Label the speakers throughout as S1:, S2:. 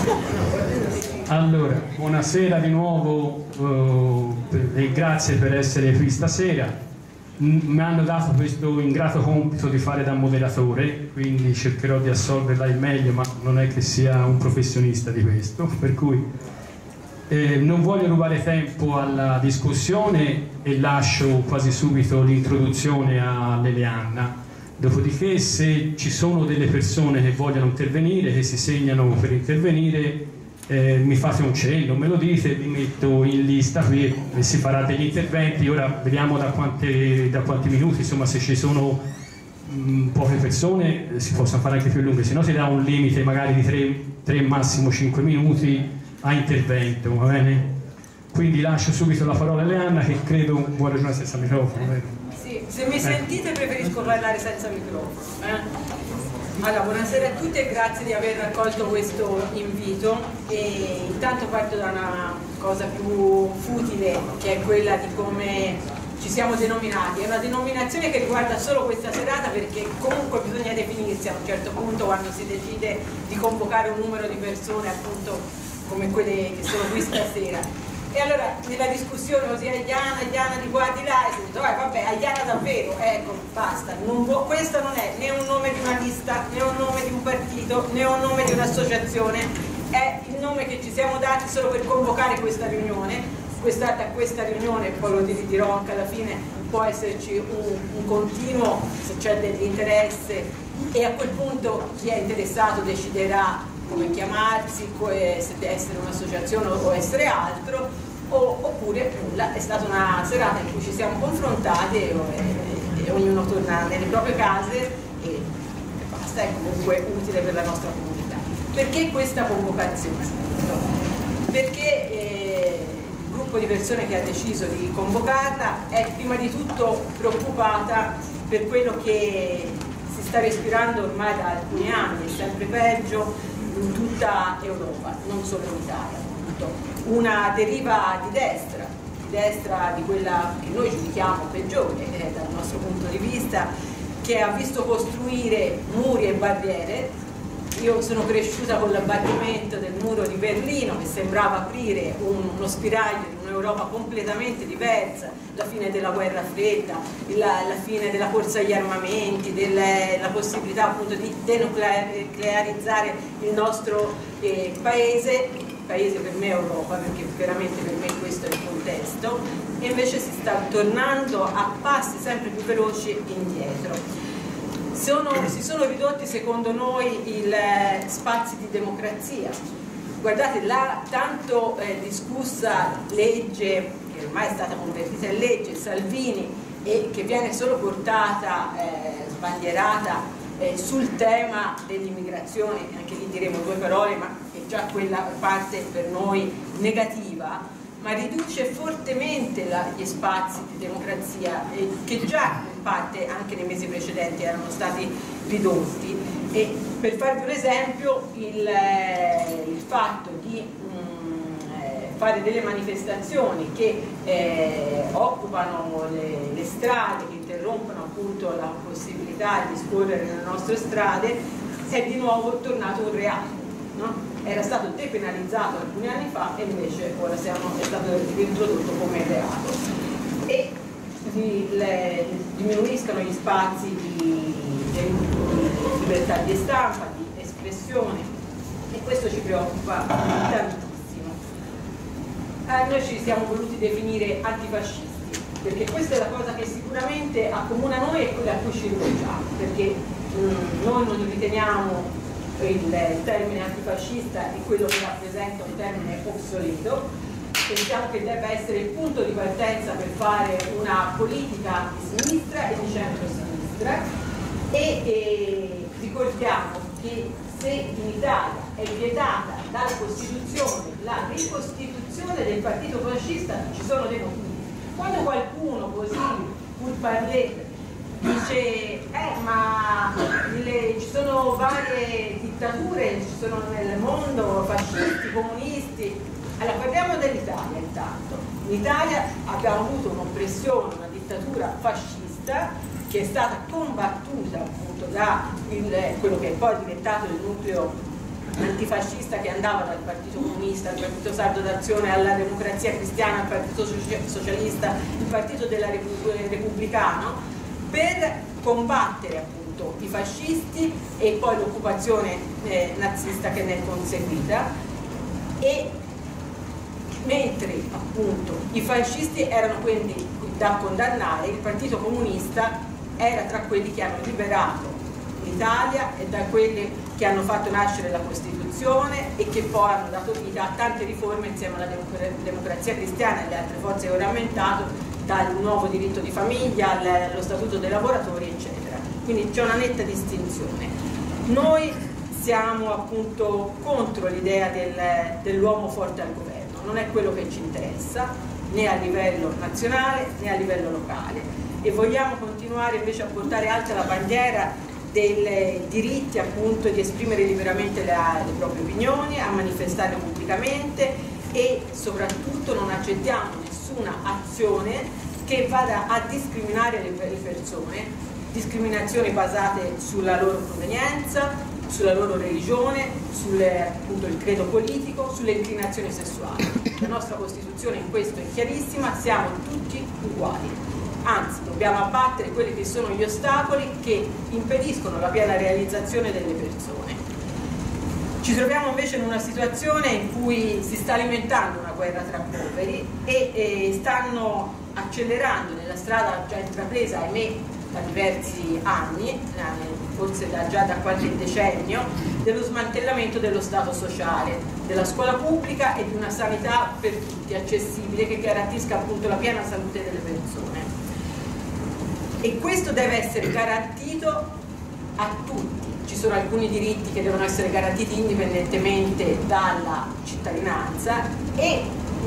S1: Allora, buonasera di nuovo e grazie per essere qui stasera. Mi hanno dato questo ingrato compito di fare da moderatore, quindi cercherò di assolverla il meglio, ma non è che sia un professionista di questo, per cui non voglio rubare tempo alla discussione e lascio quasi subito l'introduzione a Leleanna. Dopodiché, se ci sono delle persone che vogliono intervenire, che si segnano per intervenire, mi fate un cenno, me lo dite, vi metto in lista qui e si farà degli interventi. Ora vediamo da quanti minuti, insomma, se ci sono poche persone si possono fare anche più lunghe, se no si dà un limite magari di 3 massimo 5 minuti a intervento, va bene? Quindi lascio subito la parola a Leleanna, che credo vuole ragionare senza microfono, vero?
S2: Sì, se mi sentite preferisco parlare senza microfono. Allora, buonasera a tutti e grazie di aver accolto questo invito. E intanto parto da una cosa più futile, che è quella di come ci siamo denominati. È una denominazione che riguarda solo questa serata, perché comunque bisogna definirsi a un certo punto quando si decide di convocare un numero di persone, appunto come quelle che sono qui stasera. E allora nella discussione così Aiana di qua di là, e si dice vabbè, Aiana davvero, ecco, basta, questo non è né un nome di una lista, né un nome di un partito, né un nome di un'associazione, è il nome che ci siamo dati solo per convocare questa riunione. A questa riunione, poi lo dirò anche alla fine, può esserci un continuo se c'è dell'interesse, e a quel punto chi è interessato deciderà come chiamarsi, se deve essere un'associazione o essere altro, oppure nulla. È stata una serata in cui ci siamo confrontati e ognuno torna nelle proprie case e basta, è comunque utile per la nostra comunità. Perché questa convocazione? Perché il gruppo di persone che ha deciso di convocarla è prima di tutto preoccupata per quello che si sta respirando ormai da alcuni anni, sempre peggio, in tutta Europa, non solo in Italia, appunto. Una deriva di destra di quella che noi giudichiamo peggiore dal nostro punto di vista, che ha visto costruire muri e barriere. Io sono cresciuta con l'abbattimento del muro di Berlino, che sembrava aprire uno spiraglio di un'Europa completamente diversa, la fine della guerra fredda, la fine della corsa agli armamenti, la possibilità appunto di denuclearizzare il nostro paese per me Europa, perché veramente per me questo è il contesto, e invece si sta tornando a passi sempre più veloci indietro. Si sono ridotti secondo noi gli spazi di democrazia. Guardate, la tanto discussa legge, che ormai è stata convertita in legge, Salvini, e che viene solo portata, sbandierata sul tema dell'immigrazione, anche lì diremo 2 parole, ma è già quella parte per noi negativa, ma riduce fortemente gli spazi di democrazia, che già in parte anche nei mesi precedenti erano stati ridotti. E per farvi un esempio, il fatto di fare delle manifestazioni che occupano le strade, che interrompono appunto la possibilità di scorrere nelle nostre strade, è di nuovo tornato un reato, no? Era stato depenalizzato alcuni anni fa e invece ora è stato reintrodotto come reato. E diminuiscono gli spazi di libertà di stampa, di espressione, e questo ci preoccupa tantissimo. Noi ci siamo voluti definire antifascisti, perché questa è la cosa che sicuramente accomuna noi e quella a cui ci rivolgiamo, perché noi non riteniamo il termine antifascista è quello che rappresenta un termine obsoleto. Pensiamo che debba essere il punto di partenza per fare una politica di sinistra e di centro-sinistra, e ricordiamo che se in Italia è vietata dalla Costituzione la ricostituzione del partito fascista, ci sono dei motivi. Quando qualcuno così, pur parler, dice ma ci sono varie dittature, ci sono nel mondo fascisti, comunisti. Allora parliamo dell'Italia intanto. In Italia abbiamo avuto un'oppressione, una dittatura fascista che è stata combattuta appunto da quello che è poi diventato il nucleo antifascista che andava dal Partito Comunista al Partito Sardo d'Azione alla Democrazia Cristiana al Partito Socialista, il Partito Repubblicano, per combattere appunto i fascisti e poi l'occupazione nazista che ne è conseguita. E mentre appunto i fascisti erano quelli da condannare, il Partito Comunista era tra quelli che hanno liberato l'Italia e da quelli che hanno fatto nascere la Costituzione e che poi hanno dato vita a tante riforme insieme alla Democrazia Cristiana e alle altre forze che ho rammentato, dal nuovo diritto di famiglia allo Statuto dei lavoratori, eccetera. Quindi c'è una netta distinzione. Noi siamo appunto contro l'idea dell'uomo forte al governo, non è quello che ci interessa, né a livello nazionale né a livello locale, e vogliamo continuare invece a portare alta la bandiera dei diritti appunto di esprimere liberamente le proprie opinioni, a manifestare pubblicamente, e soprattutto non accettiamo nessuna azione che vada a discriminare le persone, discriminazioni basate sulla loro provenienza, sulla loro religione, appunto il credo politico, sulle inclinazioni sessuali. La nostra Costituzione in questo è chiarissima, siamo tutti uguali, anzi dobbiamo abbattere quelli che sono gli ostacoli che impediscono la piena realizzazione delle persone. Ci troviamo invece in una situazione in cui si sta alimentando una guerra tra poveri e stanno accelerando nella strada già intrapresa, ahimè, da diversi anni, forse già da qualche decennio, dello smantellamento dello Stato sociale, della scuola pubblica e di una sanità per tutti accessibile che garantisca appunto la piena salute delle persone. E questo deve essere garantito a tutti. Ci sono alcuni diritti che devono essere garantiti indipendentemente dalla cittadinanza e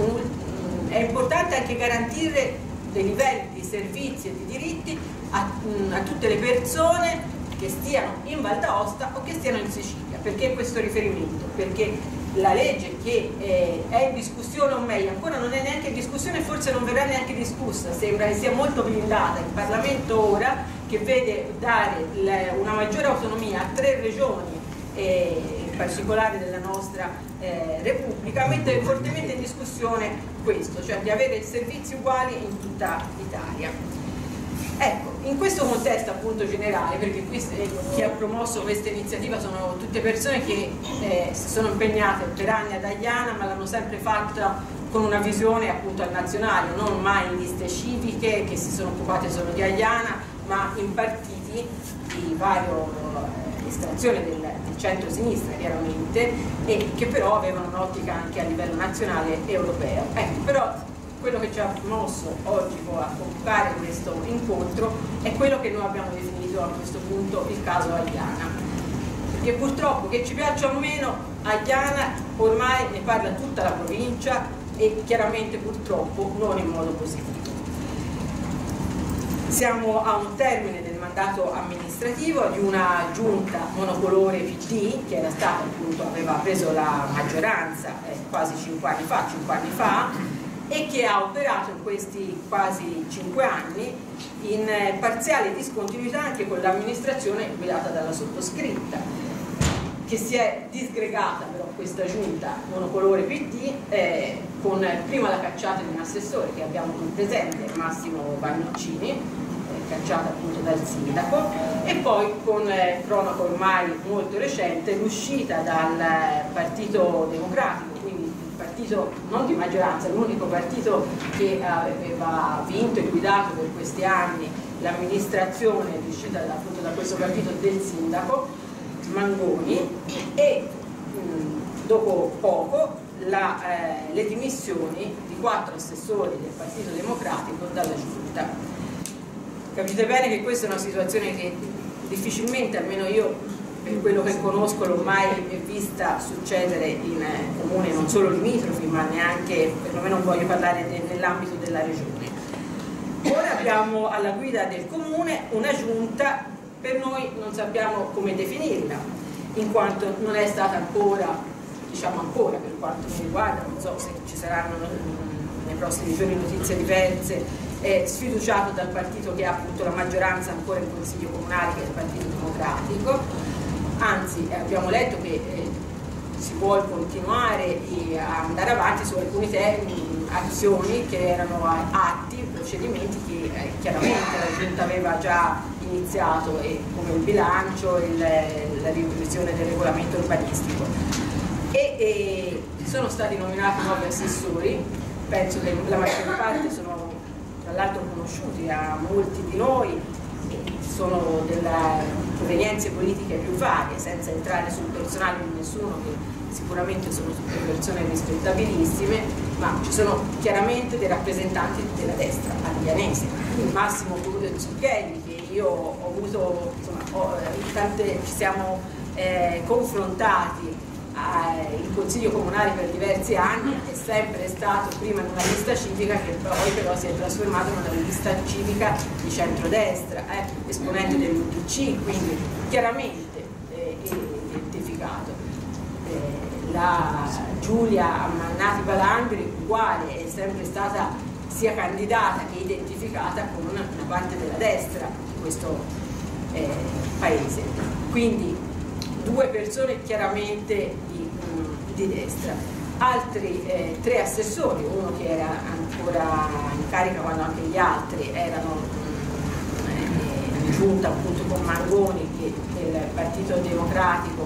S2: è importante anche garantire dei livelli di servizi e di diritti a tutte le persone che stiano in Val d'Aosta o che stiano in Sicilia. Perché questo riferimento? Perché la legge che è in discussione, o meglio, ancora non è neanche in discussione, forse non verrà neanche discussa, sembra che sia molto blindata in Parlamento ora, che vede dare una maggiore autonomia a 3 regioni, in particolare della nostra Repubblica, mette fortemente in discussione questo, cioè di avere servizi uguali in tutta l'Italia. Ecco, in questo contesto appunto generale, perché chi ha promosso questa iniziativa sono tutte persone che si sono impegnate per anni ad Agliana, ma l'hanno sempre fatta con una visione appunto al nazionale, non mai in liste civiche che si sono occupate solo di Agliana, ma in partiti di vario estrazione del centro-sinistra chiaramente, e che però avevano un'ottica anche a livello nazionale e europeo. Ecco, però quello che ci ha mosso oggi a convocare questo incontro è quello che noi abbiamo definito a questo punto il caso Agliana. E purtroppo, che ci piaccia o meno, Agliana ormai ne parla tutta la provincia e chiaramente purtroppo non in modo positivo. Siamo a un termine del mandato amministrativo di una giunta monocolore PD che era stata appunto, aveva preso la maggioranza quasi 5 anni fa e che ha operato in questi quasi 5 anni in parziale discontinuità anche con l'amministrazione guidata dalla sottoscritta, che si è disgregata però questa giunta monocolore PD con prima la cacciata di un assessore che abbiamo qui presente, Massimo Vannoccini, cacciata appunto dal sindaco, e poi con cronaca ormai molto recente l'uscita dal Partito Democratico, quindi il partito non di maggioranza, l'unico partito che aveva vinto e guidato per questi anni l'amministrazione, l'uscita appunto da questo partito del sindaco Mangoni, e dopo poco le dimissioni di 4 assessori del Partito Democratico dalla giunta. Capite bene che questa è una situazione che difficilmente, almeno io per quello che conosco, l'ho mai vista succedere in comuni non solo limitrofi, ma neanche, perlomeno non voglio parlare nell'ambito della regione. Ora abbiamo alla guida del comune una giunta, per noi non sappiamo come definirla, in quanto non è stata ancora, diciamo ancora per quanto mi riguarda, non so se ci saranno nei prossimi giorni notizie diverse, sfiduciato dal partito che ha appunto la maggioranza ancora in consiglio comunale, che è il Partito Democratico. Anzi, abbiamo letto che si vuole continuare a andare avanti su alcuni temi, azioni che erano atti, procedimenti che chiaramente la Giunta aveva già iniziato, come il bilancio, la revisione del regolamento urbanistico. E sono stati nominati nuovi assessori, penso che la maggior parte sono tra l'altro conosciuti a molti di noi, sono delle provenienze politiche più varie, senza entrare sul personale di nessuno, che sicuramente sono tutte persone rispettabilissime, ma ci sono chiaramente dei rappresentanti della destra alvianese, il Massimo Zucchelli, che io ho avuto, insomma, ci siamo confrontati il Consiglio Comunale per diversi anni, è sempre stato prima in una lista civica che poi però si è trasformato in una lista civica di centrodestra, esponente dell'UDC, quindi chiaramente identificato. La Giulia Ammannati Palangri uguale, è sempre stata sia candidata che identificata con una parte della destra di questo paese, quindi due persone chiaramente di destra, altri 3 assessori, uno che era ancora in carica quando anche gli altri erano in giunta appunto con Mangoni, che del Partito Democratico,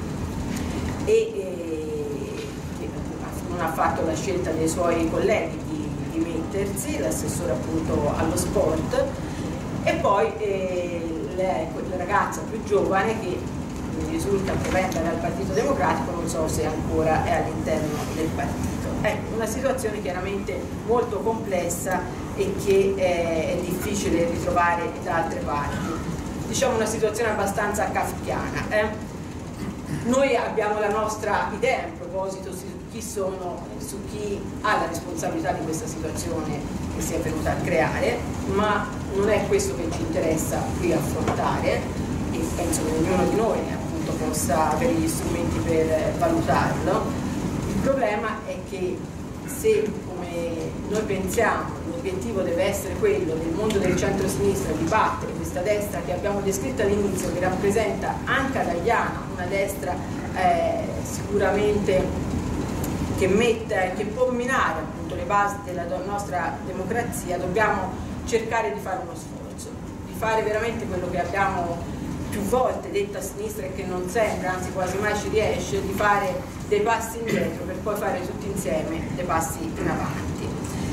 S2: e che non ha fatto la scelta dei suoi colleghi di mettersi, l'assessore appunto allo sport, e poi la ragazza più giovane che mi risulta provenga dal Partito Democratico, non so se ancora è all'interno del partito. Ecco, una situazione chiaramente molto complessa e che è difficile ritrovare da altre parti. Diciamo una situazione abbastanza kafkiana. Noi abbiamo la nostra idea in proposito su chi ha la responsabilità di questa situazione che si è venuta a creare, ma non è questo che ci interessa qui affrontare, e penso che ognuno di noi appunto possa avere gli strumenti per valutarlo. Il problema è che se, come noi pensiamo, l'obiettivo deve essere quello del mondo del centro-sinistra di battere questa destra che abbiamo descritto all'inizio, che rappresenta anche ad Agliano una destra sicuramente che può minare appunto le basi della nostra democrazia, dobbiamo cercare di fare uno sforzo, di fare veramente quello che abbiamo più volte detto a sinistra e che non sempre, anzi quasi mai ci riesce, di fare dei passi indietro per poi fare tutti insieme dei passi in avanti.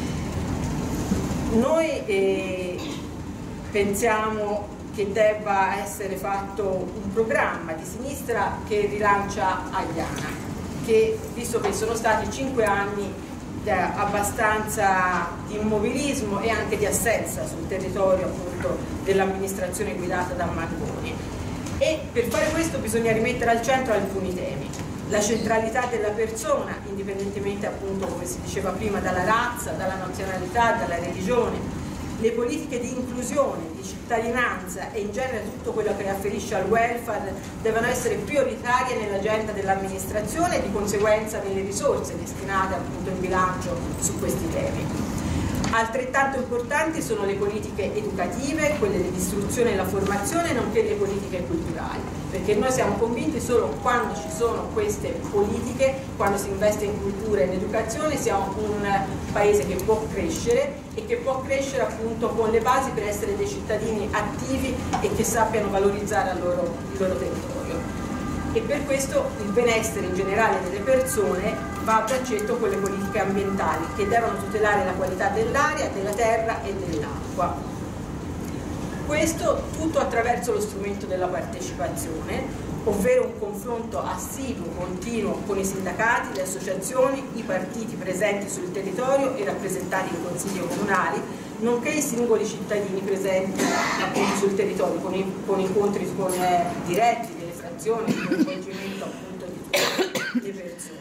S2: Noi pensiamo che debba essere fatto un programma di sinistra che rilancia Agliana, che visto che sono stati 5 anni abbastanza di immobilismo e anche di assenza sul territorio appunto dell'amministrazione guidata da Mangoni, e per fare questo bisogna rimettere al centro alcuni temi: la centralità della persona, indipendentemente appunto, come si diceva prima, dalla razza, dalla nazionalità, dalla religione, le politiche di inclusione, di cittadinanza e in genere tutto quello che afferisce al welfare devono essere prioritarie nell'agenda dell'amministrazione e di conseguenza nelle risorse destinate appunto in bilancio su questi temi. Altrettanto importanti sono le politiche educative, quelle dell'istruzione e la formazione, nonché le politiche culturali, perché noi siamo convinti solo quando ci sono queste politiche, quando si investe in cultura e in educazione, siamo un paese che può crescere e che può crescere appunto con le basi per essere dei cittadini attivi e che sappiano valorizzare il loro territorio. E per questo il benessere in generale delle persone va a braccetto con le politiche ambientali che devono tutelare la qualità dell'aria, della terra e dell'acqua. Questo tutto attraverso lo strumento della partecipazione, ovvero un confronto assiduo, continuo con i sindacati, le associazioni, i partiti presenti sul territorio e rappresentati in consigli comunali, nonché i singoli cittadini presenti appunto sul territorio, con incontri diretti delle frazioni, il coinvolgimento appunto di tutte le persone.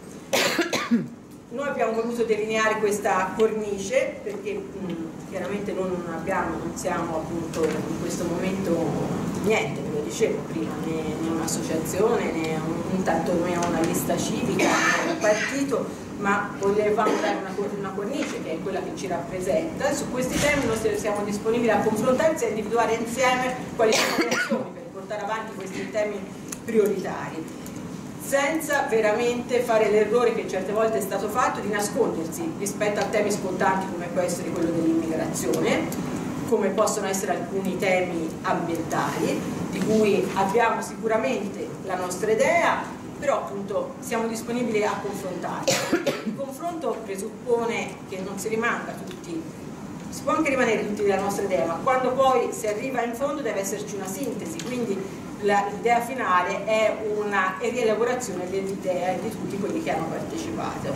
S2: Noi abbiamo voluto delineare questa cornice perché chiaramente non siamo appunto in questo momento niente, ve lo dicevo prima, né un'associazione, né tanto meno una lista civica, né un partito, ma volevamo dare una cornice che è quella che ci rappresenta. Su questi temi noi siamo disponibili a confrontarci e a individuare insieme quali sono le azioni per portare avanti questi temi prioritari. senza veramente fare l'errore che certe volte è stato fatto di nascondersi rispetto a temi scontanti come può essere quello dell'immigrazione, come possono essere alcuni temi ambientali, di cui abbiamo sicuramente la nostra idea, però appunto siamo disponibili a confrontarci. Il confronto presuppone che non si rimanga tutti, si può anche rimanere tutti della nostra idea, ma quando poi si arriva in fondo deve esserci una sintesi, quindi l'idea finale è una rielaborazione dell'idea di tutti quelli che hanno partecipato.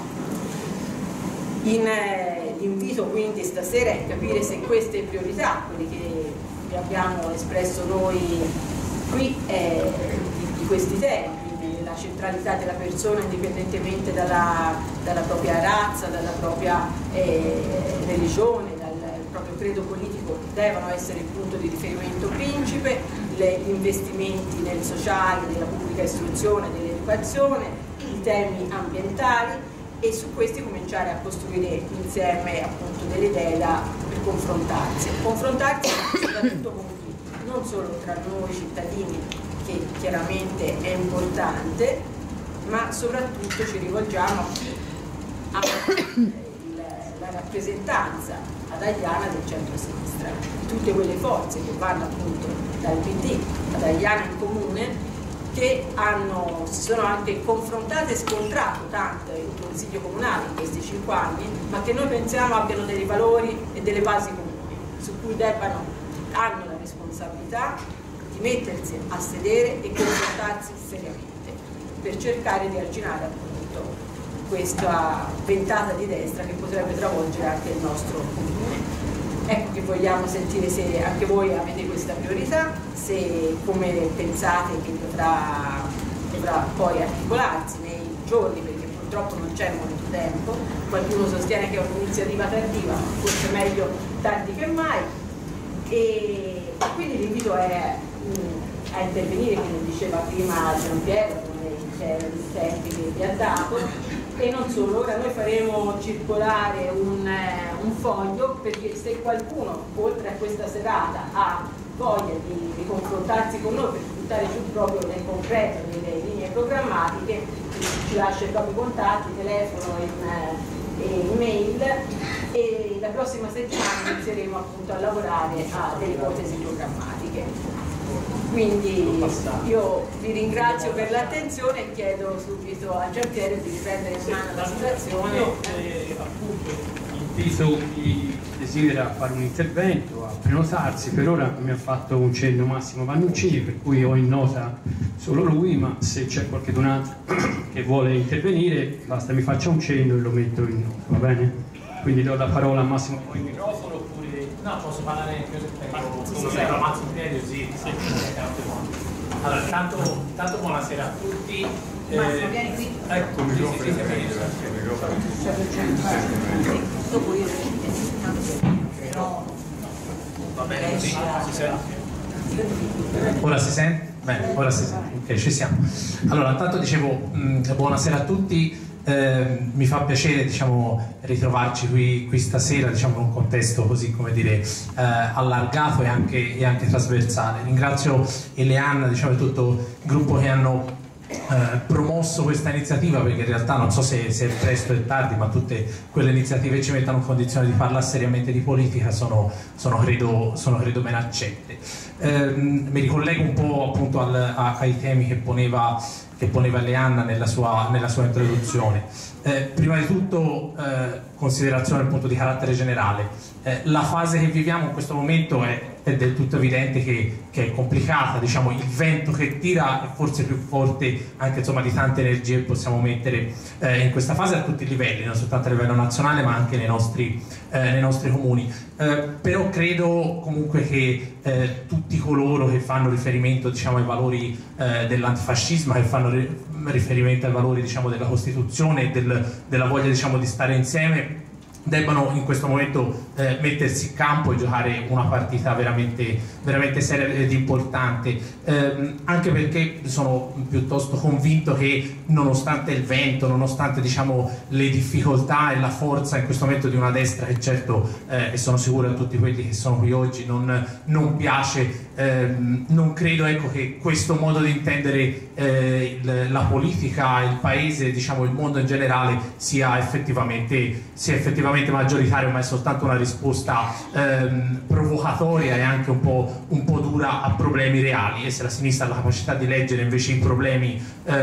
S2: L'invito quindi stasera è capire se queste priorità, quelle che abbiamo espresso noi qui, di questi temi, quindi la centralità della persona indipendentemente dalla propria razza, dalla propria religione, dal proprio credo politico, devono essere il punto di riferimento principe, gli investimenti nel sociale, nella pubblica istruzione, nell'educazione, i temi ambientali, e su questi cominciare a costruire insieme appunto delle idee per confrontarsi soprattutto con chi, non solo tra noi cittadini, che chiaramente è importante, ma soprattutto ci rivolgiamo a chi ha la rappresentanza ad Agliana del centro-sinistra, di tutte quelle forze che vanno appunto dal PD ad Agliana in Comune, che si sono anche confrontate e scontrato tanto in Consiglio Comunale in questi 5 anni, ma che noi pensiamo abbiano dei valori e delle basi comuni, su cui hanno la responsabilità di mettersi a sedere e confrontarsi seriamente, per cercare di arginare appunto questa ventata di destra che potrebbe travolgere anche il nostro comune. Ecco che vogliamo sentire se anche voi avete questa priorità, se come pensate che dovrà poi articolarsi nei giorni, perché purtroppo non c'è molto tempo. Qualcuno sostiene che è un'iniziativa tardiva, ma forse meglio tardi che mai, e quindi l'invito è a intervenire, come diceva prima Gianpiero, con i tempi che vi ha dato. E non solo, ora noi faremo circolare un foglio, perché se qualcuno, oltre a questa serata, ha voglia di confrontarsi con noi per buttare giù proprio nel concreto delle linee programmatiche, ci lascia i propri contatti, telefono e email, e la prossima settimana inizieremo appunto a lavorare a delle ipotesi programmatiche. Quindi io vi ringrazio per l'attenzione e chiedo subito a Gianpiero di riprendere in mano la situazione.
S1: Appunto invito chi desidera fare un intervento a prenotarsi. Per ora mi ha fatto un cenno Massimo Vannuccini, per cui ho in nota solo lui, ma se c'è qualcun altro che vuole intervenire basta mi faccia un cenno e lo metto in nota, va bene? Quindi do la parola a Massimo. Poi il microfono oppure...
S3: No, posso parlare anche se ammazzo in piedi così. Allora, tanto buonasera a tutti.
S2: Massimo, vieni qui.
S3: Ecco,
S2: Dopo io
S3: va bene così? Si sente? Ora si sente? Bene, ora si sente. Ok, ci siamo. Allora, intanto dicevo buonasera a tutti. Mi fa piacere, diciamo, ritrovarci qui stasera, diciamo, in un contesto così, come dire, allargato e anche trasversale. Ringrazio Eleanna, diciamo, e tutto il gruppo che hanno promosso questa iniziativa, perché in realtà non so se è presto o tardi, ma tutte quelle iniziative che ci mettono in condizione di parlare seriamente di politica sono credo ben accette. Mi ricollego un po' appunto ai temi che poneva Eleanna nella sua introduzione. Prima di tutto considerazione appunto di carattere generale. La fase che viviamo in questo momento è del tutto evidente che è complicata, diciamo, il vento che tira è forse più forte anche, insomma, di tante energie che possiamo mettere in questa fase a tutti i livelli, non soltanto a livello nazionale ma anche nei nostri comuni. Però credo comunque che tutti coloro che fanno riferimento, diciamo, ai valori dell'antifascismo, che fanno riferimento ai valori, diciamo, della Costituzione e della voglia, diciamo, di stare insieme, debbano in questo momento mettersi in campo e giocare una partita veramente, veramente seria ed importante, anche perché sono piuttosto convinto che nonostante il vento, nonostante diciamo le difficoltà e la forza in questo momento di una destra che certo, e sono sicuro a tutti quelli che sono qui oggi, non piace, non credo, ecco, che questo modo di intendere la politica, il paese, diciamo il mondo in generale sia effettivamente maggioritario, ma è soltanto una risposta provocatoria e anche un po' dura a problemi reali. E se la sinistra ha la capacità di leggere invece i problemi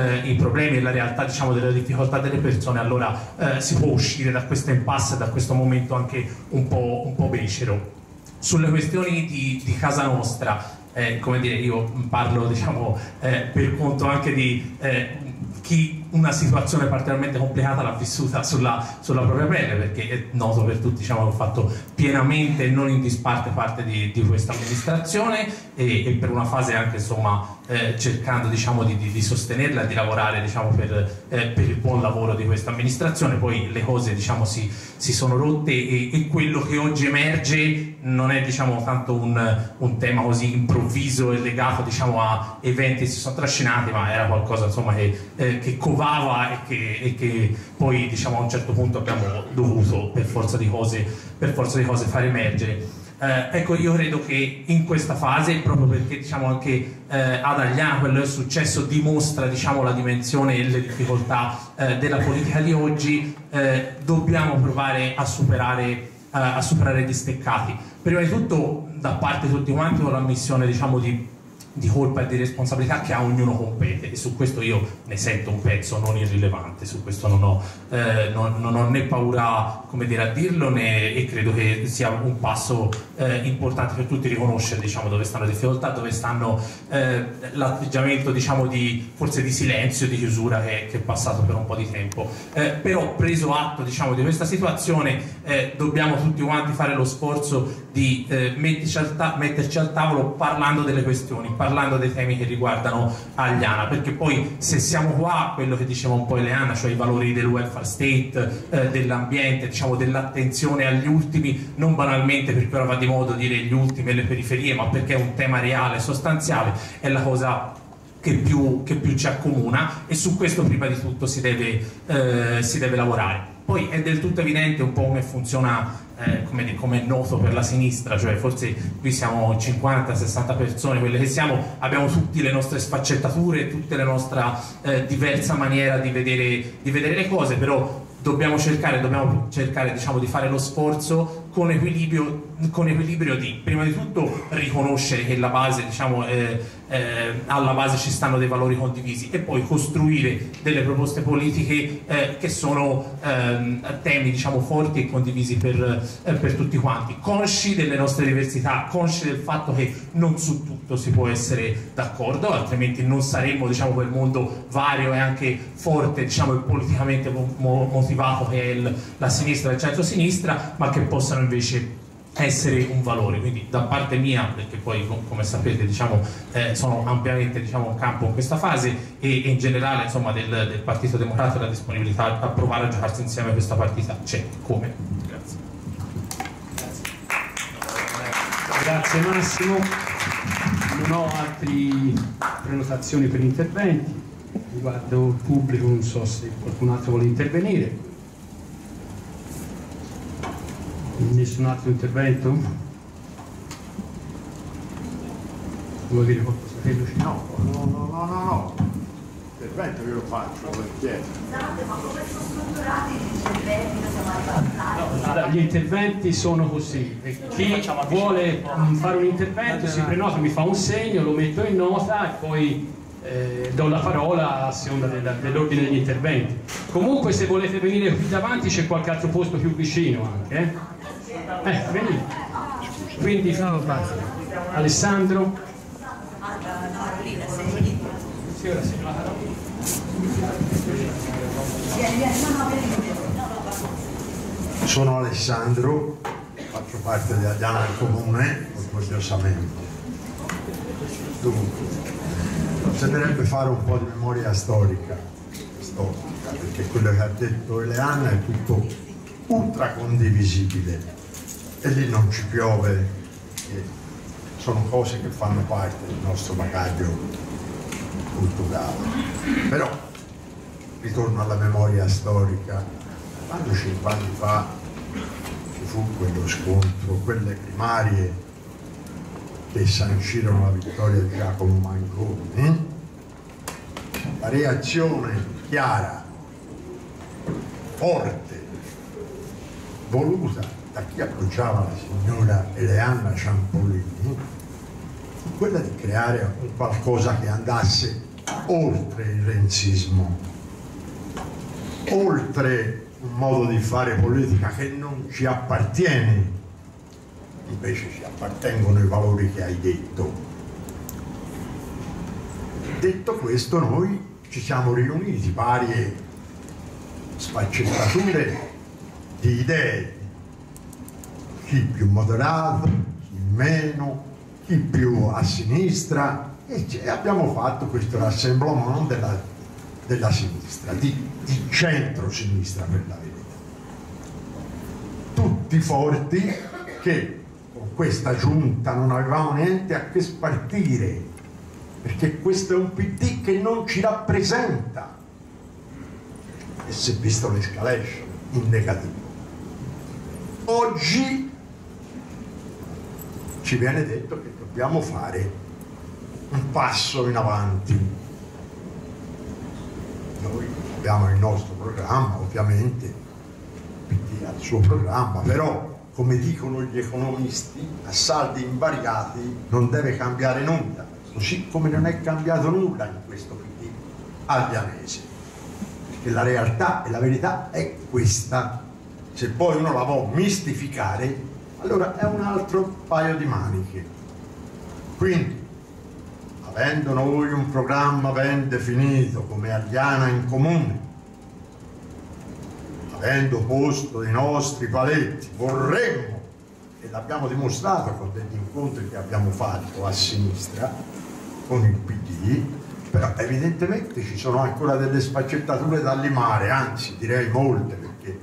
S3: e la realtà, diciamo, delle difficoltà delle persone, allora si può uscire da questo impasse, da questo momento anche un po' becero. Sulle questioni di casa nostra, come dire, io parlo, diciamo, per conto anche di chi una situazione particolarmente complicata l'ha vissuta sulla propria pelle, perché è noto per tutti, diciamo, che ho fatto pienamente e non in disparte parte di questa amministrazione e per una fase anche, insomma, cercando, diciamo, di sostenerla, di lavorare, diciamo, per il buon lavoro di questa amministrazione. Poi le cose, diciamo, si sono rotte e quello che oggi emerge non è, diciamo, tanto un tema così improvviso e legato, diciamo, a eventi che si sono trascinati, ma era qualcosa, insomma, che covava e che poi, diciamo, a un certo punto abbiamo dovuto per forza di cose far emergere. Ecco, io credo che in questa fase, proprio perché, diciamo, anche ad Agliano quello che è successo dimostra, diciamo, la dimensione e le difficoltà della politica di oggi, dobbiamo provare a superare gli steccati. Prima di tutto da parte di tutti quanti, con l'ammissione, diciamo, di colpa e di responsabilità che a ognuno compete, e su questo io ne sento un pezzo non irrilevante, su questo non ho né paura, come dire, a dirlo, e credo che sia un passo importante per tutti riconoscere, diciamo, dove stanno le difficoltà, dove stanno l'atteggiamento, diciamo, forse di silenzio, di chiusura che è passato per un po' di tempo. Però, preso atto, diciamo, di questa situazione, dobbiamo tutti quanti fare lo sforzo di metterci al tavolo parlando delle questioni, parlando dei temi che riguardano Agliana, perché poi se siamo qua, quello che diceva un po' Eleana, cioè i valori del welfare state, dell'ambiente, diciamo, dell'attenzione agli ultimi, non banalmente perché ora va di modo dire gli ultimi e le periferie, ma perché è un tema reale, sostanziale, è la cosa che più ci accomuna, e su questo prima di tutto si deve lavorare. Poi è del tutto evidente un po' come funziona, come è noto per la sinistra, cioè forse qui siamo 50-60 persone, quelle che siamo, abbiamo tutte le nostre sfaccettature, tutte le nostre diversa maniera di vedere le cose, però dobbiamo cercare, diciamo, di fare lo sforzo con equilibrio di, prima di tutto, riconoscere che la base, diciamo, alla base ci stanno dei valori condivisi, e poi costruire delle proposte politiche che sono temi, diciamo, forti e condivisi per tutti quanti, consci delle nostre diversità, consci del fatto che non su tutto si può essere d'accordo, altrimenti non saremmo, diciamo, quel mondo vario e anche forte, diciamo, e politicamente motivato che è la sinistra e il centro-sinistra, ma che possano invece essere un valore. Quindi da parte mia, perché poi come sapete, diciamo, sono ampiamente, diciamo, in campo in questa fase, e in generale, insomma, del Partito Democratico, la disponibilità a provare a giocarsi insieme questa partita c'è. Come? Grazie.
S1: Grazie Massimo. Non ho altre prenotazioni per interventi. Riguardo il pubblico, non so se qualcun altro vuole intervenire. Nessun altro intervento? Vuoi dire qualcosa?
S4: No. L'intervento io lo faccio, volentieri.
S5: Ma come sono strutturati gli interventi?
S1: Gli interventi sono così. Chi vuole fare un intervento si prenota, mi fa un segno, lo metto in nota e poi do la parola a seconda dell'ordine degli interventi. Comunque, se volete venire qui davanti c'è qualche altro posto più vicino anche. Venite. Quindi Alessandro.
S4: Sono Alessandro, faccio parte di Agliano del Comune, orgogliosamente. Dunque, bisognerebbe fare un po' di memoria storica, perché quello che ha detto Eleana è tutto ultra condivisibile. e lì non ci piove, e sono cose che fanno parte del nostro bagaglio culturale. Però ritorno alla memoria storica, quando 5 anni fa ci fu quello scontro, quelle primarie che sancirono la vittoria di Giacomo Manconi, la reazione chiara, forte, voluta da chi appoggiava la signora Eleanna Ciampolini, quella di creare un qualcosa che andasse oltre il renzismo, oltre un modo di fare politica che non ci appartiene, invece ci appartengono i valori che hai detto. Detto questo, noi ci siamo riuniti, varie sfaccettature di idee, chi più moderato, chi meno, chi più a sinistra, e abbiamo fatto questo rassemblement della sinistra, di centro-sinistra per la verità. Tutti forti, che con questa giunta non avevamo niente a che spartire, perché questo è un PD che non ci rappresenta, e si è visto l'escalation in negativo. Oggi ci viene detto che dobbiamo fare un passo in avanti. Noi abbiamo il nostro programma, ovviamente il PD ha il suo programma, però come dicono gli economisti, a saldi invariati non deve cambiare nulla, così come non è cambiato nulla in questo PD allianese, perché la realtà e la verità è questa. Se poi uno la vuole mistificare, allora è un altro paio di maniche. Quindi, avendo noi un programma ben definito come Aliana in Comune, avendo posto i nostri paletti, vorremmo, e l'abbiamo dimostrato con degli incontri che abbiamo fatto a sinistra con il PD, però evidentemente ci sono ancora delle sfaccettature da limare, anzi direi molte, perché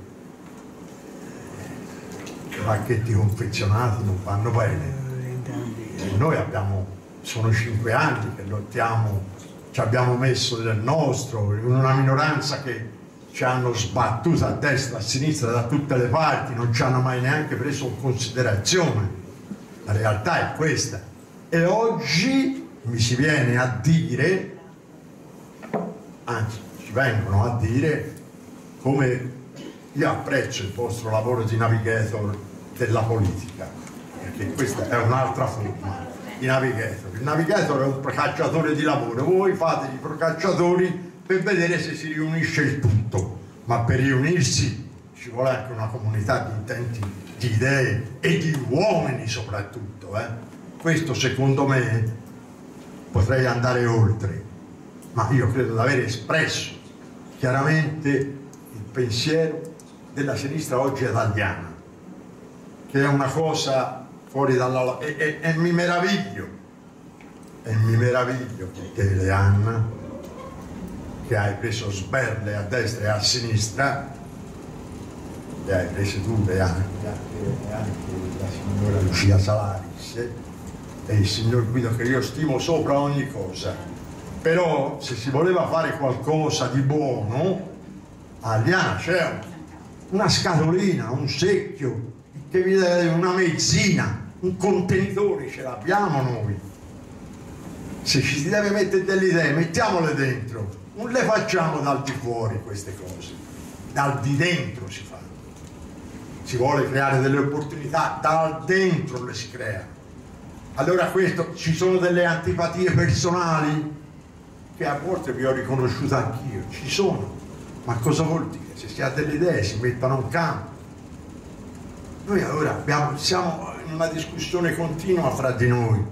S4: i pacchetti confezionati non vanno bene. E noi sono 5 anni che lottiamo, ci abbiamo messo del nostro, in una minoranza che ci hanno sbattuto a destra, a sinistra, da tutte le parti, non ci hanno mai neanche preso in considerazione. La realtà è questa. E oggi mi si viene a dire, anzi ci vengono a dire, come io apprezzo il vostro lavoro di navigator della politica, perché questa è un'altra forma di navigator. Il navigator è un procacciatore di lavoro, voi fate i procacciatori per vedere se si riunisce il tutto, ma per riunirsi ci vuole anche una comunità di intenti, di idee e di uomini soprattutto. Questo secondo me potrei andare oltre, ma io credo di aver espresso chiaramente il pensiero della sinistra oggi italiana, che è una cosa fuori dalla... e mi meraviglio di te, Eleanna, che hai preso sberle a destra e a sinistra, le hai prese tu e anche la signora Lucia Salaris e il signor Guido, che io stimo sopra ogni cosa. Però se si voleva fare qualcosa di buono, a Aliana c'è una scatolina, un secchio, che vi dà una mezzina, un contenitore ce l'abbiamo noi. Se ci si deve mettere delle idee, mettiamole dentro. Non le facciamo dal di fuori queste cose, dal di dentro si fanno. Si vuole creare delle opportunità, dal dentro le si creano. Allora questo, ci sono delle antipatie personali che a volte vi ho riconosciuto anch'io, ci sono, ma cosa vuol dire? Se si ha delle idee si mettano in campo. Noi ora siamo in una discussione continua fra di noi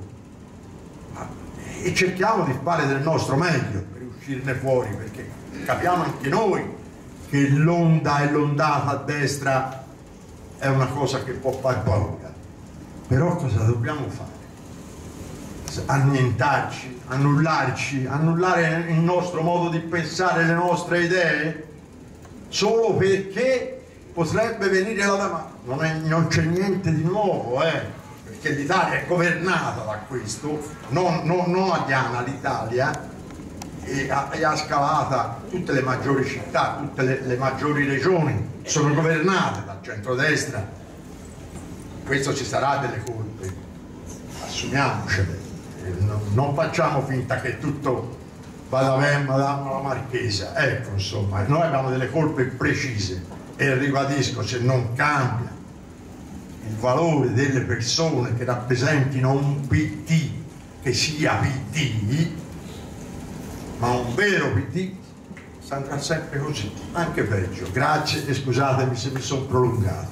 S4: e cerchiamo di fare del nostro meglio per uscirne fuori, perché capiamo anche noi che l'onda e l'ondata a destra è una cosa che può far paura. Però cosa dobbiamo fare? Annientarci, annullare il nostro modo di pensare, le nostre idee, solo perché potrebbe venire la domanda: non c'è niente di nuovo, perché l'Italia è governata da questo, non a Diana, l'Italia e ha scalata tutte le maggiori città, tutte le maggiori regioni sono governate dal centrodestra. Questo ci sarà delle colpe, assumiamocele, non facciamo finta che tutto vada bene Madama la Marchesa, ecco, insomma, noi abbiamo delle colpe precise e ribadisco, se non cambia il valore delle persone che rappresentino un PD, che sia PD, ma un vero PD, andrà sempre così, anche peggio. Grazie e scusatemi se mi sono prolungato.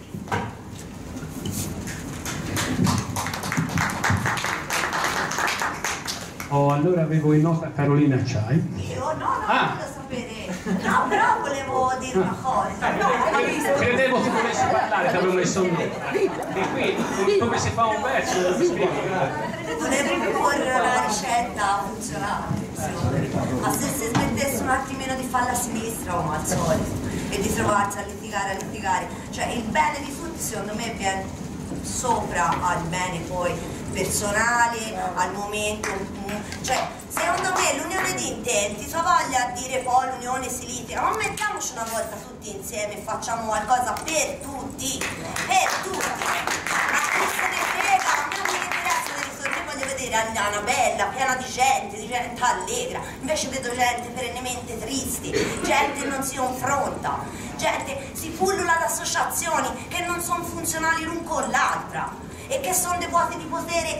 S1: Allora avevo in nota Carolina Acciai.
S5: Io no, non voglio sapere. No, però volevo dire una cosa.
S1: Credevo che volessi parlare, ti avevo messo un nome. E qui come si fa un verso?
S5: Volevo proporre una ricetta funzionale, ma se si smettesse un attimino di farla a sinistra come al solito e di trovarsi a litigare, cioè il bene di tutti secondo me viene sopra al bene poi personale, al momento, cioè secondo me l'unione di intenti fa voglia a dire poi l'unione si litiga, ma mettiamoci una volta tutti insieme e facciamo qualcosa per tutti, ma chi se ne frega, a me non mi interessa del risorgere, voglio vedere Adriana bella, piena di gente allegra, invece vedo gente perennemente tristi, gente che non si confronta, gente si pullula ad associazioni che non sono funzionali l'un con l'altra e che sono dei vuoti di potere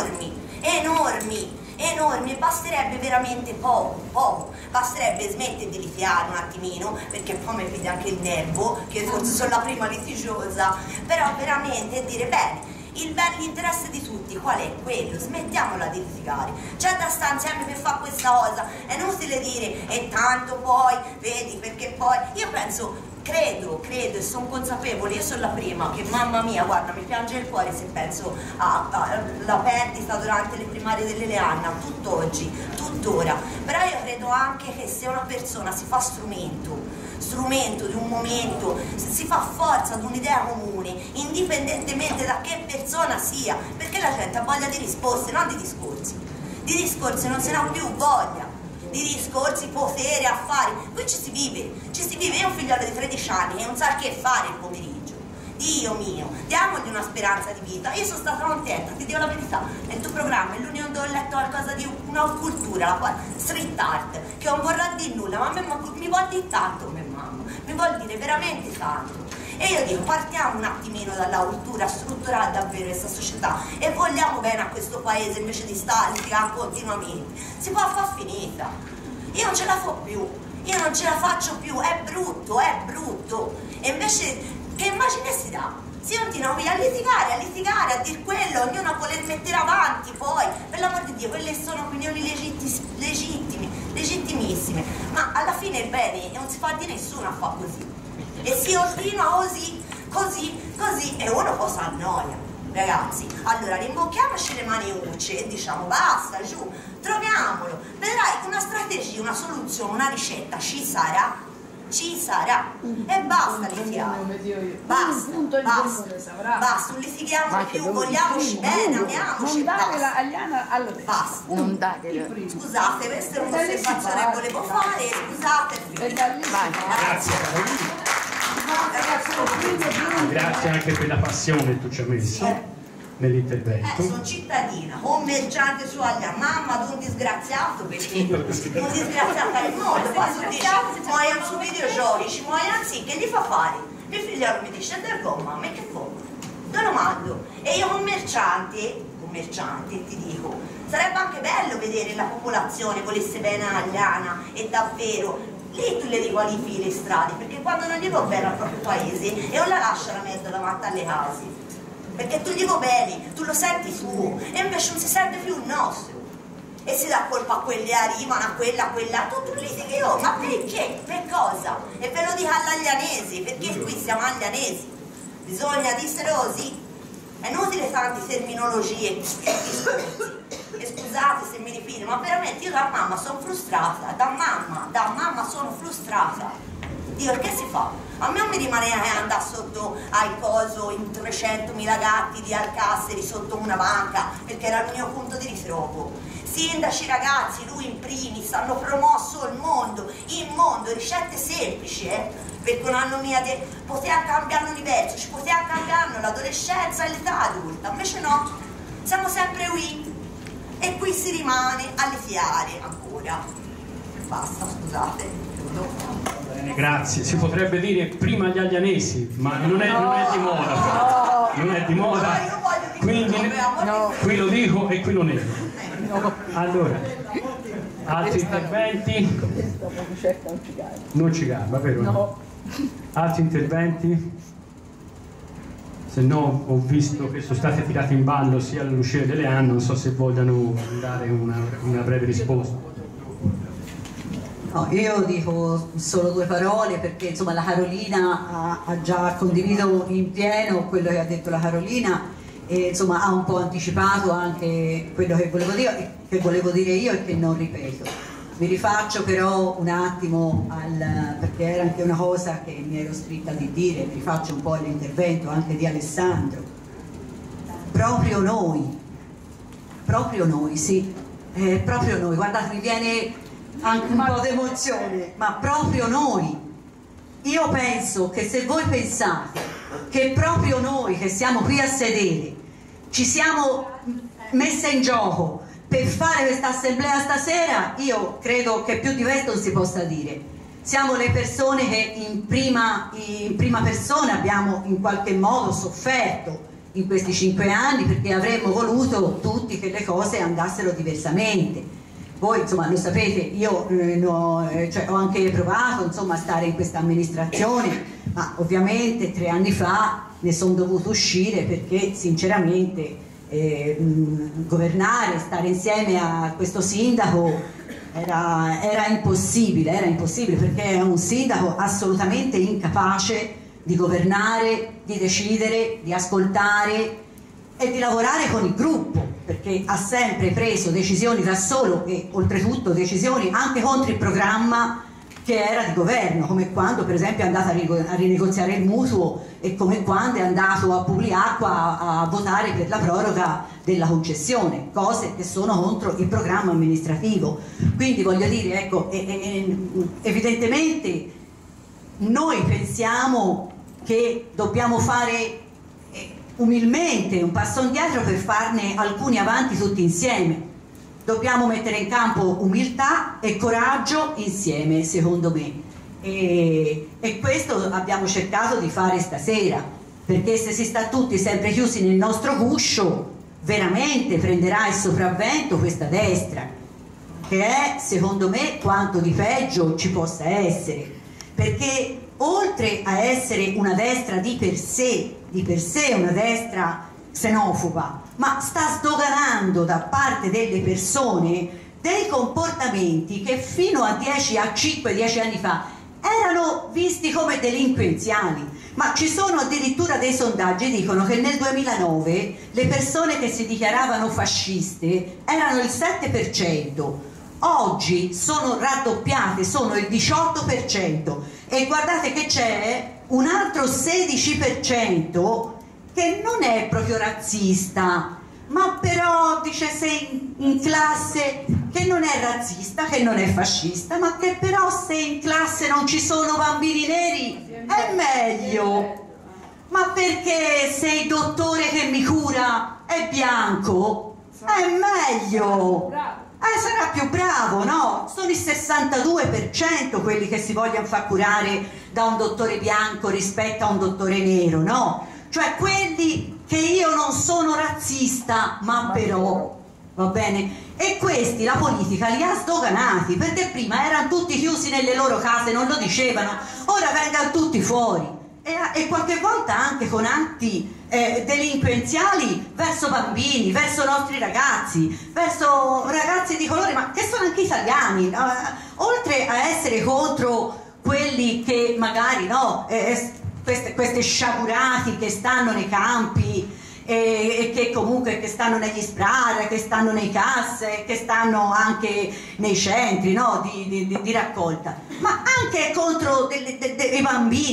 S5: enormi, e basterebbe veramente poco, basterebbe smettere di litigare un attimino, perché poi mi vede anche il nervo, che forse sono la prima litigiosa, però veramente dire bene, l'interesse di tutti qual è? Quello, smettiamola di litigare, c'è da stare insieme per fare questa cosa, è inutile dire e tanto poi, vedi, perché poi, io penso, credo e sono consapevole, io sono la prima che, mamma mia, guarda, mi piange il cuore se penso alla perdita durante le primarie dell'Eleanna, tutt'oggi, tuttora, però io credo anche che se una persona si fa strumento di un momento, si fa forza di un'idea comune, indipendentemente da che persona sia, perché la gente ha voglia di risposte, non di discorsi non se ne ha più voglia, di discorsi, potere, affari, qui ci si vive, io ho un figliolo di 13 anni che non sa che fare il pomeriggio, Dio mio, diamogli una speranza di vita. Io sono stata contenta, ti dico la verità, nel tuo programma in l'Unione ho letto qualcosa di una cultura, la street art, che non vorrà dire nulla, ma a me mi vuol dire tanto come mamma, mi vuol dire veramente tanto. E io dico, partiamo un attimino dalla cultura, strutturare davvero questa società e vogliamo bene a questo paese invece di stare litigando continuamente. Si può far finita. Io non ce la faccio più, io non ce la faccio più, è brutto. E invece che immagine si dà? Si continua qui a litigare, a dir quello, ognuno a voler mettere avanti poi, per l'amor di Dio, quelle sono opinioni legittimissime, ma alla fine il bene non si fa di nessuno a fare così. E si continua così e uno poi si annoia. Ragazzi, allora rimbocchiamoci le maniucce e diciamo basta, giù, troviamolo, vedrai che una strategia, una soluzione, una ricetta ci sarà e basta litigare, basta, non litighiamo più, vogliamoci bene, amiamoci, basta, scusate, questa è un'osservazione che volevo fare, scusate,
S1: Grazie grazie anche per la passione che tu ci hai messo nell'intervento.
S5: Sono cittadina, commerciante su Aglia, mamma di un disgraziato, perché un disgraziato è il mondo, poi tu dici, muoiono su videogiochi, muoiono sì, che gli fa fare? Mio figliolo mi dice, del mamma, e che vuoi? Te lo mando. E io commerciante, ti dico, sarebbe anche bello vedere la popolazione volesse bene a Agliana e davvero, lì tu le riqualifichi le strade, perché quando non gli va bene al proprio paese e non la lascia la mezza davanti alle case, perché tu gli va bene, tu lo senti suo e invece non si sente più il nostro e si dà colpa a quelli arrivano, a quella, tu litighi, ma perché? Per cosa? E ve lo dico all'aglianesi, perché qui siamo aglianesi, bisogna dire così, è inutile tante terminologie e scusate se mi ripido, ma veramente io da mamma sono frustrata, da mamma sono frustrata. Dio, che si fa? A me non mi rimane andare sotto ai coso in 300.000 gatti di Alcasseri sotto una banca, perché era il mio punto di ritrovo. Sindaci ragazzi, lui in primis, hanno promosso il mondo, ricette semplici, perché non hanno poteva cambiare l'universo, ci poteva cambiare l'adolescenza e l'età adulta, invece no, siamo sempre qui e qui si rimane alle fiare ancora. Basta, scusate.
S1: Bene, grazie. Si potrebbe dire prima gli allianesi, ma non è di moda. Non è di moda. Quindi qui lo dico e qui lo nego. Allora, altri interventi? Non ci garba, vero? No. Altri interventi? Se no, ho visto che sono state tirate in ballo sia Lucia che Leanne, non so se vogliano dare una breve risposta.
S6: No, io dico solo due parole perché insomma la Carolina ha già condiviso in pieno quello che ha detto la Carolina e insomma ha un po' anticipato anche quello che volevo dire io e che non ripeto. Mi rifaccio però un attimo perché era anche una cosa che mi ero scritta di dire, mi rifaccio un po' all'intervento anche di Alessandro. Proprio noi, sì, proprio noi, guardate, mi viene anche un po' d'emozione, ma proprio noi. Io penso che se voi pensate che proprio noi che siamo qui a sedere ci siamo messe in gioco per fare questa assemblea stasera, io credo che più di questo non si possa dire. Siamo le persone che in prima persona abbiamo in qualche modo sofferto in questi 5 anni perché avremmo voluto tutti che le cose andassero diversamente. Voi insomma lo sapete, io ho anche provato insomma a stare in questa amministrazione, ma ovviamente 3 anni fa ne sono dovuto uscire perché sinceramente governare, stare insieme a questo sindaco era impossibile perché è un sindaco assolutamente incapace di governare, di decidere, di ascoltare e di lavorare con il gruppo, perché ha sempre preso decisioni da solo e oltretutto decisioni anche contro il programma che era di governo, come quando per esempio è andato a rinegoziare il mutuo e come quando è andato a Publiacqua a votare per la proroga della concessione, cose che sono contro il programma amministrativo. Quindi voglio dire, ecco, evidentemente noi pensiamo che dobbiamo fare umilmente un passo indietro per farne alcuni avanti tutti insieme. Dobbiamo mettere in campo umiltà e coraggio insieme, secondo me, e questo abbiamo cercato di fare stasera, perché se si sta tutti sempre chiusi nel nostro guscio veramente prenderà il sopravvento questa destra, che è secondo me quanto di peggio ci possa essere, perché oltre a essere una destra di per sé una destra xenofoba, ma sta sdoganando da parte delle persone dei comportamenti che fino a 5-10 anni fa erano visti come delinquenziali. Ma ci sono addirittura dei sondaggi che dicono che nel 2009 le persone che si dichiaravano fasciste erano il 7%, oggi sono raddoppiate, sono il 18%, e guardate che c'è un altro 16% che non è proprio razzista, ma però dice sei in classe, che non è razzista, che non è fascista, ma che però se in classe non ci sono bambini neri è meglio, ma perché se il dottore che mi cura è bianco è meglio, sarà più bravo, no? Sono il 62% quelli che si vogliono far curare da un dottore bianco rispetto a un dottore nero, no? Cioè quelli che io non sono razzista, ma però, va bene? E questi la politica li ha sdoganati, perché prima erano tutti chiusi nelle loro case, non lo dicevano, ora vengano tutti fuori. E qualche volta anche con atti delinquenziali verso bambini, verso nostri ragazzi, verso ragazzi di colore, ma che sono anche italiani, oltre a essere contro quelli che magari, no, queste sciagurati che stanno nei campi e che comunque che stanno negli SPRAR, che stanno nei CAS, che stanno anche nei centri, no, di raccolta, ma anche contro dei bambini.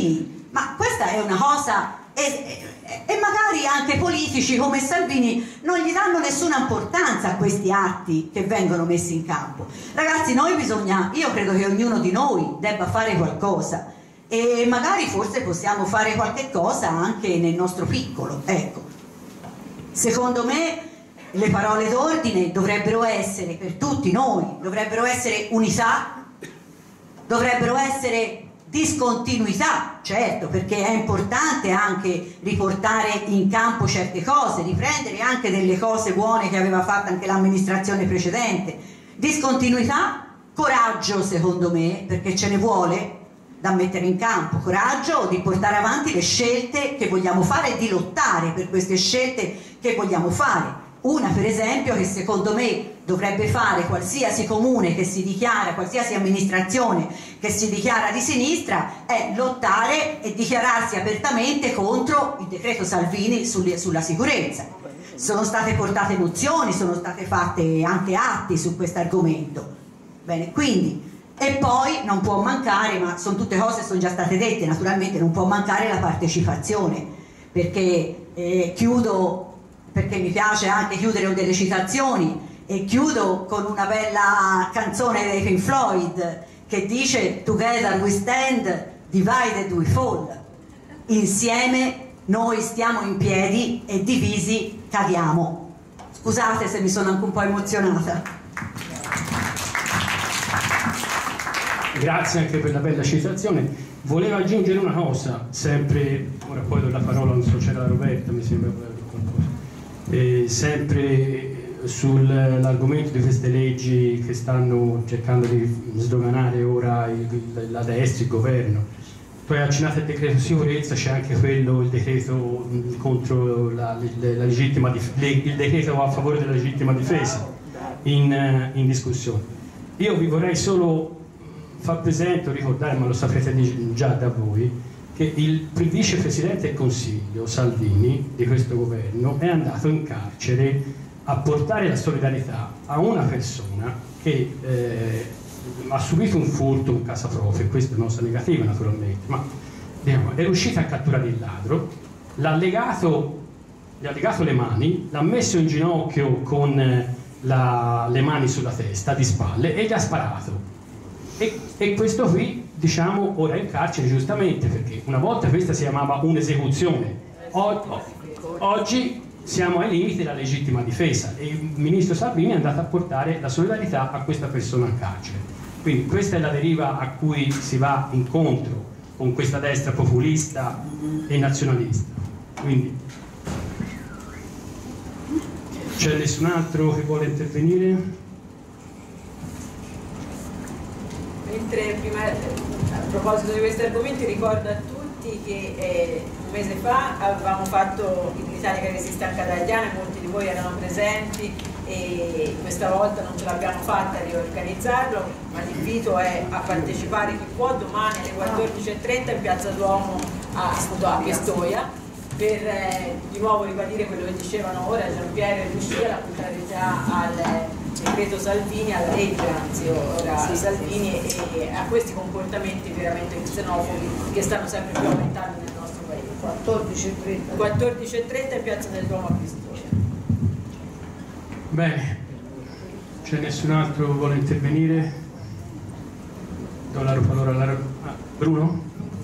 S6: ma questa è una cosa, e magari anche politici come Salvini non gli danno nessuna importanza a questi atti che vengono messi in campo. Ragazzi, io credo che ognuno di noi debba fare qualcosa, e magari forse possiamo fare qualche cosa anche nel nostro piccolo, ecco. Secondo me le parole d'ordine dovrebbero essere, per tutti noi, dovrebbero essere unità, dovrebbero essere discontinuità, certo, perché è importante anche riportare in campo certe cose, riprendere anche delle cose buone che aveva fatto anche l'amministrazione precedente. Discontinuità, coraggio secondo me, perché ce ne vuole da mettere in campo, coraggio di portare avanti le scelte che vogliamo fare e di lottare per queste scelte che vogliamo fare. Una per esempio che secondo me dovrebbe fare qualsiasi comune che si dichiara, qualsiasi amministrazione che si dichiara di sinistra, è lottare e dichiararsi apertamente contro il decreto Salvini sulla sicurezza. Sono state portate mozioni, sono state fatte anche atti su questo argomento. Bene, quindi, e poi non può mancare, ma sono tutte cose che sono già state dette, naturalmente non può mancare la partecipazione, perché chiudo, perché mi piace anche chiudere con delle citazioni, e chiudo con una bella canzone dei Pink Floyd che dice "Together we stand, divided we fall". Insieme noi stiamo in piedi e divisi cadiamo. Scusate se mi sono anche un po' emozionata.
S1: Grazie anche per la bella citazione. Volevo aggiungere una cosa, sempre, ora poi do la parola, non so, c'era Roberta, mi sembra, sempre sull'argomento di queste leggi che stanno cercando di sdoganare ora la destra, il governo. Tu hai accennato il decreto sicurezza, c'è anche quello, il decreto contro la legittima il decreto a favore della legittima difesa in discussione. Io vi vorrei solo far presente o ricordare, ma lo saprete già da voi, che il vicepresidente del Consiglio Salvini di questo governo è andato in carcere a portare la solidarietà a una persona che ha subito un furto in casa propria, e questa è una cosa negativa naturalmente, ma diciamo, è riuscita a catturare il ladro, gli ha legato le mani, l'ha messo in ginocchio con le mani sulla testa, di spalle, e gli ha sparato. E questo qui, diciamo, ora è in carcere giustamente, perché una volta questa si chiamava un'esecuzione, oggi siamo ai limiti della legittima difesa, e il ministro Salvini è andato a portare la solidarietà a questa persona in carcere. Quindi questa è la deriva a cui si va incontro con questa destra populista e nazionalista. Quindi c'è nessun altro che vuole intervenire?
S2: Mentre prima, a proposito di questi argomenti, ricordo a tutti che un mese fa avevamo fatto l'Italia che resiste anche ad Agliana, molti di voi erano presenti, e questa volta non ce l'abbiamo fatta a riorganizzarlo, ma l'invito è a partecipare chi può domani alle 14:30 in Piazza Duomo a Pistoia, per di nuovo ribadire quello che dicevano ora Giampiero e Lucia, la contrarietà al decreto Salvini, alla legge, anzi ora Salvini, e a questi comportamenti veramente xenofobi che stanno sempre più aumentando nel nostro paese. 14:30 in Piazza del Duomo a Pistoia.
S1: Bene, c'è nessun altro che vuole intervenire? Do la parola a Bruno?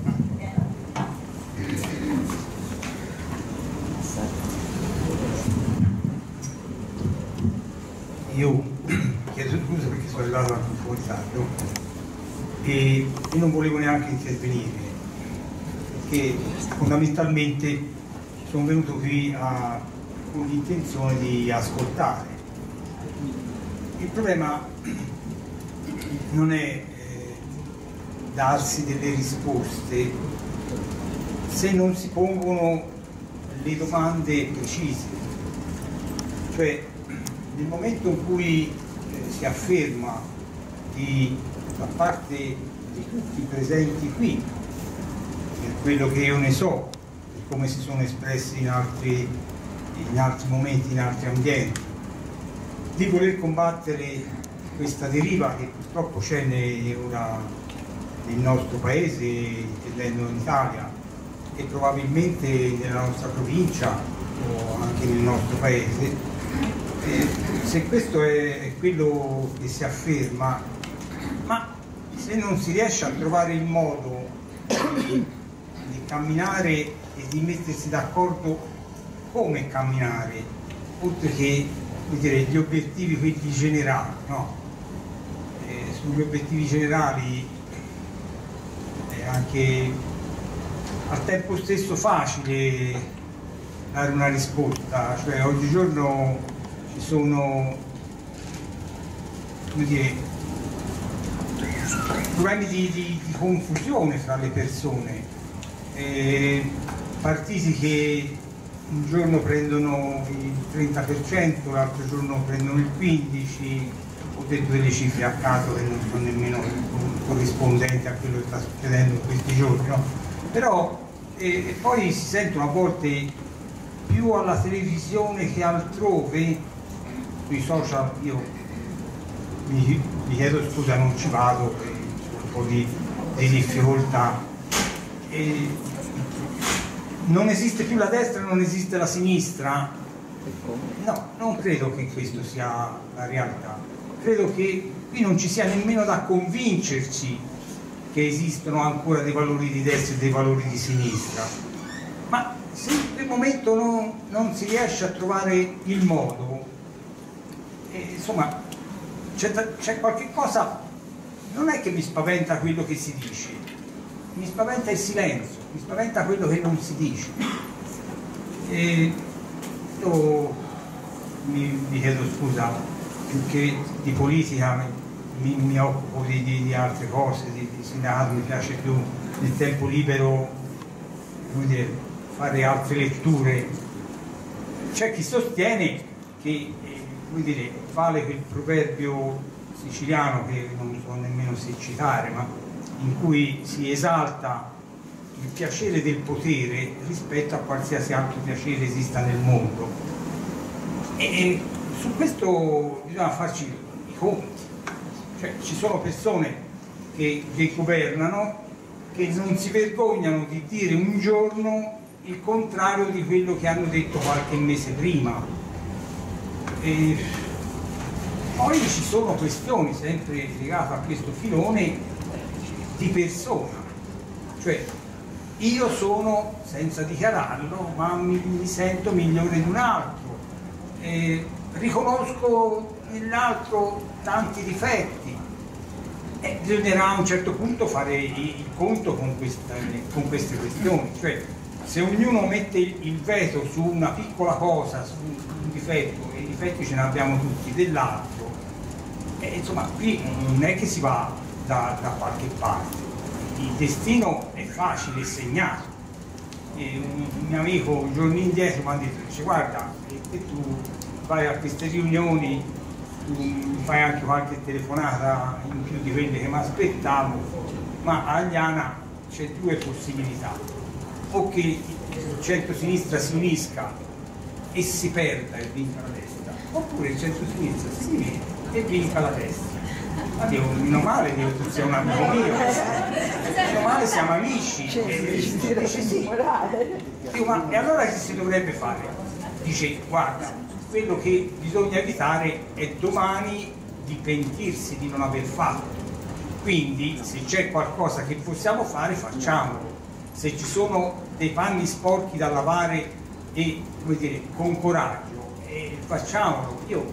S7: Io chiedo scusa perché sono arrivato anche un po' in ritardo e io non volevo neanche intervenire, perché fondamentalmente sono venuto qui con l'intenzione di ascoltare. Il problema non è darsi delle risposte se non si pongono le domande precise, cioè nel momento in cui si afferma da parte di tutti i presenti qui, per quello che io ne so, per come si sono espressi in altri momenti, in altri ambienti, di voler combattere questa deriva che purtroppo c'è nel nostro paese, intendendo in Italia, e probabilmente nella nostra provincia o anche nel nostro paese, se questo è quello che si afferma, ma se non si riesce a trovare il modo di camminare e di mettersi d'accordo come camminare, oltre che gli obiettivi quelli generali, no? Sugli obiettivi generali è anche al tempo stesso facile dare una risposta, cioè oggigiorno ci sono, come dire, problemi di confusione fra le persone, partiti che un giorno prendono il 30%, l'altro giorno prendono il 15%, ho detto delle cifre a caso che non sono nemmeno corrispondenti a quello che sta succedendo in questi giorni, no? Però poi si sentono a volte più alla televisione che altrove, sui social io mi chiedo scusa, non ci vado, ho un po' di difficoltà. Non esiste più la destra, non esiste la sinistra? No, non credo che questo sia la realtà. Credo che qui non ci sia nemmeno da convincerci che esistono ancora dei valori di destra e dei valori di sinistra, ma se per il momento non si riesce a trovare il modo, insomma c'è qualche cosa, non è che mi spaventa quello che si dice, mi spaventa il silenzio, mi spaventa quello che non si dice. Io mi chiedo scusa, più che di politica mi occupo di altre cose, di sindacato, mi piace più nel tempo libero, come dire, fare altre letture. C'è chi sostiene che come dire, vale quel proverbio siciliano che non so nemmeno se citare, ma in cui si esalta il piacere del potere rispetto a qualsiasi altro piacere esista nel mondo. E su questo bisogna farci i conti, cioè ci sono persone che governano che non si vergognano di dire un giorno il contrario di quello che hanno detto qualche mese prima. E poi ci sono questioni sempre legate a questo filone di persona, cioè io sono, senza dichiararlo, ma mi sento migliore di un altro, riconosco nell'altro tanti difetti, bisognerà a un certo punto fare il conto con queste questioni, cioè se ognuno mette il veto su una piccola cosa, su un difetto, e i difetti ce ne abbiamo tutti, dell'altro, insomma qui non è che si va da qualche parte, il destino è facile, è segnato. Un mio amico giorni indietro mi ha detto, dice, guarda, se tu vai a queste riunioni, tu fai anche qualche telefonata in più di quelle che mi aspettavo, ma a Agliana c'è due possibilità: o che il centro-sinistra si unisca e si perda e vinca la destra, oppure il centro-sinistra si divide e vinca la destra. Ma Dio, meno male che tu sei un amico mio, meno male siamo amici. Dice sì. Dico, ma e allora che si dovrebbe fare? Dice, guarda, quello che bisogna evitare è domani di pentirsi di non aver fatto. Quindi se c'è qualcosa che possiamo fare, facciamolo. Se ci sono dei panni sporchi da lavare e, come dire, con coraggio, facciamolo. Io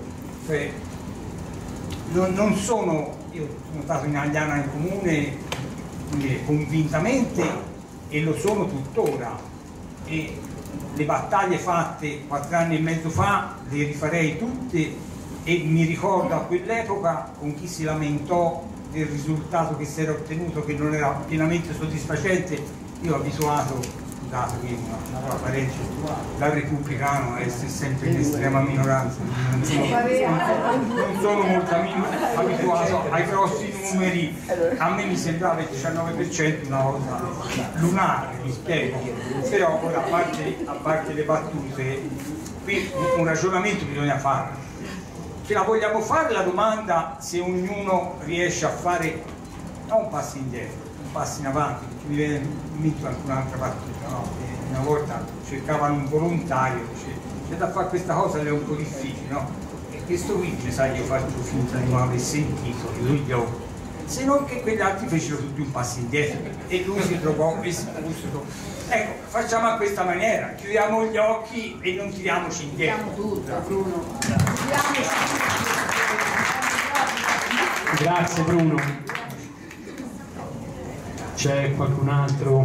S7: non sono, io sono stato in Agliana in comune, dire, convintamente, e lo sono tuttora, e le battaglie fatte 4 anni e mezzo fa le rifarei tutte, e mi ricordo a quell'epoca con chi si lamentò del risultato che si era ottenuto, che non era pienamente soddisfacente. Io ho abituato, dato che una parente, da repubblicano, a essere sempre in estrema minoranza, non sono molto abituato ai grossi numeri. A me mi sembrava il 19% una cosa lunare, mi spiego, però ora a parte le battute, qui un ragionamento bisogna farlo. Ce la vogliamo fare la domanda se ognuno riesce a fare non un passo indietro, un passo in avanti, perché mi viene in mente anche un'altra battuta, no? Che una volta cercavano un volontario, c'è da fare questa cosa, è un po' difficile, no? E questo qui, sai, io faccio finta di non aver sentito, chiudo gli occhi, se non che quegli altri fecero tutti un passo indietro e lui si trovò esposto. Ecco, facciamo a questa maniera, chiudiamo gli occhi e non tiriamoci indietro.
S6: Bruno.
S1: Grazie Bruno. C'è qualcun altro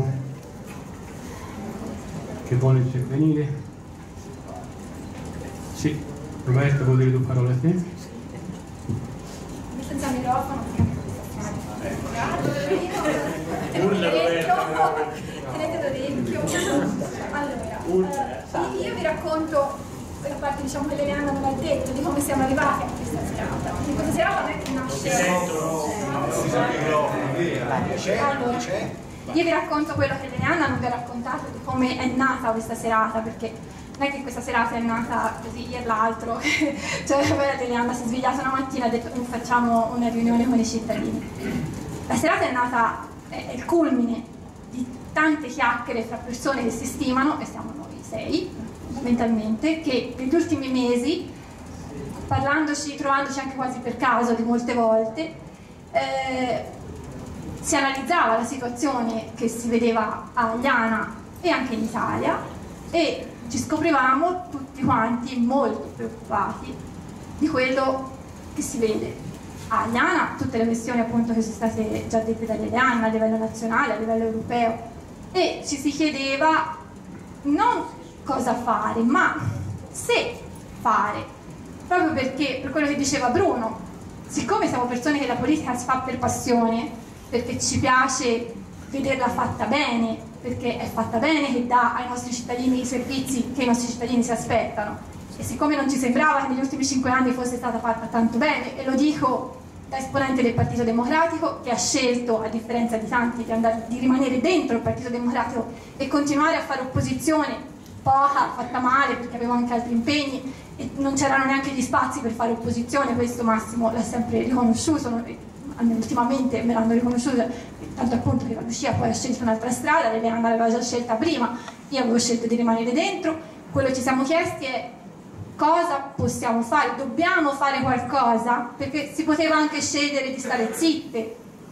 S1: che vuole intervenire? Sì, Roberto, vuoi dire due parole a te?
S8: Senza microfono. Tenete l'orecchio. Allora, io vi racconto quella parte, diciamo, che Liliana non ha detto, di come siamo arrivati a questa serata. Quindi questa serata non è che nasce. Allora, io vi racconto quello che Liliana non vi ha raccontato, di come è nata questa serata, perché non è che questa serata è nata così ieri l'altro, cioè poi Liliana si è svegliata una mattina e ha detto facciamo una riunione con i cittadini. La serata è nata, è il culmine di tante chiacchiere fra persone che si stimano, e siamo noi 6 mentalmente, che negli ultimi mesi, parlandoci, trovandoci anche quasi per caso di molte volte, si analizzava la situazione che si vedeva a Agliana e anche in Italia, e ci scoprivamo tutti quanti molto preoccupati di quello che si vede a Agliana, tutte le questioni appunto che sono state già dette da Liliana a livello nazionale, a livello europeo, e ci si chiedeva non cosa fare, ma se fare, proprio perché, per quello che diceva Bruno, siccome siamo persone che la politica si fa per passione, perché ci piace vederla fatta bene, perché è fatta bene che dà ai nostri cittadini i servizi che i nostri cittadini si aspettano, e siccome non ci sembrava che negli ultimi 5 anni fosse stata fatta tanto bene, e lo dico da esponente del Partito Democratico, che ha scelto, a differenza di tanti, di rimanere dentro il Partito Democratico e continuare a fare opposizione poca, fatta male, perché avevo anche altri impegni e non c'erano neanche gli spazi per fare opposizione. Questo Massimo l'ha sempre riconosciuto, almeno ultimamente me l'hanno riconosciuto, tanto appunto che la Lucia poi ha scelto un'altra strada, Liliana l'aveva già scelta prima, io avevo scelto di rimanere dentro. Quello che ci siamo chiesti è: cosa possiamo fare? Dobbiamo fare qualcosa? Perché si poteva anche scegliere di stare zitti,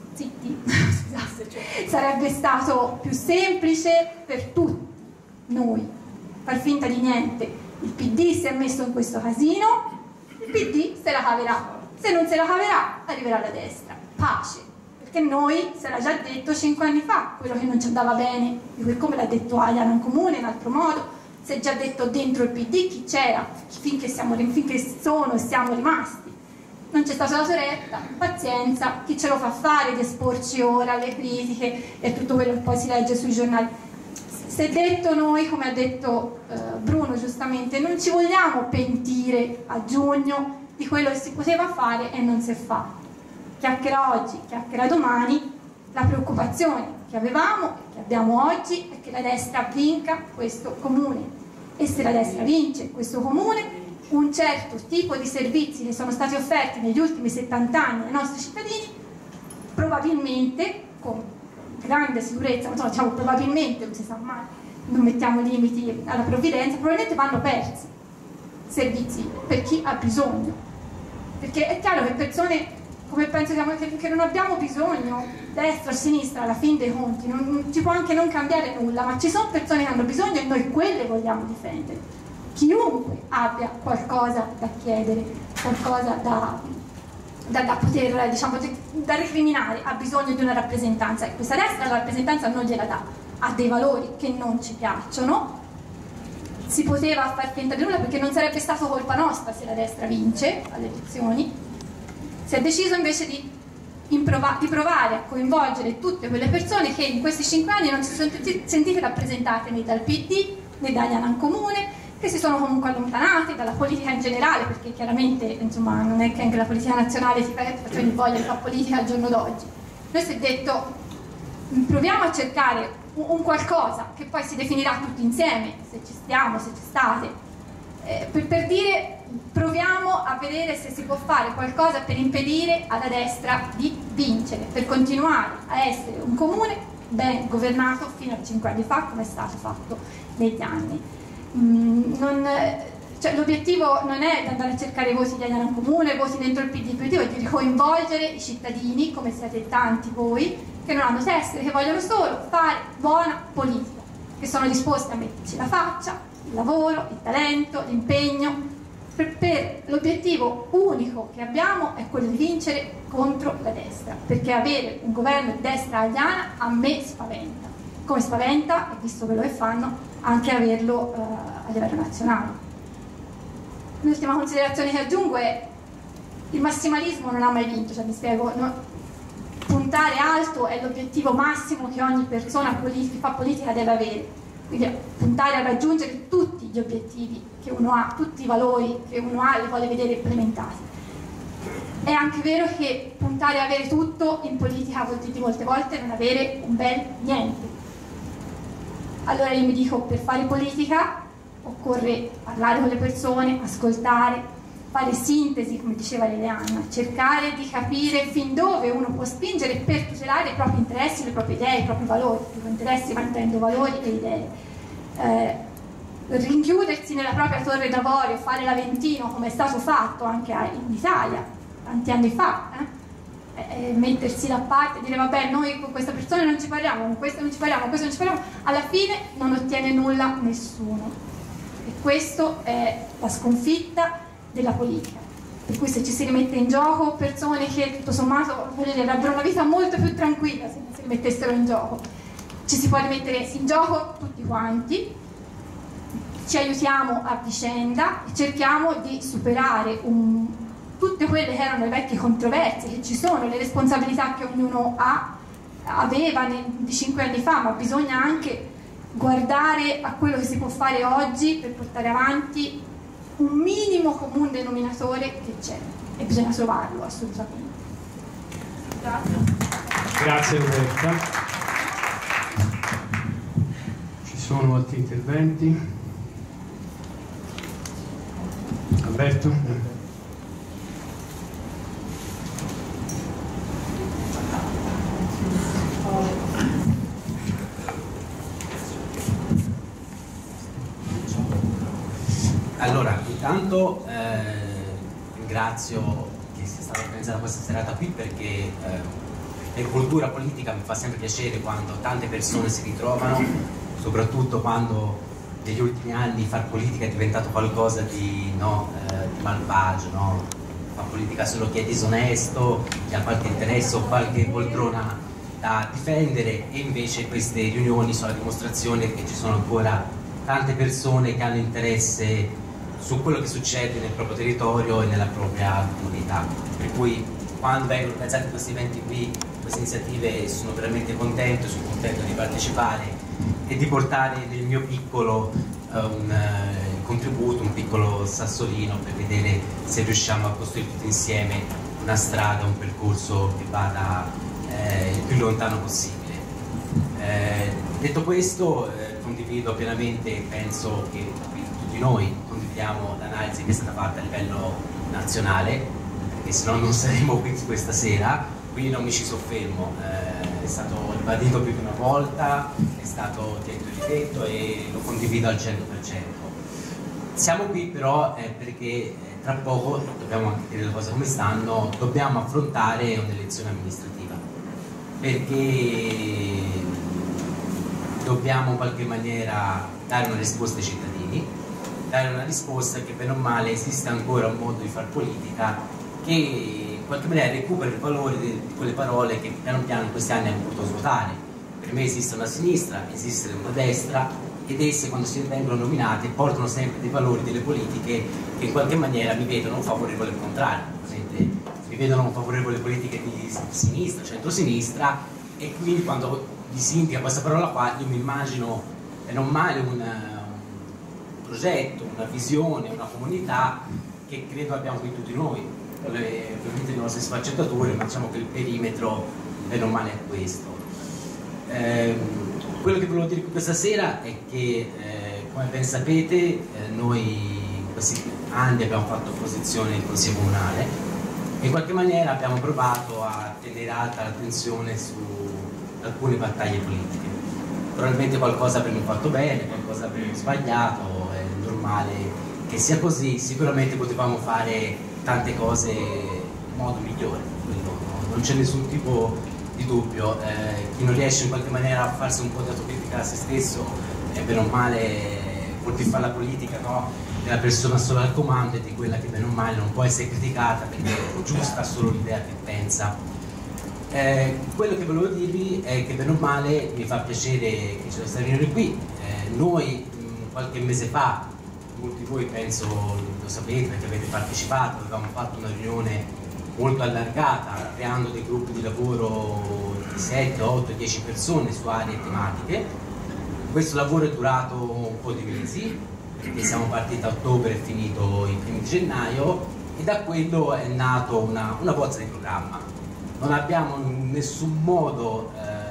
S8: scusate, cioè, sarebbe stato più semplice per tutti noi, far finta di niente. Il PD si è messo in questo casino, il PD se la caverà, se non se la caverà arriverà la destra, pace, perché noi, se l'ha già detto 5 anni fa, quello che non ci andava bene, come l'ha detto Agliana in comune, in altro modo, si è già detto dentro il PD chi c'era, finché sono e siamo rimasti. Non c'è stata la soretta, pazienza, chi ce lo fa fare di esporci ora alle critiche e tutto quello che poi si legge sui giornali. Si è detto, noi, come ha detto Bruno giustamente, non ci vogliamo pentire a giugno di quello che si poteva fare e non si è fatto. Chiacchiera oggi, chiacchiera domani, la preoccupazione che avevamo e che abbiamo oggi è che la destra vinca questo comune, e se la destra vince questo comune, un certo tipo di servizi che sono stati offerti negli ultimi 70 anni ai nostri cittadini, probabilmente, con grande sicurezza, non so, diciamo probabilmente, non si sa mai, non mettiamo limiti alla provvidenza, probabilmente vanno persi servizi per chi ha bisogno, perché è chiaro che persone, come penso che non abbiamo bisogno, destra o sinistra, alla fin dei conti, non ci può anche non cambiare nulla, ma ci sono persone che hanno bisogno e noi quelle vogliamo difendere. Chiunque abbia qualcosa da chiedere, qualcosa da poter, diciamo, da recriminare, ha bisogno di una rappresentanza, e questa destra la rappresentanza non gliela dà, ha dei valori che non ci piacciono. Si poteva far finta di nulla, perché non sarebbe stato colpa nostra se la destra vince alle elezioni. Si è deciso invece di provare a coinvolgere tutte quelle persone che in questi 5 anni non si sono sentite rappresentate né dal PD né da Agliana in comune, che si sono comunque allontanate dalla politica in generale, perché chiaramente, insomma, non è che anche la politica nazionale ti faccia ogni voglia di fare politica al giorno d'oggi. Noi si è detto, proviamo a cercare un qualcosa che poi si definirà tutti insieme, se ci stiamo, se ci state, per dire, proviamo a vedere se si può fare qualcosa per impedire alla destra di vincere, per continuare a essere un comune ben governato fino a 5 anni fa, come è stato fatto negli anni. L'obiettivo non è di andare a cercare i voti di Aiana Comune, voti dentro il PD, l'obiettivo è di coinvolgere i cittadini, come siete tanti voi, che non hanno teste, che vogliono solo fare buona politica, che sono disposti a metterci la faccia, il lavoro, il talento, l'impegno. Per l'obiettivo unico che abbiamo è quello di vincere contro la destra, perché avere un governo di destra Aiana a me spaventa, come spaventa, e visto quello che fanno, anche averlo a livello nazionale. L'ultima considerazione che aggiungo è il massimalismo non ha mai vinto, cioè mi spiego, puntare alto è l'obiettivo massimo che ogni persona che fa politica deve avere, quindi puntare a raggiungere tutti gli obiettivi che uno ha, tutti i valori che uno ha, li vuole vedere implementati. È anche vero che puntare a avere tutto in politica vuol dire molte volte non avere un bel niente. Allora io mi dico, per fare politica occorre parlare con le persone, ascoltare, fare sintesi, come diceva Liliana, cercare di capire fin dove uno può spingere per tutelare i propri interessi, le proprie idee, i propri valori. Dico interessi, ma intendo valori e idee. Rinchiudersi nella propria torre d'avorio, fare l'Aventino, come è stato fatto anche in Italia tanti anni fa, mettersi da parte e dire vabbè, noi con questa persona non ci parliamo, con questa non ci parliamo, con questa non ci parliamo, alla fine non ottiene nulla nessuno. E questa è la sconfitta della politica, per cui se ci si rimette in gioco persone che tutto sommato avrebbero una vita molto più tranquilla se non si rimettessero in gioco, ci si può rimettere in gioco tutti quanti, ci aiutiamo a vicenda e cerchiamo di superare tutte quelle che erano le vecchie controversie che ci sono, le responsabilità che ognuno aveva di 5 anni fa, ma bisogna anche guardare a quello che si può fare oggi per portare avanti un minimo comune denominatore che c'è, e bisogna trovarlo assolutamente. Grazie.
S1: Grazie Roberta. Ci sono altri interventi? Alberto?
S9: Allora, intanto ringrazio che sia stata organizzata questa serata qui, perché per cultura politica mi fa sempre piacere quando tante persone si ritrovano, soprattutto quando negli ultimi anni far politica è diventato qualcosa di malvagio, no? Far politica solo chi è disonesto, chi ha qualche interesse o qualche poltrona da difendere, e invece queste riunioni sono la dimostrazione che ci sono ancora tante persone che hanno interesse su quello che succede nel proprio territorio e nella propria comunità. Per cui quando vengono organizzati questi eventi qui, queste iniziative, sono veramente contento di partecipare e di portare nel mio piccolo un contributo, un piccolo sassolino, per vedere se riusciamo a costruire tutti insieme una strada, un percorso che vada il più lontano possibile. Detto questo, condivido pienamente, penso che tutti noi condividiamo l'analisi che è stata fatta a livello nazionale, perché se no non saremmo qui questa sera, quindi non mi ci soffermo. È stato ribadito più di una volta, è stato detto e ripetuto e lo condivido al 100%. Siamo qui però perché tra poco, dobbiamo anche dire le cose come stanno, dobbiamo affrontare un'elezione amministrativa, perché dobbiamo in qualche maniera dare una risposta ai cittadini, dare una risposta che bene o male esiste ancora un modo di far politica che in qualche maniera recupera il valore di quelle parole che piano piano in questi anni hanno voluto svuotare. Per me esiste una sinistra, esiste una destra, ed esse quando si vengono nominate portano sempre dei valori, delle politiche che in qualche maniera mi vedono favorevole al contrario. Mi vedono favorevole politiche di sinistra, centro-sinistra, e quindi quando gli si indica questa parola qua io mi immagino non male un progetto, una visione, una comunità che credo abbiamo qui tutti noi, ovviamente le nostre sfaccettature, ma diciamo che il perimetro non male è questo. Quello che volevo dire questa sera è che come ben sapete noi in questi anni abbiamo fatto opposizione in Consiglio Comunale In qualche maniera abbiamo provato a tenere alta l'attenzione su alcune battaglie politiche. Probabilmente qualcosa avremmo fatto bene, qualcosa avremmo sbagliato, è normale che sia così. Sicuramente potevamo fare tante cose in modo migliore, non c'è nessun tipo di dubbio. Chi non riesce in qualche maniera a farsi un po' di autocritica a se stesso, bene o male, vuol dire fare la politica, no? Della persona sola al comando e di quella che bene o male non può essere criticata perché è giusta solo l'idea che pensa. Quello che volevo dirvi è che bene o male mi fa piacere che ci sia venuti qui. Noi qualche mese fa, molti di voi penso lo sapete perché avete partecipato, avevamo fatto una riunione molto allargata, creando dei gruppi di lavoro di 7, 8, 10 persone su aree tematiche. Questo lavoro è durato un po' di mesi, perché siamo partiti a ottobre e finito i primi di gennaio, e da quello è nato una bozza di programma. Non abbiamo in nessun modo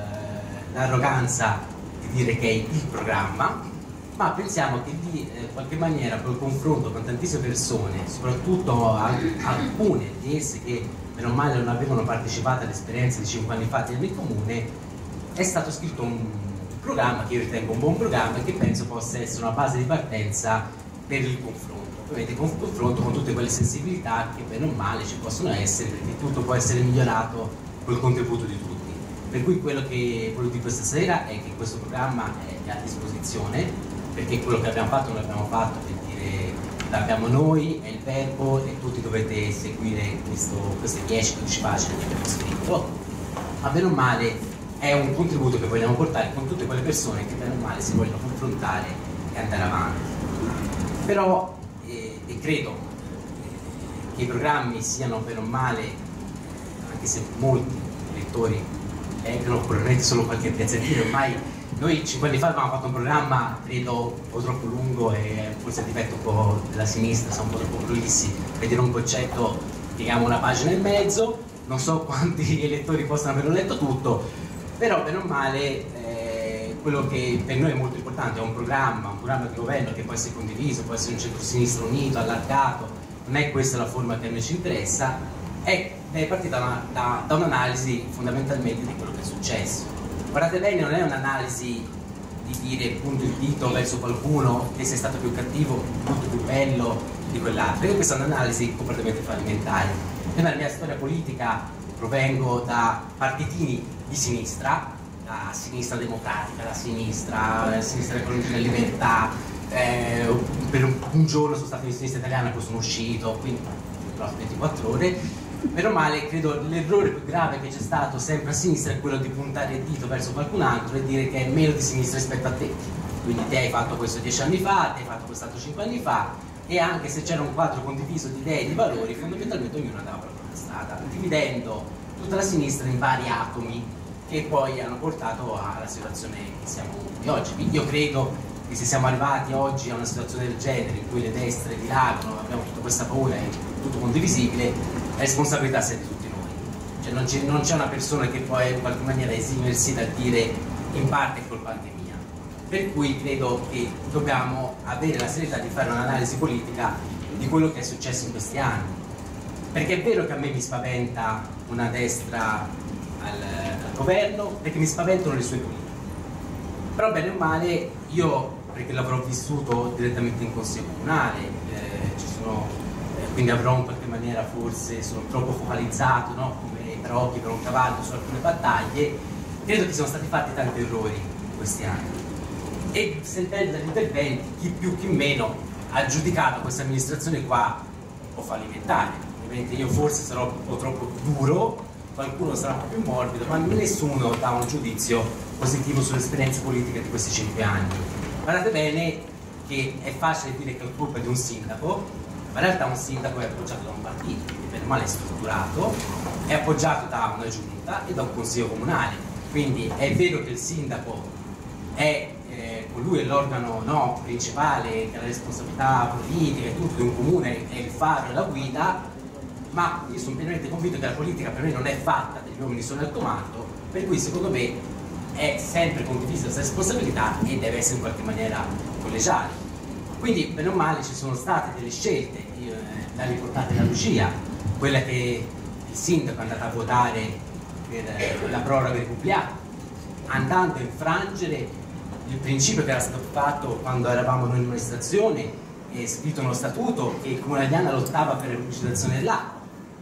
S9: l'arroganza di dire che è il programma, ma pensiamo che di qualche maniera col confronto con tantissime persone, soprattutto alcune di esse che meno male non avevano partecipato all'esperienza di 5 anni fa del comune, è stato scritto un programma che io ritengo un buon programma e che penso possa essere una base di partenza per il confronto. Ovviamente confronto con tutte quelle sensibilità che bene o male ci possono essere, perché tutto può essere migliorato col contributo di tutti. Per cui quello che voglio dire questa sera è che questo programma è a disposizione, perché quello che abbiamo fatto non l'abbiamo fatto per dire l'abbiamo noi, è il verbo e tutti dovete seguire queste 10-12 pagine che abbiamo scritto, ma bene o male è un contributo che vogliamo portare con tutte quelle persone che bene o male si vogliono confrontare e andare avanti. Però e credo che i programmi siano bene o male, anche se molti lettori leggono probabilmente solo qualche pezzettino, ormai noi 5 anni fa avevamo fatto un programma credo un po' troppo lungo e forse il difetto un po' della sinistra, sono un po' troppo prolissi per dire un concetto, diciamo una pagina e mezzo, non so quanti lettori possano averlo letto tutto, però bene o male quello che per noi è molto importante è un programma di governo che può essere condiviso, può essere un centro-sinistra unito, allargato, non è questa la forma che a noi ci interessa, è partita da un'analisi fondamentalmente di quello che è successo. Guardate bene, non è un'analisi di dire punto il dito verso qualcuno che sia stato più cattivo, molto più bello di quell'altro, perché questa è un'analisi completamente fallimentare. Nella mia storia politica provengo da partitini di sinistra, la sinistra democratica, la sinistra ecologica e libertà, per un giorno sono stato in sinistra italiana, poi sono uscito, quindi 24 ore. Meno male, credo l'errore più grave che c'è stato sempre a sinistra è quello di puntare il dito verso qualcun altro e dire che è meno di sinistra rispetto a te. Quindi te hai fatto questo 10 anni fa, te hai fatto quest'altro 5 anni fa, e anche se c'era un quadro condiviso di idee e di valori, fondamentalmente ognuno andava per una strada, dividendo tutta la sinistra in vari atomi che poi hanno portato alla situazione che siamo di oggi. Quindi io credo che se siamo arrivati oggi a una situazione del genere in cui le destre dilagano, abbiamo tutta questa paura, è tutto condivisibile, la responsabilità sia di tutti noi. Cioè non c'è una persona che può in qualche maniera esimersi dal dire in parte è colpa anche mia. Per cui credo che dobbiamo avere la serietà di fare un'analisi politica di quello che è successo in questi anni. Perché è vero che a me mi spaventa una destra al governo, perché mi spaventano le sue politiche. Però bene o male, io, perché l'avrò vissuto direttamente in consiglio comunale, quindi avrò in qualche maniera forse, sono troppo focalizzato, no? Come Tarocchi per un cavallo su alcune battaglie, credo che siano stati fatti tanti errori in questi anni. E sentendo dagli interventi, chi più chi meno ha giudicato questa amministrazione qua un po' fallimentare. Ovviamente io forse sarò un po' troppo duro, qualcuno sarà un po' più morbido, ma nessuno dà un giudizio positivo sull'esperienza politica di questi 5 anni. Guardate bene che è facile dire che è colpa di un sindaco, ma in realtà un sindaco è appoggiato da un partito, che per male è strutturato, è appoggiato da una giunta e da un consiglio comunale. Quindi è vero che il sindaco è colui è l'organo principale, che ha la responsabilità politica e tutto di un comune, è il faro e la guida, ma io sono pienamente convinto che la politica per me non è fatta degli uomini solo al comando, per cui secondo me è sempre condivisa questa responsabilità e deve essere in qualche maniera collegiale. Quindi bene o male ci sono state delle scelte, da riportate da Lucia, quella che il sindaco è andato a votare per la proroga del WPA, andando a infrangere il principio che era stato fatto quando eravamo noi in amministrazione e scritto nello statuto che il Comune di Anna lottava per la riqualificazione dell'acqua,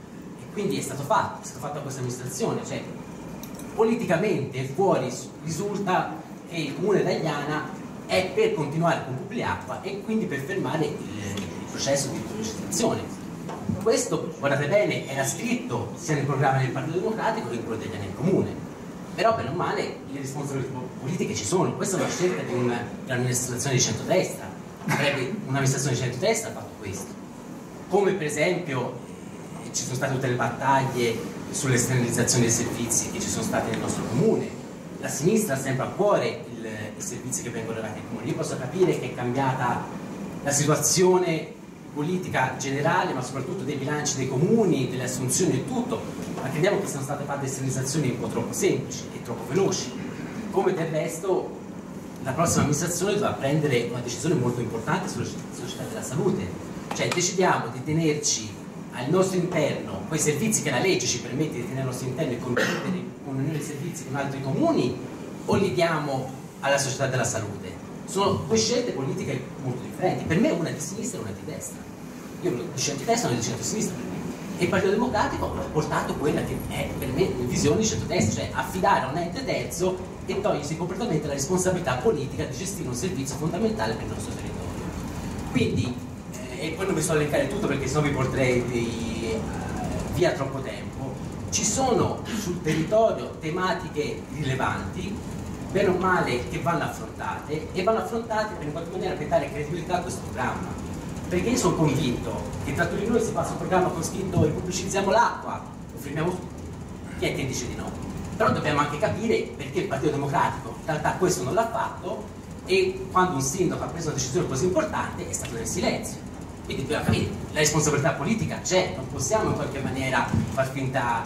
S9: e quindi è stato fatto a questa amministrazione, cioè politicamente fuori risulta che il Comune di Agliana è per continuare con WPA e quindi per fermare il processo di riqualificazione. Questo, guardate bene, era scritto sia nel programma del Partito Democratico che in quello degli anni comune, però per non male le responsabilità politiche ci sono. Questa è una scelta di un'amministrazione di centrodestra, avrebbe un'amministrazione di centrodestra fatto questo, come per esempio ci sono state tutte le battaglie sull'esternalizzazione dei servizi che ci sono state nel nostro comune. La sinistra ha sempre a cuore i servizi che vengono erogati ai comuni. Io posso capire che è cambiata la situazione politica generale, ma soprattutto dei bilanci dei comuni, delle assunzioni e tutto, ma crediamo che siano state fatte esternalizzazioni un po' troppo semplici e troppo veloci, come del resto la prossima amministrazione dovrà prendere una decisione molto importante sulla città della salute, cioè decidiamo di tenerci al nostro interno quei servizi che la legge ci permette di tenere al nostro interno e condividere un'unione di servizi con altri comuni, o li diamo alla società della salute. Sono due scelte politiche molto differenti. Per me una è di sinistra e una è di destra. Io di centrodestra e una di centrosinistra. E il Partito Democratico ha portato quella che è per me la visione di centrodestra, cioè affidare a un ente terzo e togliersi completamente la responsabilità politica di gestire un servizio fondamentale per il nostro territorio. Quindi, e poi non vi sto a elencare tutto perché sennò vi porterei via troppo tempo, ci sono sul territorio tematiche rilevanti, bene o male, che vanno affrontate, e vanno affrontate per in qualche maniera per dare credibilità a questo programma, perché io sono convinto che tra tutti noi si passa un programma con scritto pubblicizziamo l'acqua, lo fermiamo tutto. Chi è che dice di no? Però dobbiamo anche capire perché il Partito Democratico in realtà questo non l'ha fatto, e quando un sindaco ha preso una decisione così importante è stato nel silenzio. Quindi dobbiamo capire, la responsabilità politica c'è, non possiamo in qualche maniera far finta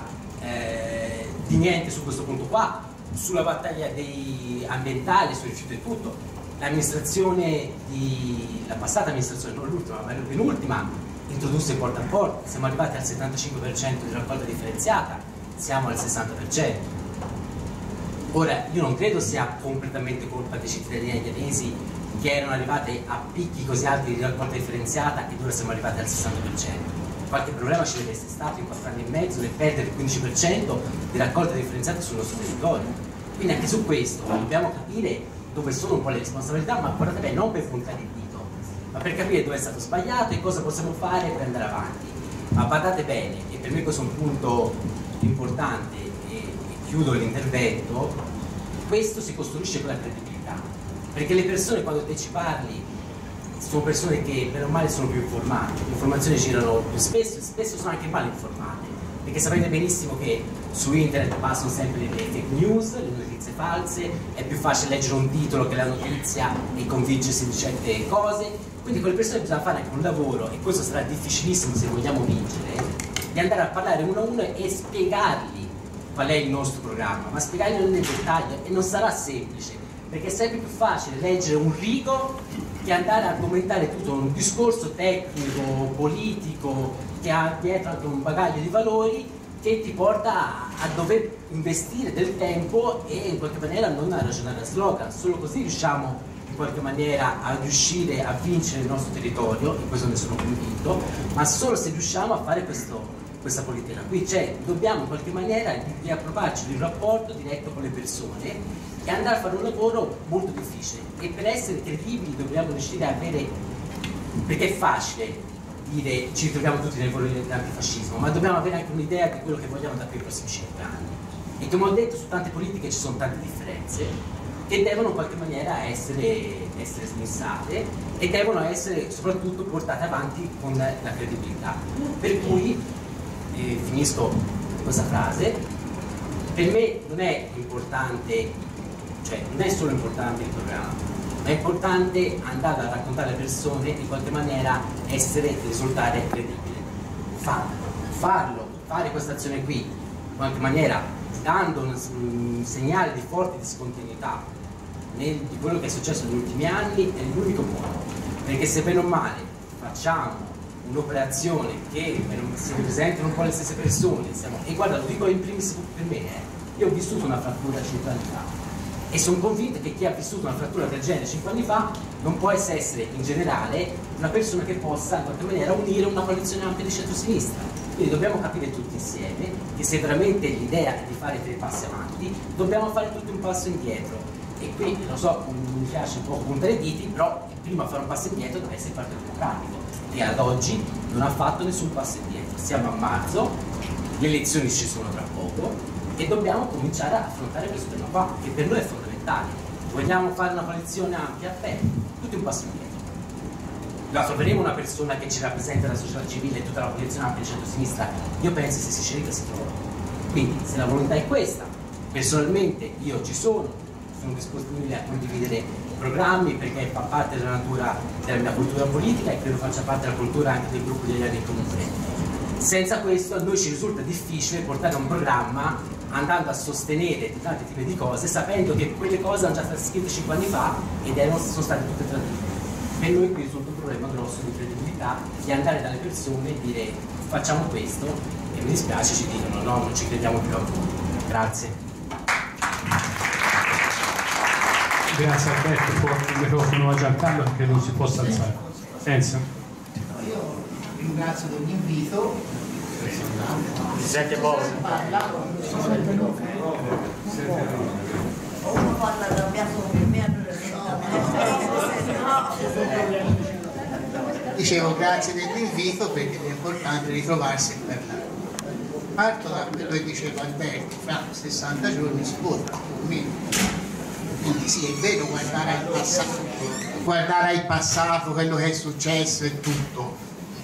S9: di niente su questo punto qua. Sulla battaglia ambientale, sui rifiuti e tutto, l'amministrazione la passata amministrazione, non l'ultima ma la penultima, introdusse il porta a porta, siamo arrivati al 75% di raccolta differenziata, siamo al 60%. Ora, io non credo sia completamente colpa dei cittadini aglianesi che erano arrivati a picchi così alti di raccolta differenziata e ora siamo arrivati al 60%. Qualche problema ci deve essere stato in 4 anni e mezzo nel perdere il 15% di raccolta differenziata sul nostro territorio. Quindi anche su questo dobbiamo capire dove sono un po' le responsabilità, ma guardate bene, non per puntare il dito, ma per capire dove è stato sbagliato e cosa possiamo fare per andare avanti. Ma badate bene, e per me questo è un punto importante, e chiudo l'intervento, questo si costruisce con la credibilità, perché le persone quando te ci parli sono persone che per o male sono più informate, le informazioni girano più spesso sono anche mal informate, perché sapete benissimo che su internet passano sempre le fake news, le notizie false, è più facile leggere un titolo che la notizia e convincersi di certe cose, quindi con le persone bisogna fare anche un lavoro, e questo sarà difficilissimo se vogliamo vincere, di andare a parlare uno a uno e spiegargli qual è il nostro programma, ma spiegarglielo nel dettaglio, e non sarà semplice, perché è sempre più facile leggere un rigo che andare a argomentare tutto un discorso tecnico, politico, che ha dietro anche un bagaglio di valori che ti porta a dover investire del tempo e in qualche maniera non a ragionare a slogan. Solo così riusciamo in qualche maniera a riuscire a vincere il nostro territorio, e questo ne sono convinto, ma solo se riusciamo a fare questa politica qui, cioè dobbiamo in qualche maniera riapprovarci di un rapporto diretto con le persone e andare a fare un lavoro molto difficile, e per essere credibili dobbiamo riuscire a avere, perché è facile dire ci troviamo tutti nel valore dell'antifascismo, ma dobbiamo avere anche un'idea di quello che vogliamo da qui ai prossimi 5 anni, e come ho detto su tante politiche ci sono tante differenze che devono in qualche maniera essere smissate e devono essere soprattutto portate avanti con la credibilità, per cui finisco questa frase, per me non è importante, cioè non è solo importante il programma, ma è importante andare a raccontare alle persone in qualche maniera risultare credibile. Fare questa azione qui in qualche maniera dando un segnale di forte discontinuità di quello che è successo negli ultimi anni è l'unico modo, perché se bene o male facciamo un'operazione che si presentano un po' le stesse persone, e guarda, lo dico in primis per me, io ho vissuto una frattura 5 anni fa e sono convinto che chi ha vissuto una frattura del genere 5 anni fa non può essere in generale una persona che possa in qualche maniera unire una coalizione ampia di centro-sinistra. Quindi dobbiamo capire tutti insieme che se veramente l'idea è di fare 3 passi avanti, dobbiamo fare tutti un passo indietro. E qui, lo so, mi piace un po' puntare i diti, però prima fare un passo indietro deve essere il Partito Democratico, che ad oggi non ha fatto nessun passo indietro. Siamo a marzo, le elezioni ci sono tra poco e dobbiamo cominciare a affrontare questo tema qua, che per noi è fondamentale. Vogliamo fare una coalizione ampia? Bene, tutti un passo indietro. La troveremo una persona che ci rappresenta la società civile e tutta la coalizione ampia di centro-sinistra? Io penso che se si sceglie si trova. Quindi, se la volontà è questa, personalmente io ci sono disponibile a condividere i programmi perché fa parte della natura della mia cultura politica e credo faccia parte della cultura anche del gruppo degli anni comune. Senza questo a noi ci risulta difficile portare un programma andando a sostenere tanti tipi di cose sapendo che quelle cose hanno già state scritte 5 anni fa ed sono state tutte tradite. Per noi qui risulta un problema grosso di credibilità di andare dalle persone e dire facciamo questo e mi dispiace ci dicono no, non ci crediamo più a voi. Grazie.
S1: Grazie Alberto, porto il microfono a Giancarlo perché non si possa alzare. Senza.
S10: Io ringrazio dell'invito.
S3: Si sente poco?
S5: Uno parla arrabbiato con me,
S10: Dicevo grazie dell'invito perché è importante ritrovarsi e parlare. Parto da quello che diceva Alberto, fra 60 giorni si vota, quindi sì, è vero guardare al passato, quello che è successo e tutto,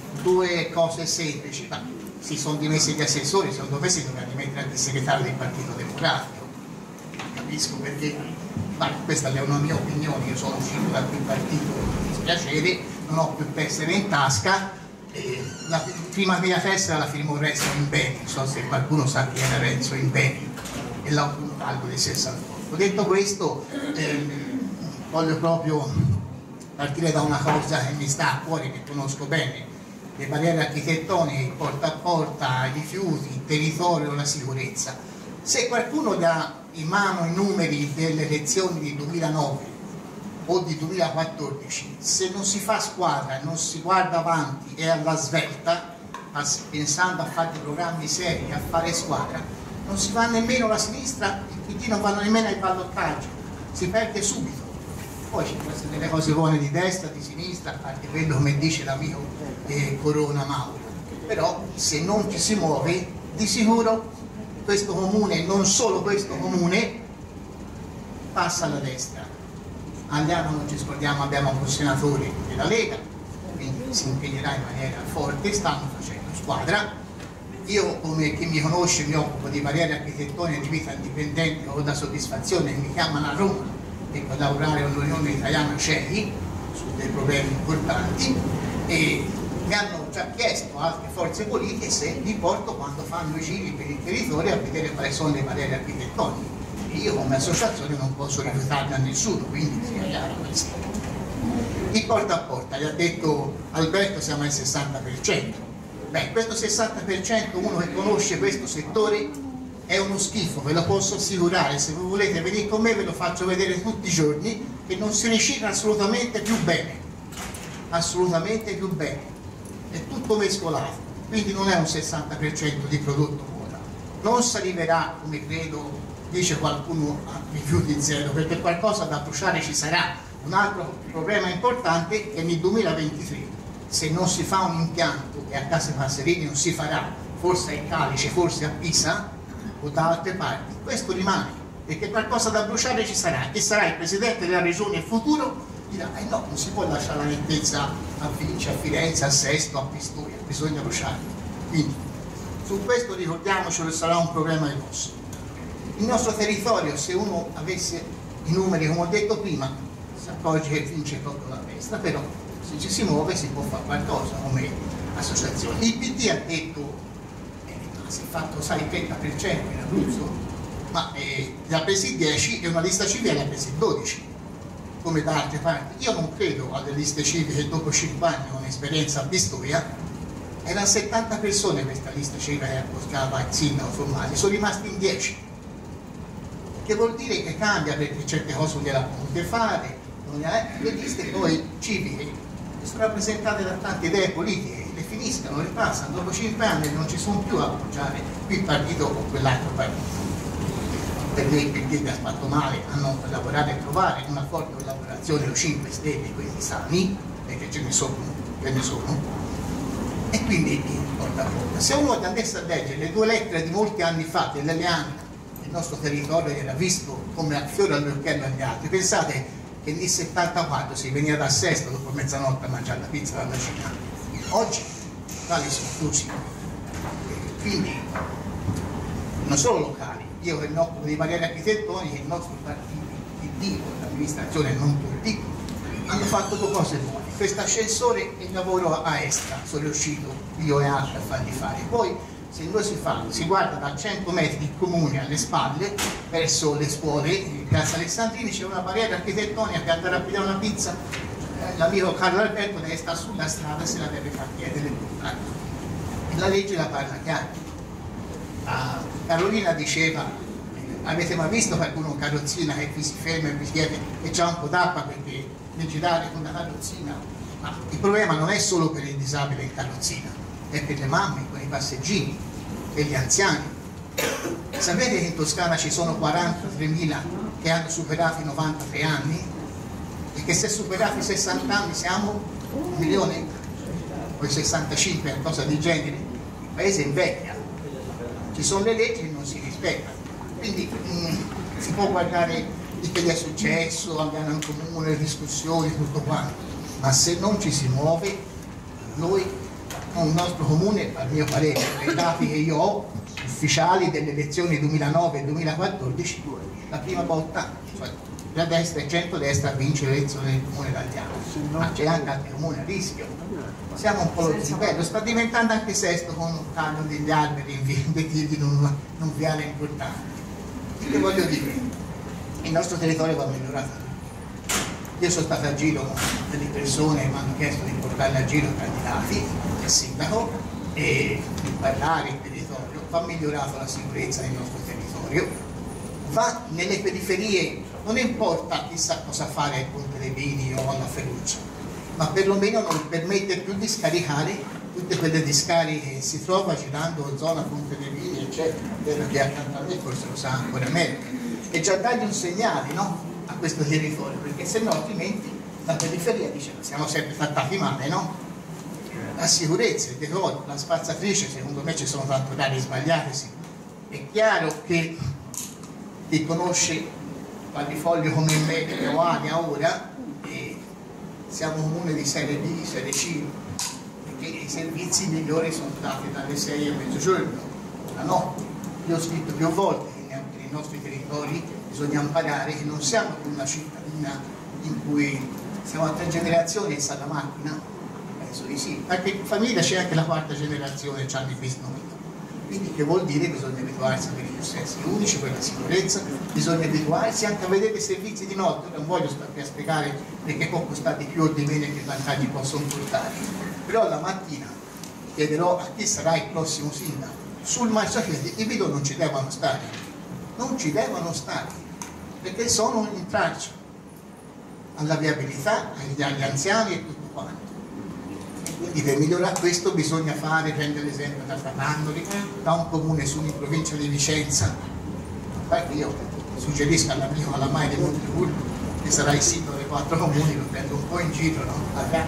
S10: 2 cose semplici, ma si sono dimessi gli assessori, secondo me si doveva dimettere anche il segretario del Partito Democratico, capisco perché, ma questa è una mia opinione, io sono uscito da quel partito con dispiacere, non ho più tessere in tasca, la prima mia tessera la firmò Renzo Imbeni, non so se qualcuno sa chi era Renzo Imbeni, e l'ho ottenuto algo del 68. Detto questo, voglio proprio partire da una cosa che mi sta a cuore, che conosco bene, le barriere architettoniche, il porta a porta, i rifiuti, il territorio, la sicurezza. Se qualcuno dà in mano i numeri delle elezioni di 2009 o di 2014, se non si fa squadra, non si guarda avanti e alla svelta, pensando a fare dei programmi seri, a fare squadra, non si va nemmeno alla sinistra, i PD non vanno nemmeno ai ballottaggi, si perde subito. Poi ci possono essere delle cose buone di destra, di sinistra, a parte quello come dice l'amico Corona Mauro, però se non ci si muove, di sicuro questo comune, non solo questo comune, passa alla destra. Andiamo, non ci scordiamo, abbiamo un senatore della Lega, quindi si impegnerà in maniera forte, stanno facendo squadra. Io, come chi mi conosce, mi occupo di barriere architettoniche di vita indipendente, ho da soddisfazione, mi chiamano a Roma per lavorare con l'Unione Italiana CEI su dei problemi importanti e mi hanno già chiesto altre forze politiche se li porto quando fanno i giri per il territorio a vedere quali sono le barriere architettoniche. E io come associazione non posso rifiutarne a nessuno, quindi sia chiaro questo. Il porta a porta, gli ha detto Alberto siamo al 60%. Beh, questo 60% uno che conosce questo settore è uno schifo, ve lo posso assicurare, se voi volete venire con me ve lo faccio vedere tutti i giorni che non si ricicla assolutamente più bene, è tutto mescolato, quindi non è un 60% di prodotto buono, non si arriverà, come credo dice qualcuno, a rifiuti zero, perché qualcosa da bruciare ci sarà. Un altro problema importante è che nel 2023 se non si fa un impianto che a Casa Passerini non si farà, forse a Calice, forse a Pisa o da altre parti, questo rimane, perché qualcosa da bruciare ci sarà e sarà il Presidente della Regione futuro dirà no, non si può lasciare la nettezza a Vinci, a Firenze, a Sesto, a Pistoia, bisogna bruciare. Quindi su questo ricordiamocelo che sarà un problema grosso. Il nostro territorio, se uno avesse i numeri come ho detto prima, si accorge che vince proprio la destra, però se ci si muove si può fare qualcosa come associazione. Il PD ha detto si è fatto, sai, il 30% in Abruzzo, ma ne ha presi 10 e una lista civile ne ha presi 12, come da altre parti. Io non credo alle liste civiche che dopo 5 anni con esperienza a Pistoia Erano 70 persone questa lista c'era che appostava il sindaco formale, sono rimasti in 10. Che vuol dire che cambia, perché certe cose non gliela potete fare, le liste poi civiche sono rappresentate da tante idee politiche, le finiscano, le passano, dopo 5 anni non ci sono più a appoggiare qui il partito o quell'altro partito. Per me il PD ha fatto male a non lavorare e trovare una forte collaborazione con 5 Stelle, quelli sani, perché ce ne sono. E quindi porta a porta. Se uno andasse a leggere le 2 lettere di molti anni fa delle Leane, il nostro territorio era visto come a fiore all'occhiello agli altri, pensate che nel 74 si veniva da Sesto dopo mezzanotte a mangiare la pizza dalla Cina. Oggi tali sono chiusi. Quindi non solo locali, io che mi occupo di barriere architettoniche, il nostro partito, il PD, l'amministrazione non tutti, hanno fatto 2 cose buone. Questo ascensore e il lavoro a Estra, sono riuscito io e altri a fargli fare. Poi se noi si guarda da 100 metri il comune alle spalle, verso le scuole, in Piazza Alessandrini c'è una barriera architettonica per andare a pigliare una pizza, l'amico Carlo Alberto deve stare sulla strada e se la deve far chiedere. E la legge la parla chiara. Carolina diceva, avete mai visto qualcuno carrozzina che qui si ferma e vi chiede e c'ha un po' d'acqua perché nel girare con la carrozzina? Ma il problema non è solo per il disabile in carrozzina, è per le mamme con i passeggini, per gli anziani. Sapete che in Toscana ci sono 43.000 che hanno superato i 93 anni? E che se superati i 60 anni siamo 1 milione? O i 65, qualcosa di genere? Il paese invecchia. Ci sono le leggi che non si rispettano. Quindi si può guardare che gli è successo, abbiamo in comune, discussioni, tutto quanto. Ma se non ci si muove, noi, il nostro comune, al mio parere, per i dati che io ho, ufficiali delle elezioni 2009 e 2014, la prima volta, cioè la destra e centrodestra vince le elezioni del comune italiano, ma c'è anche altri comuni a rischio. Siamo un po' lo livello, sta diventando anche Sesto con un taglio degli alberi in un viale importante. Che voglio dire, il nostro territorio va migliorato. Io sono stato a giro con delle persone che mi hanno chiesto di portarle a giro candidati al sindaco e di parlare il territorio, va migliorato la sicurezza del nostro territorio, va nelle periferie, non importa chissà cosa fare al Ponte dei Pini o alla Ferruccia, ma perlomeno non permette più di scaricare tutte quelle discariche che si trova girando in zona Ponte dei Pini, eccetera, quello che accanto a me forse lo sa ancora meglio, e già dargli un segnale, no? A questo territorio, perché se no altrimenti la periferia dice siamo sempre trattati male, no? La sicurezza, il decoro, la spazzatrice, secondo me ci sono tante orari sbagliate, sì. È chiaro che chi conosce Quadrifoglio come me e Oania ora, siamo un comune di serie B, serie C, perché i servizi migliori sono dati dalle 6 a mezzogiorno, la notte. Io ho scritto più volte che anche nei nostri territori bisogna imparare che non siamo più una cittadina in cui siamo a 3 generazioni e sa la macchina. Penso di sì, perché in famiglia c'è anche la 4ª generazione, c'hanno i bisnonni. Quindi che vuol dire? Bisogna abituarsi a avere più sensi unici per la sicurezza, bisogna abituarsi anche a vedere i servizi di notte. Non voglio stare a spiegare perché può costare di più o di meno e che vantaggi possono portare. Però la mattina chiederò a chi sarà il prossimo sindaco. Sul marciapiede i bidoni non ci devono stare, non ci devono stare, perché sono un intralcio alla viabilità, agli anziani e tutto quanto. Quindi per migliorare questo bisogna prendere l'esempio da Fratandoli, da un comune su in provincia di Vicenza. Infatti io suggerisco all'amico Alamai di Montepulcro, che sarà il sindaco dei 4 comuni, lo prendo un po' in giro, no?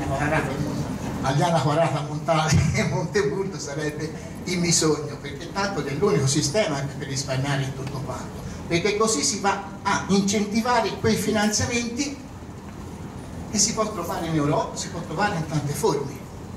S10: Agliana Quarata Montale e Montepulcro sarebbe il mio sogno, perché tanto è l'unico sistema anche per risparmiare in tutto quanto, perché così si va a incentivare quei finanziamenti che si può trovare in Europa, si può trovare in tante forme.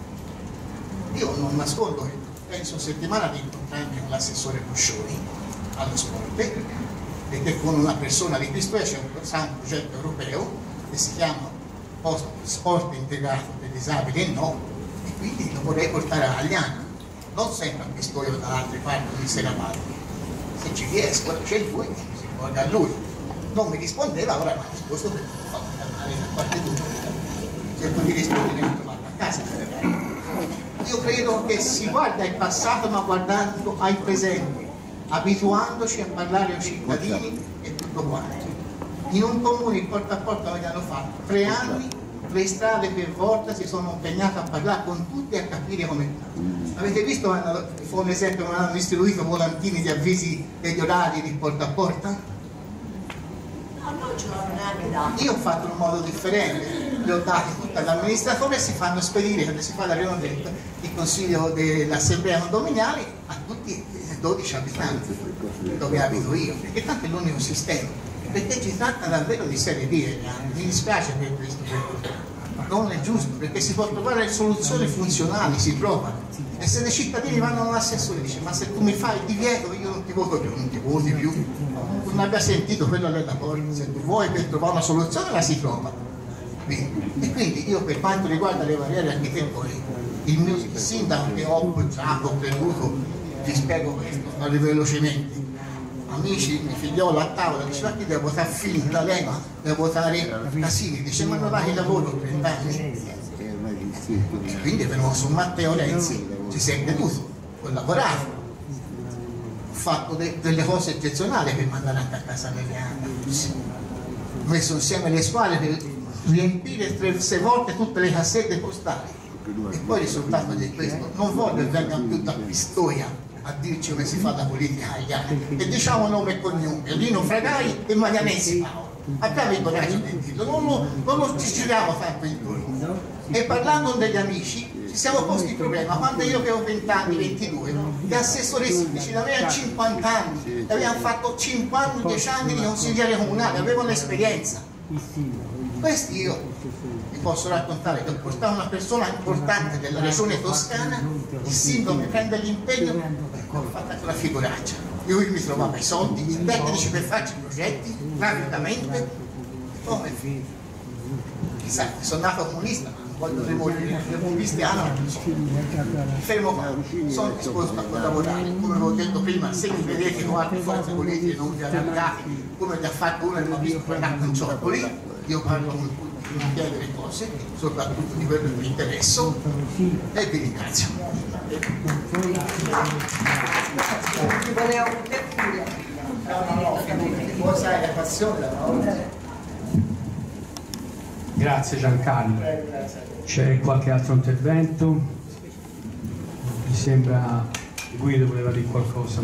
S10: Io non nascondo che penso settimana di incontrarmi con l'assessore Buscioni allo sport, perché con una persona di Cristo c'è un progetto europeo che si chiama Sport Integrato per Disabili e no, e quindi lo vorrei portare a Agliana, non sempre a Pistoio da altre parti di Serravalle. Se ci riesco, c'è lui, si rivolge a lui. Non mi rispondeva, ora mi ha risposto perché mi fa andare da qualche dubbio. Cerco di rispondere e trovarlo a casa. io credo che si guarda il passato ma guardando al presente, abituandoci a parlare ai cittadini e tutto quanto. In un comune il porta a porta noi hanno fatto 3 anni, 3 strade per volta, si sono impegnati a parlare con tutti e a capire come sta. Avete visto, fa un esempio, non hanno istruito volantini di avvisi degli orari di porta a porta?
S5: No, non ce l'hanno neanche dato.
S10: Io ho fatto in un modo differente, li ho dati tutti all'amministratore e si fanno spedire quando si fa la riunione del consiglio dell'assemblea condominiale a tutti i 12 abitanti dove abito io, perché tanto è l'unico sistema. Perché ci tratta davvero di serie B, mi dispiace per questo, non è giusto, perché si può trovare soluzioni funzionali, si trovano. E se dei cittadini vanno all'assessore e dice ma se tu mi fai il divieto io non ti voto più, non ti voti più, non abbia sentito, quello è d'accordo, se tu vuoi per trovare una soluzione la si trova. E quindi io per quanto riguarda le barriere architettoniche, il mio sindaco che ho appoggiato, ho creduto, vi spiego questo, parlo velocemente. Amici, mio figliolo a tavola diceva che devo votare finta, lei ma devo votare Casini, dice ma non hai lavoro 30 anni. E quindi è venuto su Matteo Renzi, ci si è creduto, ho lavorato, ho fatto delle cose eccezionali per mandare anche a casa Meliana, ho messo insieme le squadre per riempire 3-6 volte tutte le cassette postali e poi il risultato di questo, non voglio che vengano più da Pistoia a dirci come si fa la politica italiana e diciamo nome e cognome, Lino Fragai e Maglianesi Paolo, abbiamo il coraggio di dirlo, non lo ci giriamo tanto intorno. E parlando degli amici ci siamo posti il problema, quando io avevo 20 anni, 22, gli assessori sindaci avevano 50 anni, avevano fatto 5 anni, 10 anni di consigliere comunale, avevano l'esperienza. Questi io vi posso raccontare che ho portato una persona importante della regione toscana, il sindaco mi prende l'impegno e ho fatto anche una figuraccia. Io mi trovavo i soldi, i tecnici per farci i progetti, gratuitamente, come chissà, sono nato comunista, ma non voglio demolire, sono cristiano, fermo qua, sono disposto a collaborare, come avevo detto prima, se mi vedete con altre forze politiche non vi arrabbiate, come vi ha fatto uno che mi ha visto parlare con Cioccoli, io parlo con tutti, mi chiede le cose, soprattutto di quello che mi interessa, e vi ringrazio.
S1: Grazie Giancarlo. C'è qualche altro intervento? Mi sembra che Guido voleva dire qualcosa.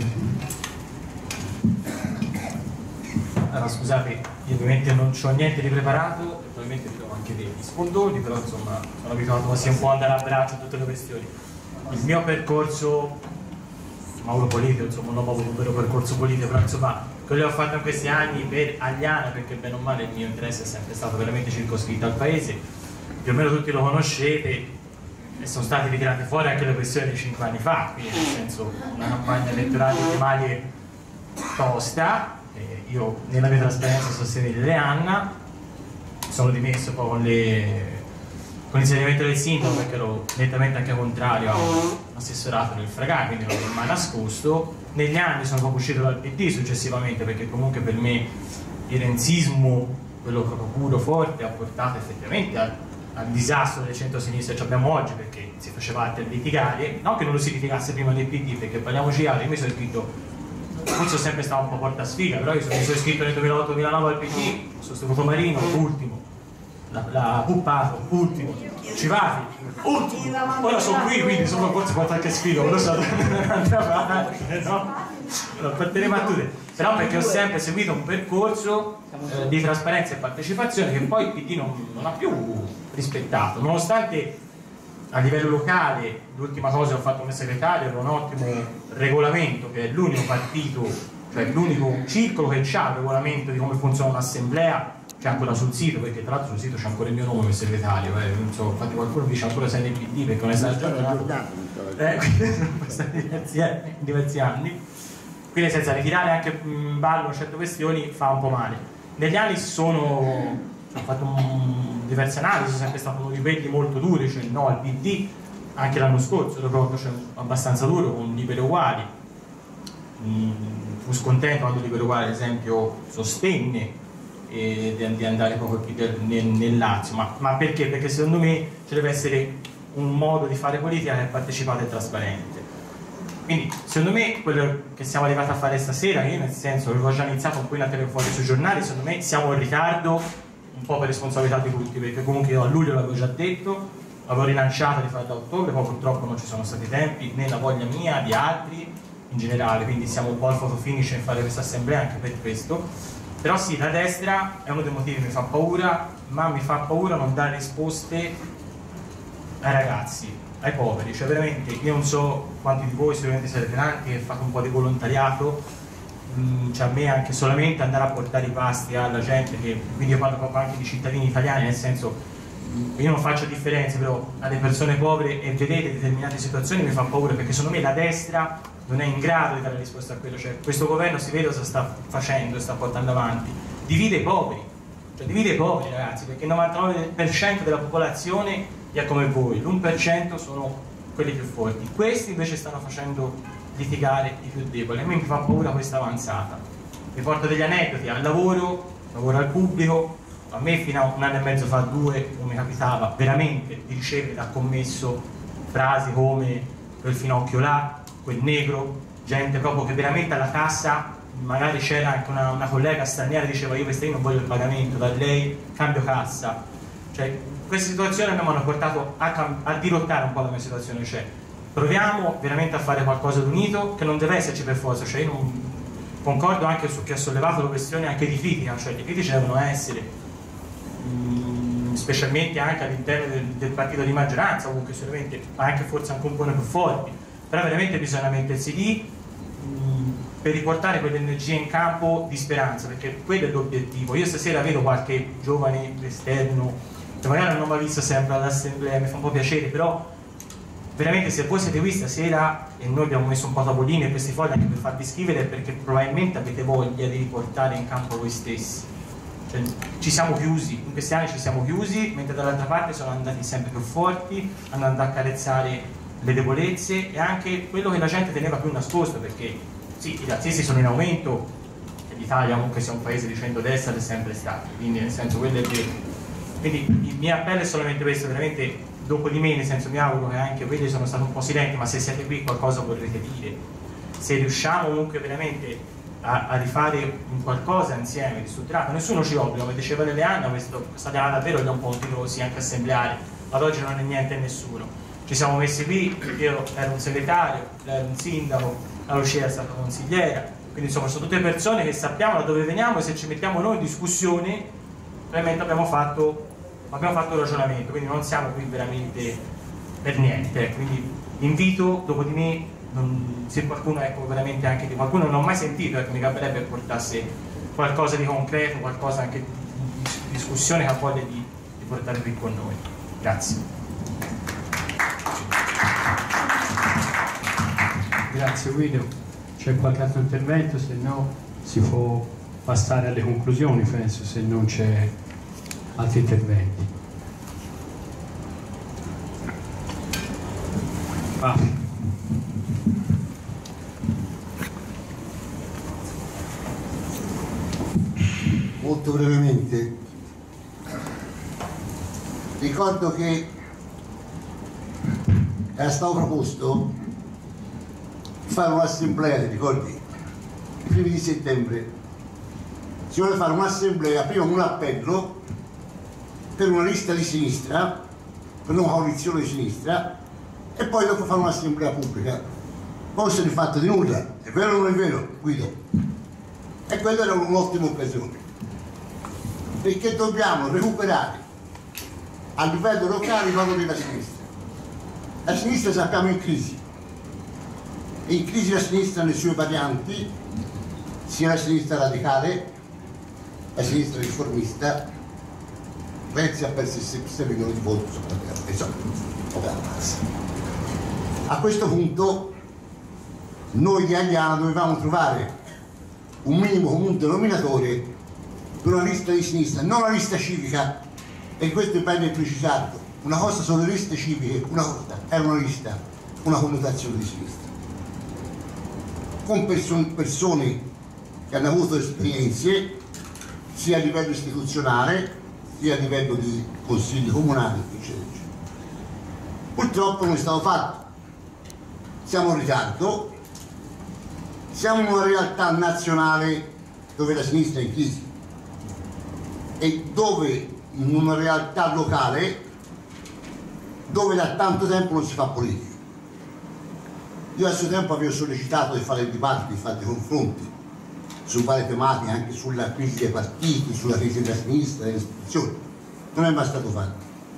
S11: Allora scusate, io ovviamente non ho niente di preparato, probabilmente vi do anche degli spondoni, però insomma sono abituato così un po' ad andare a braccio a tutte le questioni. Il mio percorso, Mauro politico, insomma non ho avuto un vero percorso politico, però insomma quello che ho fatto in questi anni per Agliana, perché bene o male il mio interesse è sempre stato veramente circoscritto al paese, più o meno tutti lo conoscete e sono state ritirate fuori anche le questioni di 5 anni fa, quindi nel senso una campagna elettorale di maglie tosta. Io nella mia trasparenza sostenere Leanna, sono dimesso poi con l'inserimento del sindaco perché ero nettamente anche contrario all'assessorato del Fragai, quindi non l'ho mai nascosto. Negli anni sono proprio uscito dal PD successivamente perché comunque per me il renzismo, quello proprio puro, forte, ha portato effettivamente al disastro del centro-sinistra che abbiamo oggi, perché si faceva arte a litigare, non che non lo si litigasse prima del PD, perché parliamoci chiaro, io mi sono iscritto, forse sono sempre stato un po' portasfiga, però io mi sono iscritto nel 2008-2009 al PD, ho sostenuto Marino, ultimo, la Puppato, ultimo, Civati, ultimo, ora sono qui, quindi sono forse qualche sfigo, però sono un'altra parte, no? A parte le battute, però perché ho sempre seguito un percorso di trasparenza e partecipazione che poi il PD non ha più rispettato, nonostante a livello locale l'ultima cosa che ho fatto come segretario era un ottimo regolamento, che è l'unico partito, cioè l'unico circolo che ha il regolamento di come funziona un'assemblea, c'è ancora sul sito, perché tra l'altro sul sito c'è ancora il mio nome come segretario, non so, infatti qualcuno dice ancora sei nel PD perché non è stato aggiornato, quindi sono passati diversi anni, quindi senza ritirare anche in ballo certe questioni fa un po' male. Negli anni ho fatto diverse analisi, sono sempre stato uno di quelli molto duri, cioè no al PD, anche l'anno scorso ero proprio abbastanza duro con Libero Uguali, fu scontento quando Libero Uguali ad esempio sostenne di andare proprio qui nel Lazio, ma perché? Perché secondo me ci deve essere un modo di fare politica che è partecipato e trasparente. Quindi secondo me quello che siamo arrivati a fare stasera, io nel senso avevo già iniziato un po' a tirare fuori sui giornali, secondo me siamo in ritardo un po' per responsabilità di tutti, perché comunque io a luglio l'avevo già detto, l'avevo rilanciata di fare da ottobre, poi purtroppo non ci sono stati tempi, né la voglia mia, di altri in generale, quindi siamo un po' al photo finish in fare questa assemblea anche per questo. Però sì, la destra è uno dei motivi che mi fa paura, ma mi fa paura non dare risposte ai ragazzi, ai poveri, cioè veramente io non so quanti di voi sicuramente siete tanti che fate un po' di volontariato, cioè a me anche solamente andare a portare i pasti alla gente, quindi io parlo proprio anche di cittadini italiani, nel senso io non faccio differenze, però alle persone povere e vedete determinate situazioni mi fa paura, perché secondo me la destra non è in grado di dare risposta a quello, cioè questo governo si vede cosa sta facendo, sta portando avanti, divide i poveri, cioè divide i poveri ragazzi, perché il 99% della popolazione è come voi, l'1% sono quelli più forti, questi invece stanno facendo litigare i più deboli. A me mi fa paura questa avanzata. Vi porto degli aneddoti: al lavoro al pubblico, a me fino a un anno e mezzo fa, 2, non mi capitava veramente di ricevere da commesso frasi come quel finocchio là, quel negro, gente proprio che veramente alla cassa magari c'era anche una collega straniera che diceva io non voglio il pagamento, da lei cambio cassa. Cioè queste situazioni mi hanno portato a dirottare un po' la mia situazione, cioè proviamo veramente a fare qualcosa d'unito, che non deve esserci per forza, cioè io non concordo anche su chi ha sollevato la questione anche di critica, cioè le critiche devono essere, specialmente anche all'interno del partito di maggioranza, comunque sicuramente, ma anche forse anche un po' più forti, però veramente bisogna mettersi lì per riportare quell'energia in campo di speranza, perché quello è l'obiettivo. Io stasera vedo qualche giovane esterno che magari non mi ha visto sempre all'assemblea, mi fa un po' piacere, però veramente se voi siete qui stasera e noi abbiamo messo un po' tavolini e questi fogli anche per farvi scrivere, perché probabilmente avete voglia di riportare in campo voi stessi, cioè, ci siamo chiusi, in questi anni ci siamo chiusi, mentre dall'altra parte sono andati sempre più forti, hanno andato a accarezzare le debolezze e anche quello che la gente teneva più nascosto, perché sì, i razzisti sono in aumento e l'Italia comunque sia un paese di centrodestra ed è sempre stato, quindi nel senso quello è vero. Quindi il mio appello è solamente questo, veramente dopo di me, nel senso mi auguro che anche quelli sono stati un po' silenti, ma se siete qui qualcosa vorrete dire, se riusciamo comunque veramente a rifare un qualcosa insieme, ristrutturato, nessuno ci obbliga, come diceva Leleanna, questa chiamata davvero è un po' un titolo così anche assembleare, ad oggi non è niente a nessuno, ci siamo messi qui, io ero un segretario, lei era un sindaco, la Lucia è stata consigliera, quindi insomma sono tutte persone che sappiamo da dove veniamo e se ci mettiamo noi in discussione veramente abbiamo fatto un ragionamento, quindi non siamo qui veramente per niente, quindi invito dopo di me, se qualcuno, ecco, veramente anche di qualcuno non ho mai sentito, ecco, mi capirebbe portasse qualcosa di concreto, qualcosa anche di discussione che ha voglia di portare qui con noi. Grazie.
S1: Grazie Guido. C'è qualche altro intervento? Se no si può passare alle conclusioni, penso, se non c'è altri interventi.
S12: Molto brevemente, ricordo che era stato proposto fare un'assemblea, ricordi? I primi di settembre si vuole fare un'assemblea, prima un appello per una lista di sinistra, per una coalizione di sinistra, e poi dopo fare un'assemblea pubblica. Poi se ne è fatto di nulla, è vero o non è vero, Guido? E quella era un'ottima occasione, perché dobbiamo recuperare a livello locale i valori della sinistra. La sinistra sappiamo in crisi, e in crisi la sinistra nelle sue varianti, sia la sinistra radicale, la sinistra riformista. Renzi ha perso 6 milioni di voti a questo punto noi di Agliano dovevamo trovare un minimo comune denominatore per una lista di sinistra, non una lista civica, e questo è bene precisato. Una cosa sono le liste civiche, una cosa era una lista, una connotazione di sinistra, con persone che hanno avuto esperienze sia a livello istituzionale sia a livello di consigli comunali, eccetera, eccetera. Purtroppo non è stato fatto, siamo in ritardo, siamo in una realtà nazionale dove la sinistra è in crisi e dove in una realtà locale dove da tanto tempo non si fa politica. Io a suo tempo avevo sollecitato di fare dibattiti, di fare dei confronti su varie tematiche, anche sulla crisi dei partiti, sulla crisi della sinistra, delle istituzioni. Non è mai stato fatto.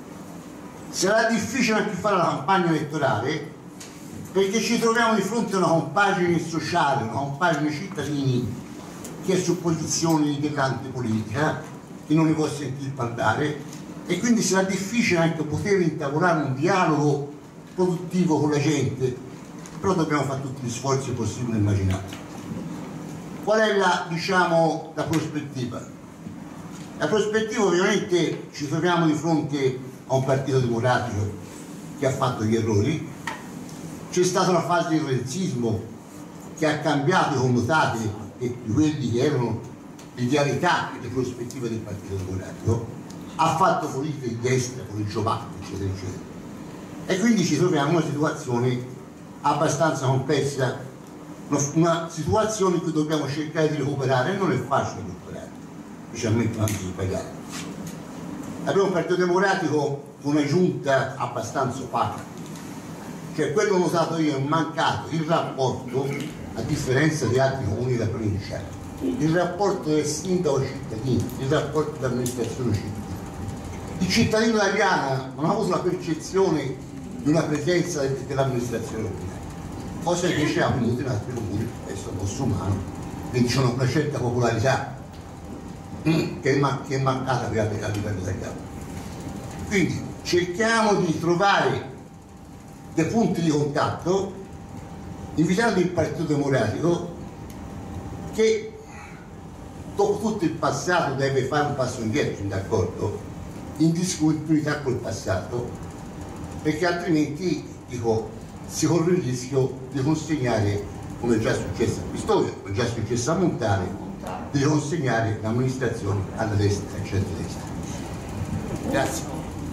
S12: Sarà difficile anche fare la campagna elettorale perché ci troviamo di fronte a una compagine sociale, una compagine cittadini che è su posizioni di grande politica, che non ne può sentire parlare, e quindi sarà difficile anche poter intavolare un dialogo produttivo con la gente, però dobbiamo fare tutti gli sforzi possibili e immaginabili. Qual è la prospettiva? La prospettiva, ovviamente, ci troviamo di fronte a un partito democratico che ha fatto gli errori, c'è stata una fase di renzismo che ha cambiato i connotati di quelli che erano l'idealità e le prospettive del partito democratico, ha fatto politica di destra con il Giovacchi, eccetera eccetera, e quindi ci troviamo in una situazione abbastanza complessa, una situazione in cui dobbiamo cercare di recuperare, e non è facile recuperare, specialmente anche di pagare. Abbiamo un partito democratico con una giunta abbastanza opaca, cioè quello notato io è mancato il rapporto, a differenza di altri comuni della provincia, il rapporto del sindaco cittadino, il rapporto dell'amministrazione cittadina. Il cittadino italiano non ha avuto la percezione di una presenza dell'amministrazione comunale, cosa che invece ha avuto in altri comuni, questo è un posto umano, quindi c'è una certa popolarità che è mancata a livello italiano. Quindi cerchiamo di trovare dei punti di contatto, invitando il Partito Democratico che dopo tutto il passato deve fare un passo indietro, sono d'accordo, in discontinuità col passato, perché altrimenti si corre il rischio di consegnare, come è già successo a Pistoia, come è già successo a Montale, di consegnare l'amministrazione alla destra, al centro-destra. Grazie.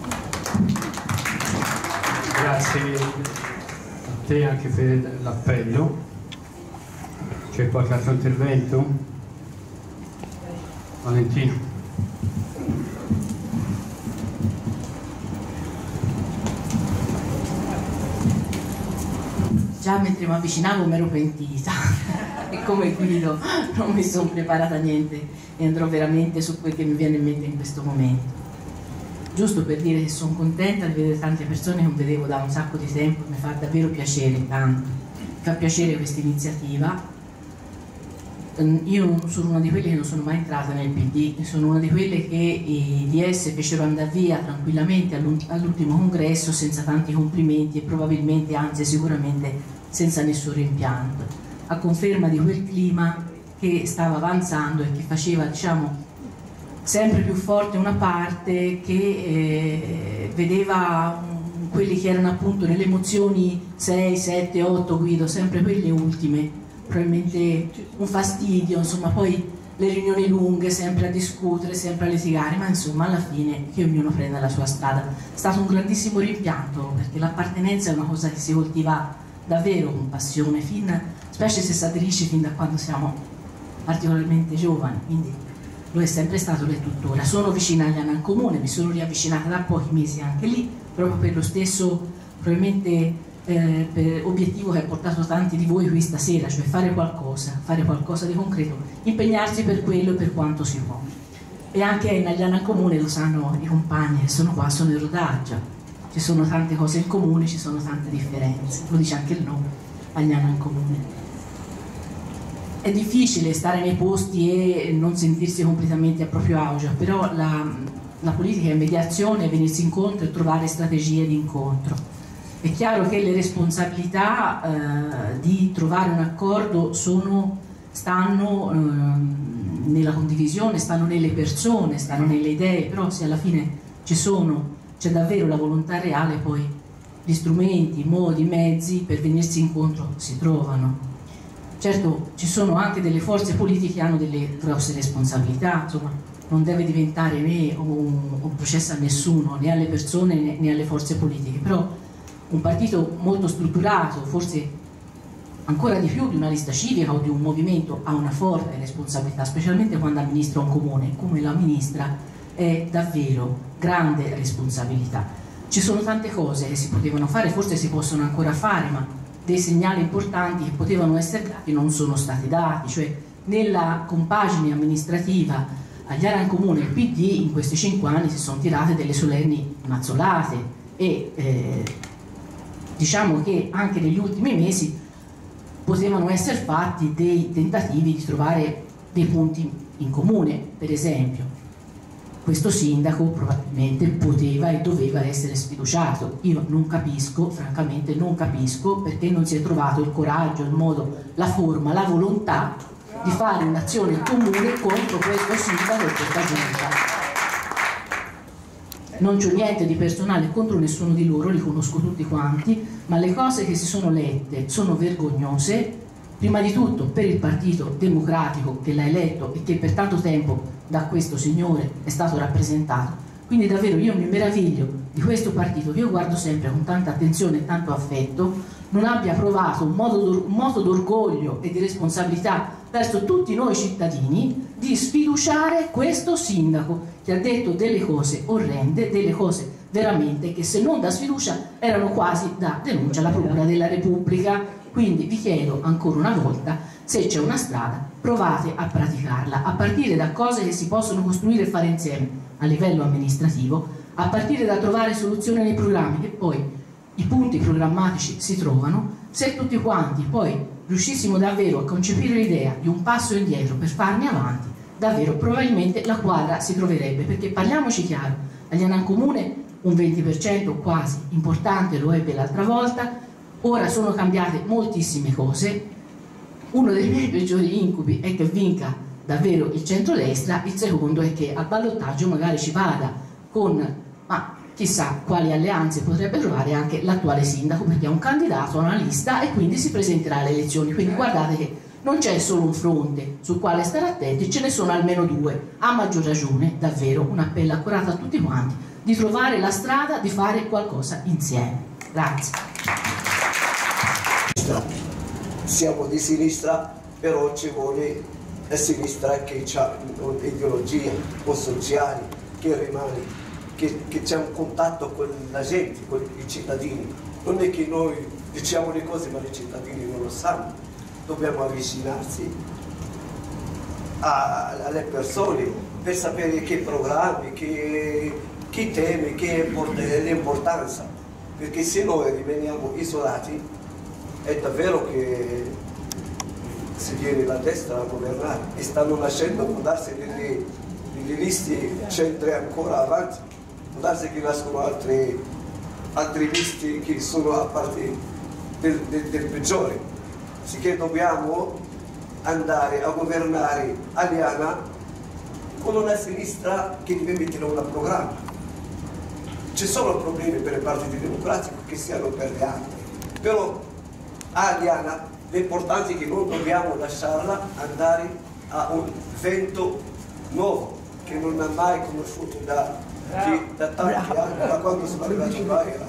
S1: Grazie a te anche per l'appello. C'è qualche altro intervento? Valentino.
S13: Già mentre mi avvicinavo mi ero pentita e come guido non mi sono preparata niente e andrò veramente su quel che mi viene in mente in questo momento. Giusto per dire che sono contenta di vedere tante persone che non vedevo da un sacco di tempo, mi fa davvero piacere, tanto. Mi fa piacere questa iniziativa. Io sono una di quelle che non sono mai entrata nel PD, sono una di quelle che i DS fecero andare via tranquillamente all'ultimo congresso senza tanti complimenti e probabilmente, anzi sicuramente, senza nessun rimpianto, a conferma di quel clima che stava avanzando e che faceva, diciamo, sempre più forte una parte che vedeva quelli che erano appunto nelle mozioni 6, 7, 8, Guido, sempre quelle ultime, probabilmente un fastidio, insomma, poi le riunioni lunghe, sempre a discutere, sempre a litigare, ma insomma alla fine che ognuno prenda la sua strada. È stato un grandissimo rimpianto, perché l'appartenenza è una cosa che si coltiva davvero con passione, specie se si aderisce fin da quando siamo particolarmente giovani, quindi lo è sempre stato, lo è tuttora. Sono vicina agli Anan Comune, mi sono riavvicinata da pochi mesi anche lì, proprio per lo stesso, probabilmente per obiettivo che ha portato tanti di voi qui stasera, cioè fare qualcosa di concreto, impegnarsi per quello e per quanto si può. E anche agli Anan Comune, lo sanno i compagni che sono qua, sono in rodaggio, ci sono tante cose in comune, ci sono tante differenze, lo dice anche il nome, agli Anan Comune. È difficile stare nei posti e non sentirsi completamente a proprio agio, però la politica è mediazione, venirsi incontro e trovare strategie di incontro. È chiaro che le responsabilità di trovare un accordo stanno nella condivisione, stanno nelle persone, stanno nelle idee, però se alla fine c'è davvero la volontà reale, poi gli strumenti, i modi, i mezzi per venirsi incontro si trovano. Certo, ci sono anche delle forze politiche che hanno delle grosse responsabilità, insomma, non deve diventare né un processo a nessuno, né alle persone né alle forze politiche, però un partito molto strutturato, forse ancora di più di una lista civica o di un movimento, ha una forte responsabilità, specialmente quando amministra un comune, come la ministra, è davvero grande responsabilità. Ci sono tante cose che si potevano fare, forse si possono ancora fare, ma dei segnali importanti che potevano essere dati non sono stati dati, cioè nella compagine amministrativa agli Arancomune e il PD in questi 5 anni si sono tirate delle solenni mazzolate e diciamo che anche negli ultimi mesi potevano essere fatti dei tentativi di trovare dei punti in comune. Per esempio, questo sindaco probabilmente poteva e doveva essere sfiduciato. Io non capisco, francamente non capisco perché non si è trovato il coraggio, il modo, la forma, la volontà di fare un'azione comune contro questo sindaco e questa giunta. Non c'ho niente di personale contro nessuno di loro, li conosco tutti quanti, ma le cose che si sono lette sono vergognose, prima di tutto per il Partito Democratico che l'ha eletto e che per tanto tempo da questo signore è stato rappresentato. Quindi davvero io mi meraviglio di questo partito che io guardo sempre con tanta attenzione e tanto affetto, non abbia provato un moto d'orgoglio e di responsabilità verso tutti noi cittadini di sfiduciare questo sindaco che ha detto delle cose orrende, delle cose veramente che se non da sfiducia erano quasi da denuncia alla Procura della Repubblica. Quindi vi chiedo ancora una volta, se c'è una strada provate a praticarla, a partire da cose che si possono costruire e fare insieme a livello amministrativo, a partire da trovare soluzioni nei programmi, che poi i punti programmatici si trovano. Se tutti quanti poi riuscissimo davvero a concepire l'idea di un passo indietro per farne avanti, davvero probabilmente la quadra si troverebbe, perché parliamoci chiaro, agli Arancomune un 20% quasi importante lo ebbe l'altra volta, ora sono cambiate moltissime cose. Uno dei miei peggiori incubi è che vinca davvero il centrodestra, il secondo è che al ballottaggio magari ci vada con, ma chissà quali alleanze potrebbe trovare anche l'attuale sindaco, perché è un candidato a una lista e quindi si presenterà alle elezioni. Quindi guardate che non c'è solo un fronte sul quale stare attenti, ce ne sono almeno due. A maggior ragione, davvero, un appello accorato a tutti quanti di trovare la strada di fare qualcosa insieme. Grazie.
S14: Siamo di sinistra, però ci vuole la sinistra che ha un'ideologia o sociale, che rimane, che c'è un contatto con la gente, con i cittadini. Non è che noi diciamo le cose ma i cittadini non lo sanno. Dobbiamo avvicinarsi alle persone per sapere che programmi, che temi, che l'importanza, perché se noi rimaniamo isolati è davvero che si viene la destra a governare e stanno nascendo, può darsi delle liste centri ancora avanti, può darsi che nascono altre liste che sono a parte del peggiore, sicché dobbiamo andare a governare Aliana con una sinistra che deve mettere un programma. Ci sono problemi per il Partito Democratico che siano per le altre, però a Aliana l'importante è che non dobbiamo lasciarla andare a un vento nuovo che non ha mai conosciuto da tanti anni, da quando sono arrivato qua era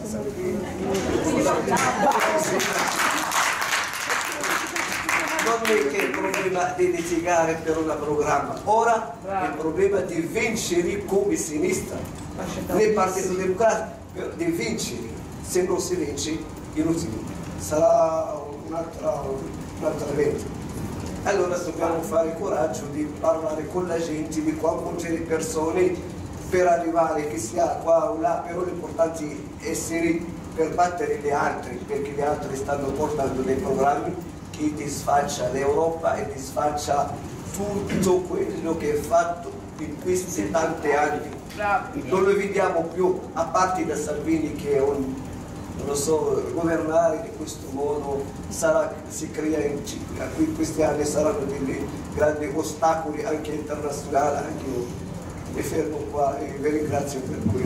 S14: non è che il problema di litigare per un programma, ora è il problema di vincere come sinistra nel Partito Democratico, di vincere. Se non si vince inutile, sarà un altro evento. Allora dobbiamo fare il coraggio di parlare con la gente, di coinvolgere le persone per arrivare che sia qua o là, però l'importante è essere per battere gli altri, perché gli altri stanno portando dei programmi che disfaccia l'Europa e disfaccia tutto quello che è fatto in questi tanti anni. Non lo vediamo più, a parte da Salvini che è un, non lo so, governare di questo modo si crea in questi anni saranno dei grandi ostacoli anche internazionali. Anche io mi fermo qua e vi ringrazio per quello.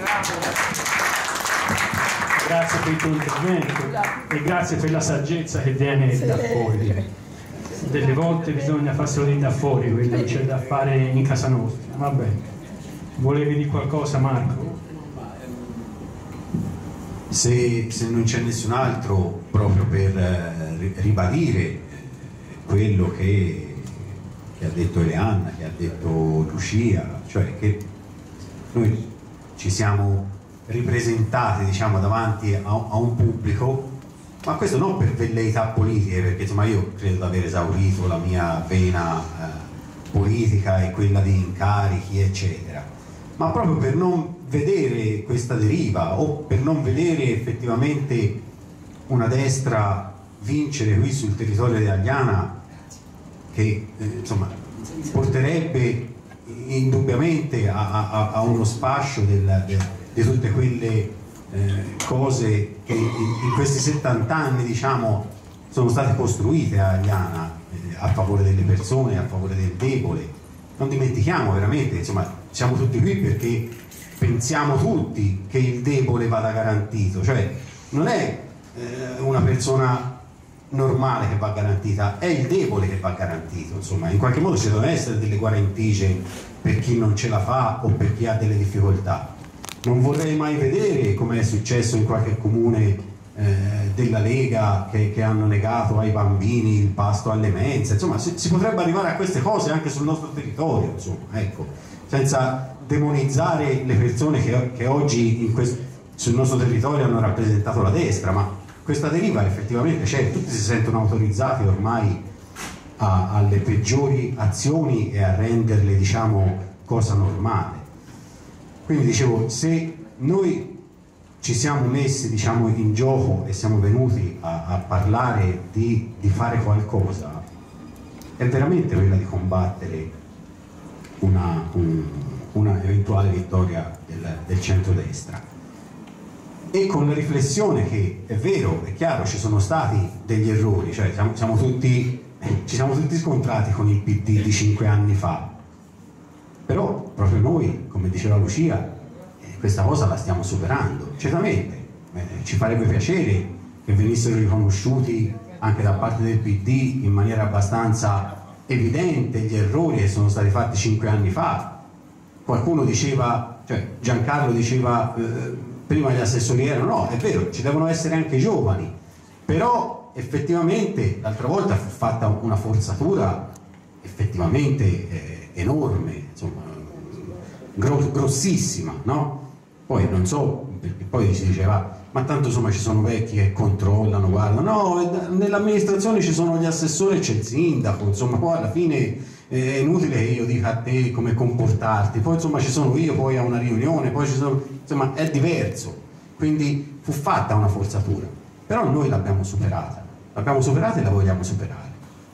S1: Grazie per il tuo intervento e grazie per la saggezza che viene da fuori. Delle volte bisogna farselo dire da fuori quello che c'è da fare in casa nostra. Vabbè, volevi dire qualcosa, Marco?
S15: Se non c'è nessun altro, proprio per ribadire quello che ha detto Eleanna, che ha detto Lucia, cioè che noi ci siamo ripresentati, diciamo, davanti a un pubblico, ma questo non per velleità politiche, perché insomma io credo di aver esaurito la mia vena politica e quella di incarichi eccetera, ma proprio per non vedere questa deriva o per non vedere effettivamente una destra vincere qui sul territorio di Agliana, che insomma porterebbe indubbiamente a uno sfascio di tutte quelle cose che in questi 70 anni, diciamo, sono state costruite a Agliana a favore delle persone, a favore del debole. Non dimentichiamo veramente, insomma, siamo tutti qui perché pensiamo tutti che il debole vada garantito, cioè non è una persona normale che va garantita, è il debole che va garantito, insomma, in qualche modo ci devono essere delle guarentigie per chi non ce la fa o per chi ha delle difficoltà. Non vorrei mai vedere, come è successo in qualche comune della Lega, che hanno negato ai bambini il pasto alle mense, insomma si potrebbe arrivare a queste cose anche sul nostro territorio, insomma, ecco, senza demonizzare le persone che oggi sul nostro territorio hanno rappresentato la destra, ma questa deriva effettivamente c'è, tutti si sentono autorizzati ormai alle peggiori azioni e a renderle, diciamo, cosa normale. Quindi dicevo, se noi ci siamo messi, diciamo, in gioco e siamo venuti a parlare di fare qualcosa, è veramente quella di combattere una eventuale vittoria del centrodestra, e con la riflessione che è vero, è chiaro, ci sono stati degli errori, cioè ci siamo tutti scontrati con il PD di 5 anni fa, però proprio noi, come diceva Lucia, questa cosa la stiamo superando. Certamente ci farebbe piacere che venissero riconosciuti anche da parte del PD in maniera abbastanza evidente gli errori che sono stati fatti 5 anni fa. Qualcuno diceva, cioè Giancarlo diceva prima gli assessori erano, no, è vero, ci devono essere anche i giovani, però effettivamente l'altra volta fu fatta una forzatura effettivamente enorme, insomma, grossissima, no? Poi non so, perché poi si diceva, ma tanto insomma ci sono vecchi che controllano, guardano, no, nell'amministrazione ci sono gli assessori e c'è il sindaco, insomma, poi alla fine è inutile che io dica a te come comportarti, poi insomma ci sono io poi a una riunione, poi ci sono, insomma è diverso, quindi fu fatta una forzatura, però noi l'abbiamo superata e la vogliamo superare,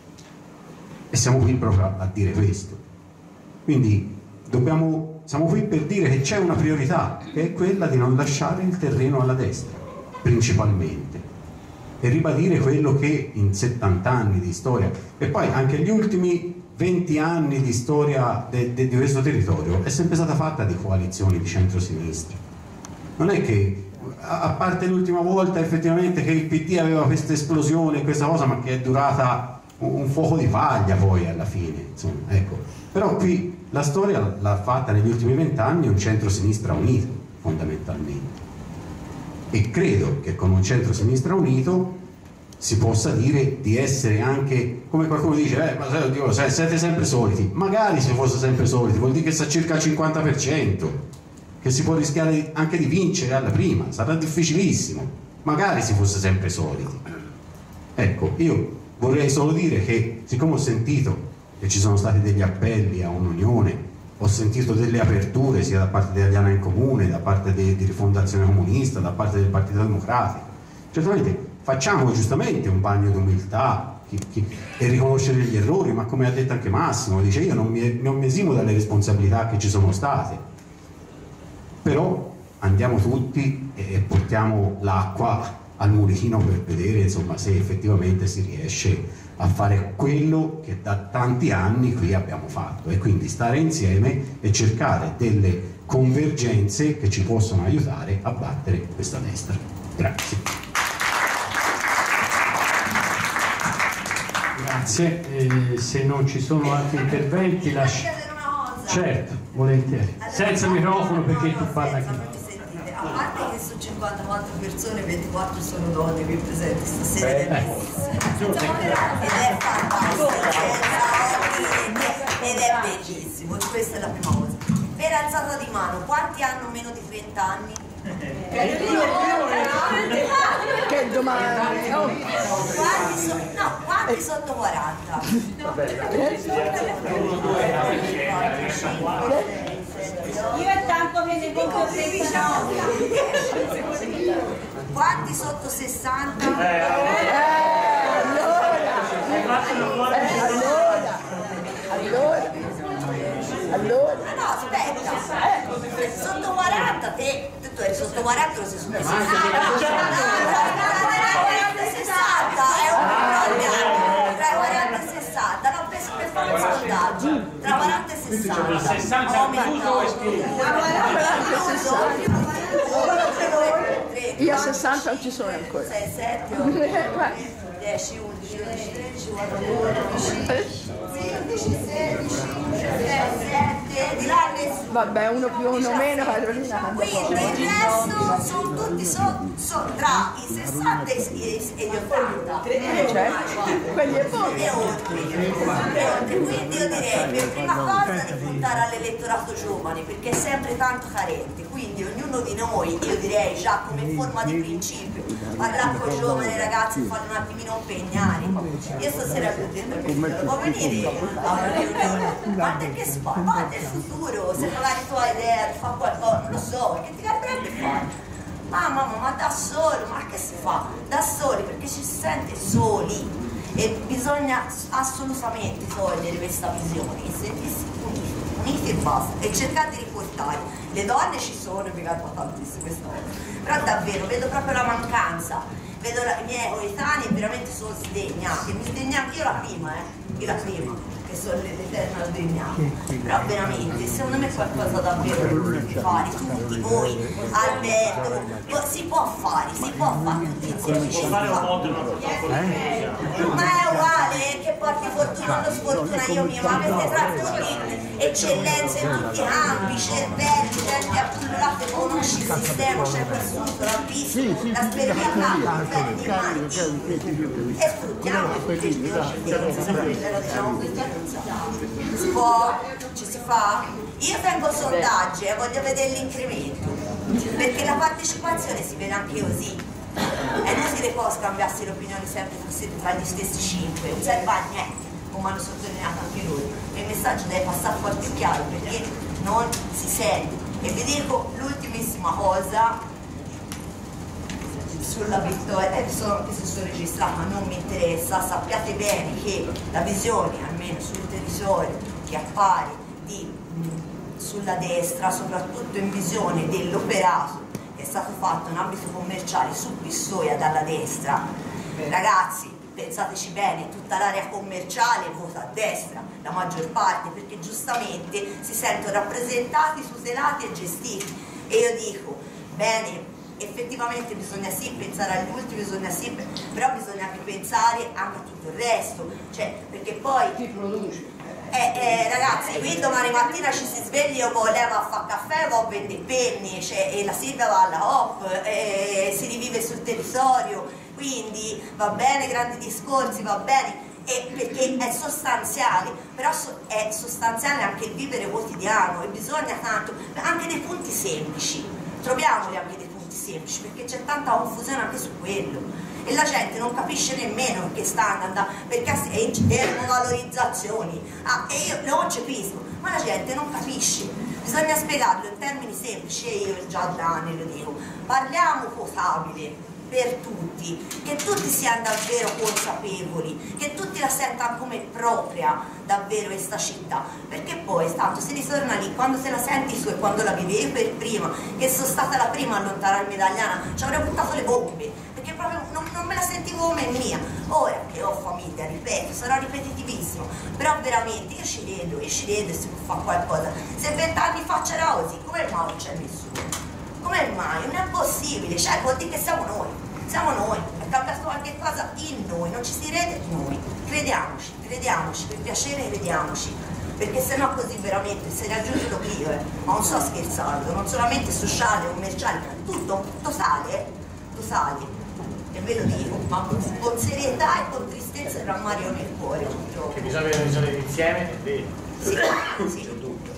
S15: e siamo qui proprio a dire questo. Quindi siamo qui per dire che c'è una priorità, che è quella di non lasciare il terreno alla destra, principalmente, e ribadire quello che in 70 anni di storia, e poi anche gli ultimi 20 anni di storia di questo territorio, è sempre stata fatta di coalizioni di centrosinistra. Non è che, a parte l'ultima volta effettivamente che il PD aveva questa esplosione, questa cosa, ma che è durata un fuoco di paglia poi alla fine, insomma, ecco. Però qui la storia l'ha fatta negli ultimi 20 anni un centro-sinistra unito, fondamentalmente, e credo che con un centro-sinistra unito si possa dire di essere anche, come qualcuno dice, ma siete sempre soliti. Magari se fosse sempre soliti vuol dire che sta circa al 50%, che si può rischiare anche di vincere alla prima, sarà difficilissimo, magari si fosse sempre soliti. Ecco, io vorrei solo dire che, siccome ho sentito che ci sono stati degli appelli a un'unione, ho sentito delle aperture sia da parte di Agliana in Comune, da parte di Rifondazione Comunista, da parte del Partito Democratico, certamente facciamo giustamente un bagno d'umiltà e riconoscere gli errori, ma come ha detto anche Massimo, dice, io non mi esimo dalle responsabilità che ci sono state, però andiamo tutti e portiamo l'acqua al mulino per vedere, insomma, se effettivamente si riesce a fare quello che da tanti anni qui abbiamo fatto, e quindi stare insieme e cercare delle convergenze che ci possono aiutare a battere questa destra. Grazie.
S1: Grazie, se non ci sono altri interventi lascio. Certo, volentieri. Senza microfono perché tu parli anche.
S5: A parte che su 54 persone, 24 sono donne qui presenti stasera ed è fantastico, ed è bellissimo, questa è la prima cosa. Per alzata di mano, quanti hanno meno di 30 anni?
S16: Che domanda!
S5: Quanti sotto 40?
S2: Io è tanto che ne compro 13 anni.
S5: Quanti sotto 60?
S16: Allora.
S5: No, aspetta. Sotto 40 te tu eri sotto 40 o sei sotto 60? È un tra 40 e 60, l'ho preso per fare un sondaggio. Tra 40 e 60.
S1: 60 avuto e
S16: Io a 60 non ci sono ancora.
S5: 6, 7, 8, 10, 11, 12, 13, 14, 15, 16, 17, di là nessuno.
S16: Vabbè, uno più uno meno, Carolina.
S5: Quindi il resto sono tutti tra i 60 e gli 80.
S16: Quelli è buono.
S5: E oltre. Quindi io direi per prima cosa di puntare all'elettorato giovane, perché è sempre tanto carente. Quindi ognuno di noi, io direi già come forma di principio, parlare con i giovani ragazzi e farli un attimino impegnare. Io stasera vi ho detto che può venire a una riunione, guarda che si fa, guarda il futuro, se magari tu hai idea di fare qualcosa, non lo so, che ti garberebbe fare? Mamma, ma da solo, ma che si fa? Da soli, perché ci si sente soli e bisogna assolutamente togliere questa visione e sentirsi uniti e basta, e cercare di riportare. Le donne ci sono, mi garba tantissimo questa cosa, però davvero vedo proprio la mancanza, vedo i miei coetanei veramente sono sdegnati, mi sdegnati io la prima, che sono l'eterna sdegnata, però veramente secondo me qualcosa davvero da fare, tutti voi, Alberto, si può fare tutti insieme, ma è uguale che porti fortuna o sfortuna, io mia, ma avete tratto di eccellenze in tutti i campi, cervelli, gente accumulate, conosci il sistema, c'è vissuto, l'ha visto, l'ha sperimentato, e sfruttiamo tutti i ci si fa? Io tengo sondaggi e voglio vedere l'incremento, perché la partecipazione si vede anche così. È inutile poi scambiarsi le opinioni sempre tra gli stessi 5, non serve a niente, come hanno sottolineato anche loro. Il messaggio deve passare forte e chiaro, perché non si sente. E vi dico l'ultimissima cosa sulla vittoria, che sono registrata, ma non mi interessa. Sappiate bene che la visione, almeno sul territorio, che appare sulla destra, soprattutto in visione dell'operato che è stato fatto in ambito commerciale su Pistoia dalla destra, ragazzi, pensateci bene, tutta l'area commerciale vota a destra, la maggior parte, perché giustamente si sentono rappresentati, tutelati e gestiti. E io dico, bene, effettivamente bisogna sì pensare agli ultimi, bisogna sì, però bisogna anche pensare anche a tutto il resto, cioè, perché poi chi produce? Ragazzi, qui domani mattina ci si sveglia, io levo a fare caffè, vado a vendere penny, e la Silvia va alla hop, si rivive sul territorio, quindi va bene grandi discorsi, va bene, perché è sostanziale, però è sostanziale anche il vivere quotidiano, e bisogna tanto, anche dei punti semplici, troviamoli anche dei punti semplici, perché c'è tanta confusione anche su quello. E la gente non capisce nemmeno perché stanno andando, perché erano valorizzazioni, e io lo concepisco, ma la gente non capisce, bisogna spiegarlo in termini semplici, e io già da anni lo dico, parliamo potabile per tutti, che tutti siano davvero consapevoli, che tutti la sentano come propria davvero questa città, perché poi tanto si ritorna lì, quando se la senti su e quando la vivi. Io per prima, che sono stata la prima a allontanarmi da Agliana, ci avrei buttato le bombe, perché proprio non me la sentivo come mia. Ora che ho famiglia, ripeto, sarò ripetitivissimo, però veramente io ci vedo e si può fare qualcosa. Se 20 anni fa c'era così, come mai non c'è nessuno? Come mai? Non è possibile, cioè vuol dire che siamo noi, è cambiato qualche cosa in noi, non ci si crede noi, crediamoci, per piacere crediamoci, perché sennò così veramente si raggiunge l'oblio, ma non sto scherzando, non solamente sociale, commerciale, tutto sale, e ve lo dico, ma con serietà e con tristezza e rammario nel cuore.
S11: Che bisogna risolvere insieme, è vero.
S5: Sì, sì.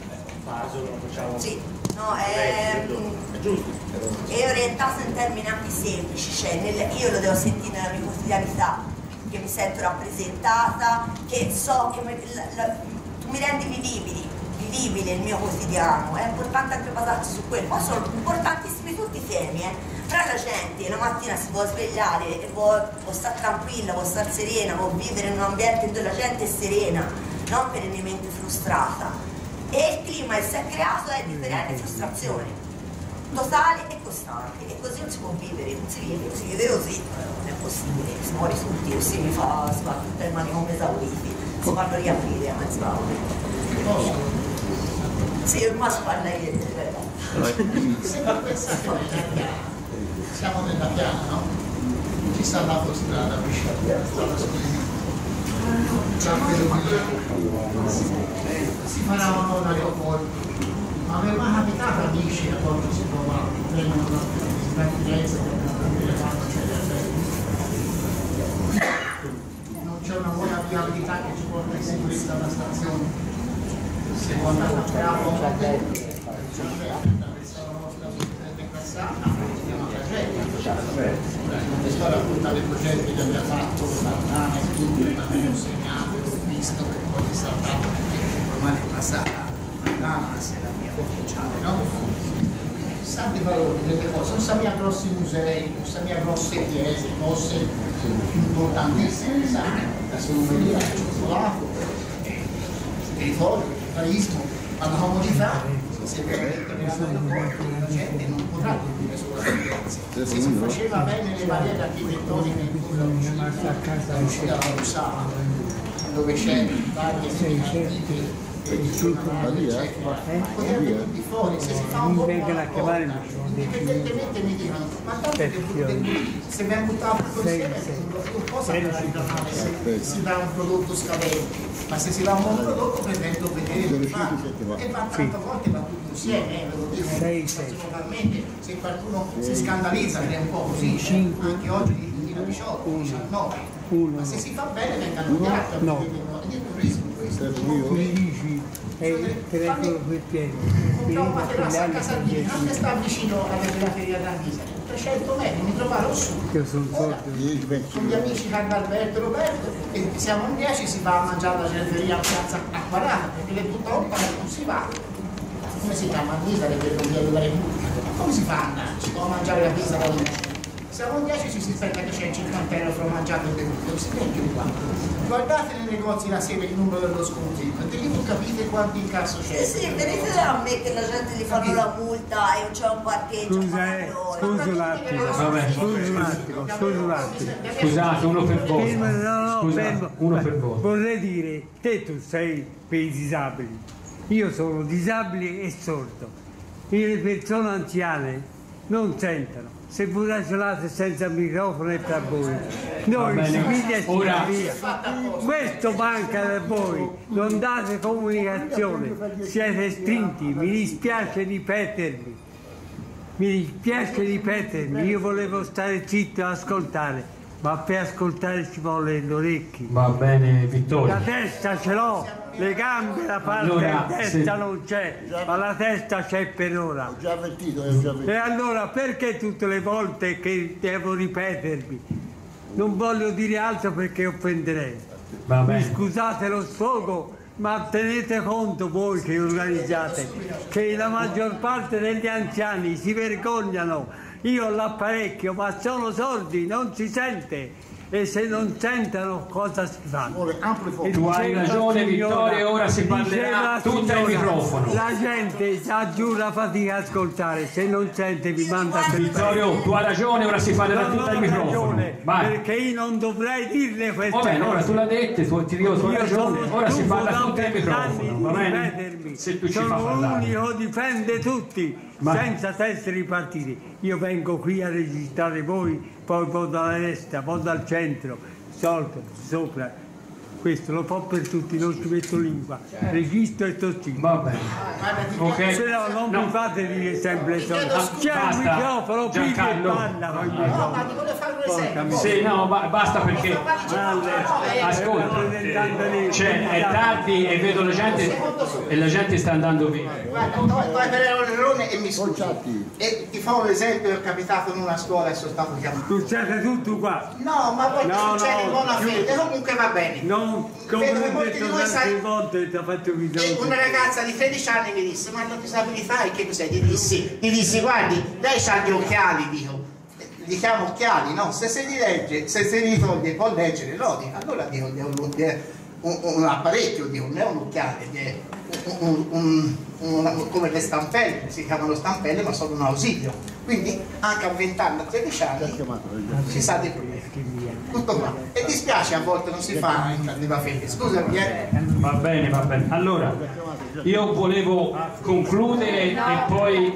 S5: Sì, no, è giusto. È orientato in termini anche semplici, cioè io lo devo sentire nella mia quotidianità, che mi sento rappresentata, che so che tu mi rendi vivibile il mio quotidiano, è importante anche basarsi su quello, poi sono importantissimi tutti i temi, però la gente la mattina si può svegliare e può stare tranquilla, può stare serena, può vivere in un ambiente dove la gente è serena, non perennemente frustrata. E il clima che si è creato è di perenne frustrazione, totale e costante, e così non si può vivere, non si vive così, non è possibile, si muore tutti, così si fa tutte le mani come esauriti, si fanno riaprire a mezz'aula. Sì, ormai si parla io.
S10: Siamo nella piana, no? Ci sta l'autostrada vicino alla strada si farà un aeroporto, ma mi è mai capitato amici a quando si trova prendono la Firenze non c'è una buona viabilità che ci porta in sicurezza alla stazione, se può andare a Bravo questo racconta dei progetti che abbiamo fatto Santana e tutto, che abbiamo segnato, ho visto che poi è saltato ormai è passata l'Ananas è la mia ufficiale, no? Santi valori delle cose, non sappiamo grossi musei, non sappiamo grosse chiese, cose importantissime, sai? La Solomeria, il cioccolato, il territorio, il paismo, ma la comodità. Se veramente la gente non potrà dormire sulla Firenze. Se si faceva bene le barriere architettoniche in cui la Lucia la usava, dove c'è varie antiche potrebbe tutti fuori, se si fa un po' indipendentemente mi dicono, ma tanto se viene buttato tutto insieme non posso andare male se dà un prodotto scadente, ma se si dà un buon prodotto pretendo vedere come fa e va tante volte va tutto insieme, ve lo dico personalmente, se qualcuno si scandalizza che è un po' così, anche oggi nel 2018, 2019, ma se si fa bene vengano gli altri a vedere il turismo.
S17: Mi dici, telefono per pieno.
S10: Compravo una terrazza a Casalini, non che sta vicino alla periferia della Pisa, 300 metri, mi trovavo su. Con gli amici Carlo Alberto e Roberto, e siamo in 10, si va a mangiare la gelateria a piazza Acquarata, perché le purtroppo non si va. Come si chiama? A Pisa, per via della Repubblica. Ma come si fa a andare? Si può mangiare la pizza da lì. Siamo in 10 ci si aspetta che c'è il 50 euro fra mangiato e bevuto, non si vede di qua. Guardate nei negozi la sera il numero dello scontino, e lì capite quanti incasso c'è.
S5: Sì, venite a me che la gente gli fanno la multa e c'è un parcheggio.
S17: Scusa un attimo.
S1: Scusate, uno per voi.
S17: Scusate,
S1: uno per voi.
S17: Vorrei dire, te tu sei per i disabili, io sono disabile e sordo. Le persone anziane non sentono. Se voi ragionate senza microfono è per voi, noi si piglia e si via. Questo manca da voi, non date comunicazione, siete strinti, mi dispiace ripetermi, io volevo stare zitto e ascoltare, ma per ascoltare ci vuole le orecchie.
S1: Va bene, Vittorio.
S17: La testa ce l'ho. Le gambe, la parte di testa non c'è, ma la testa c'è per ora.
S12: Ho già avvertito,
S17: E allora perché tutte le volte che devo ripetermi? Non voglio dire altro perché offenderei. Mi scusate lo sfogo, ma tenete conto voi che organizzate che la maggior parte degli anziani si vergognano. Io ho l'apparecchio, ma sono sordi, non si sente. E se non sentono cosa si fa?
S1: Tu hai ragione Vittorio, ora si parlerà tutto il microfono.
S17: La gente ha giù la fatica a ascoltare, se non sente vi manda per
S1: Vittorio, tu hai ragione, ora si parlerà tutto il microfono.
S17: Perché io non dovrei dirle queste cose.
S1: Ora tu l'hai detto, ti dico tu hai ragione, ora si parla tutto il microfono, va bene? Se tu ci fa parlare.
S17: Sono l'unico difende tutti, senza tessere i partiti. Io vengo qui a registrare voi, poi vado alla destra, vado al centro, sotto, sopra. questo lo fa per tutti, non ci metto lingua, registro e tostino.
S1: Va bene. Ok.
S17: Se no non mi fate dire sempre il solito. C'è il microfono, qui che parla.
S10: No, ma ti voglio fare un esempio.
S1: Sì, no, basta perché ascolta, è tardi e vedo la gente sta andando via.
S10: Guarda, vai per l'errore e mi scusi. E ti fa un esempio, è capitato in una scuola e sono stato chiamato.
S17: Succede tutto qua.
S10: No, ma poi succede in buona fede, comunque va bene.
S17: No, come ho detto tante volte ti ha fatto
S10: e una ragazza di 13 anni mi disse, ma che disabilità e che cos'è? Gli dissi, guardi, lei ha gli occhiali, dico. Li chiamo occhiali, no? Se li legge, se li toglie può leggere, no? Allora dico, un apparecchio, dico, non è un occhiale, è come le stampelle, si chiamano stampelle ma sono un ausilio. Quindi anche a 20 anni, a 13 anni ci sa dei problemi. Tutto qua. E dispiace, a volte non si fa in viva fede. Scusami,
S1: Va bene, va bene. Allora, io volevo concludere e poi...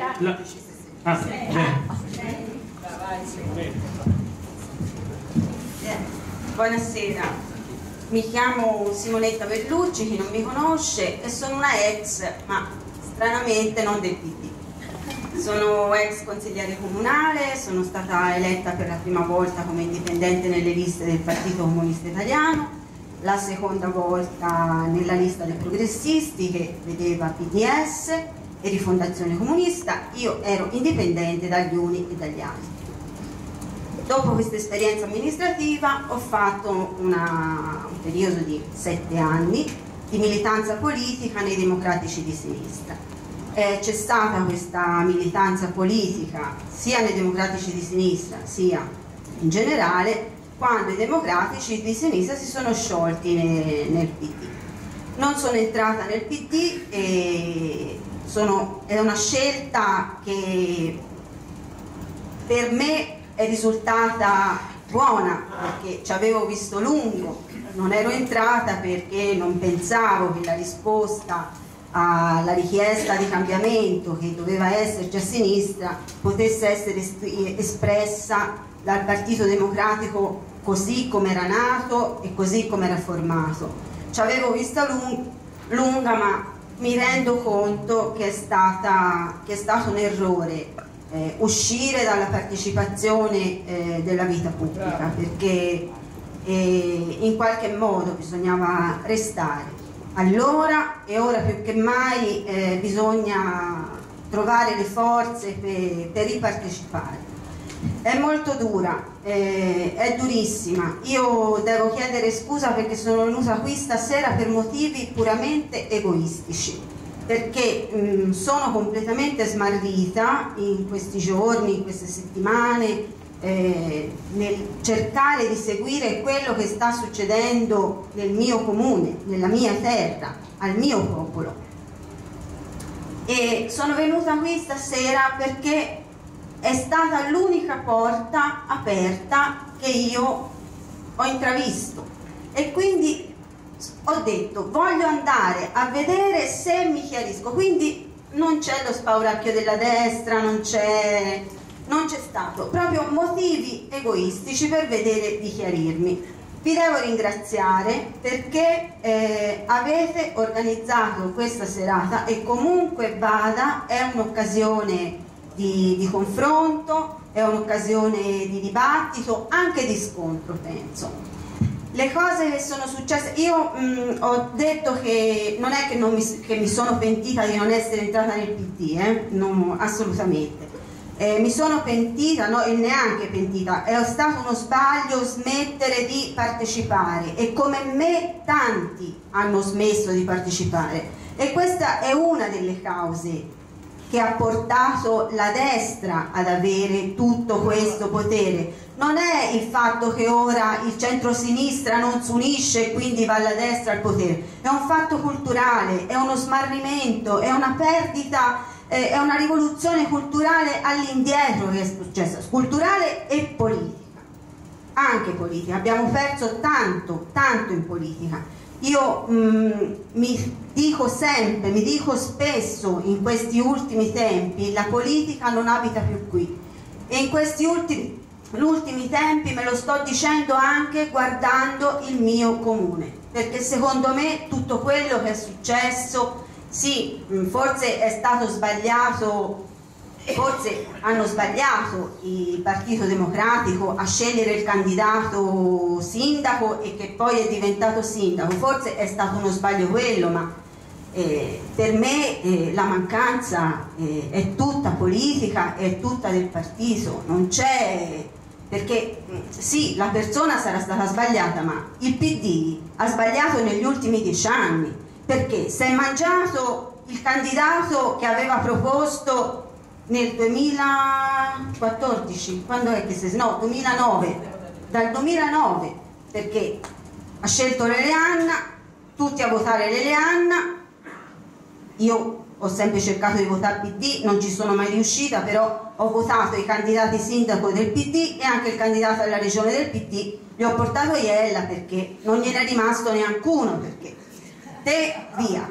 S18: Buonasera, mi chiamo Simonetta Bellucci, chi non mi conosce, e sono una ex, ma stranamente non del PD. Sono ex consigliere comunale, sono stata eletta per la prima volta come indipendente nelle liste del Partito Comunista Italiano, la seconda volta nella lista dei progressisti che vedeva PDS e Rifondazione Comunista. Io ero indipendente dagli uni e dagli altri. Dopo questa esperienza amministrativa ho fatto un periodo di 7 anni di militanza politica nei Democratici di Sinistra. C'è stata questa militanza politica sia nei Democratici di Sinistra sia in generale quando i Democratici di Sinistra si sono sciolti nel PD. Non sono entrata nel PD e è una scelta che per me è risultata buona, perché ci avevo visto lungo, non ero entrata perché non pensavo che la risposta alla richiesta di cambiamento che doveva esserci a sinistra potesse essere espressa dal Partito Democratico così come era nato e così come era formato. Ci avevo vista lunga, ma mi rendo conto che è stato un errore uscire dalla partecipazione della vita pubblica, perché in qualche modo bisognava restare. Allora e ora più che mai bisogna trovare le forze per ripartecipare. È molto dura, è durissima. Io devo chiedere scusa perché sono venuta qui stasera per motivi puramente egoistici, perché sono completamente smarrita in questi giorni, in queste settimane, nel cercare di seguire quello che sta succedendo nel mio comune, nella mia terra, al mio popolo. E sono venuta qui stasera perché è stata l'unica porta aperta che io ho intravisto, e quindi ho detto voglio andare a vedere se mi chiarisco. Quindi non c'è lo spauracchio della destra, non c'è stato, proprio motivi egoistici per vedere di chiarirmi. Vi devo ringraziare perché avete organizzato questa serata, e comunque vada è un'occasione di confronto, è un'occasione di dibattito, anche di scontro, penso. Le cose che sono successe, io ho detto che non è che mi sono pentita di non essere entrata nel PD, no, assolutamente. Mi sono pentita, no, e neanche pentita, è stato uno sbaglio smettere di partecipare, e come me tanti hanno smesso di partecipare, e questa è una delle cause che ha portato la destra ad avere tutto questo potere. Non è il fatto che ora il centro-sinistra non si unisce e quindi va alla destra al potere, è un fatto culturale, è uno smarrimento, è una perdita, è una rivoluzione culturale all'indietro che è successa, culturale e politica, anche politica. Abbiamo perso tanto in politica. Io mi dico sempre, mi dico spesso in questi ultimi tempi, la politica non abita più qui, e in questi ultimi tempi me lo sto dicendo anche guardando il mio comune. perché secondo me tutto quello che è successo, sì, forse è stato sbagliato, forse hanno sbagliato il Partito Democratico a scegliere il candidato sindaco e che poi è diventato sindaco, forse è stato uno sbaglio quello, ma per me la mancanza è tutta politica, è tutta del partito, non c'è, perché sì, la persona sarà stata sbagliata, ma il PD ha sbagliato negli ultimi 10 anni, perché si è mangiato il candidato che aveva proposto nel 2014, quando è che si... no, 2009, dal 2009, perché ha scelto Leleanna, tutti a votare Leleanna. Io ho sempre cercato di votare PD, non ci sono mai riuscita, però ho votato i candidati sindaco del PD e anche il candidato alla regione del PD, gli ho portato Iella perché non gliene è rimasto neanche uno, perché te via,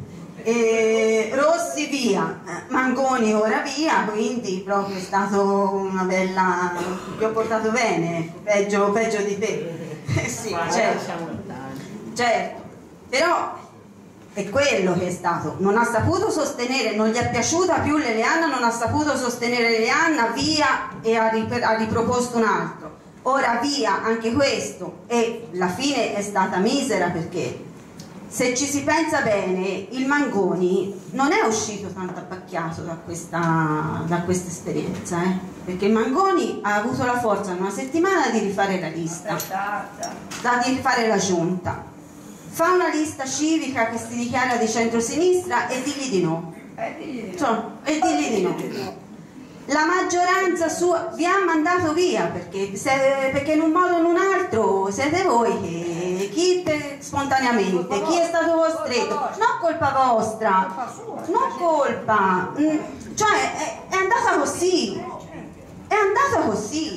S18: Rossi via, Mangoni ora via, quindi proprio è stato una bella... ti ho portato bene, peggio di te. Sì, certo, però è quello che è stato, non ha saputo sostenere, non gli è piaciuta più Leleanna, non ha saputo sostenere Leleanna, via, e ha riproposto un altro, ora via anche questo, e la fine è stata misera, perché se ci si pensa bene il Mangoni non è uscito tanto abbacchiato da questa esperienza, perché il Mangoni ha avuto la forza in una settimana di rifare la lista, di rifare la giunta. Fa una lista civica che si dichiara di centrosinistra e digli di no. Digli di no. La maggioranza sua vi ha mandato via perché in un modo o in un altro siete voi che chi spontaneamente, chi è stato costretto, non colpa vostra, non colpa, cioè è andata così, è andata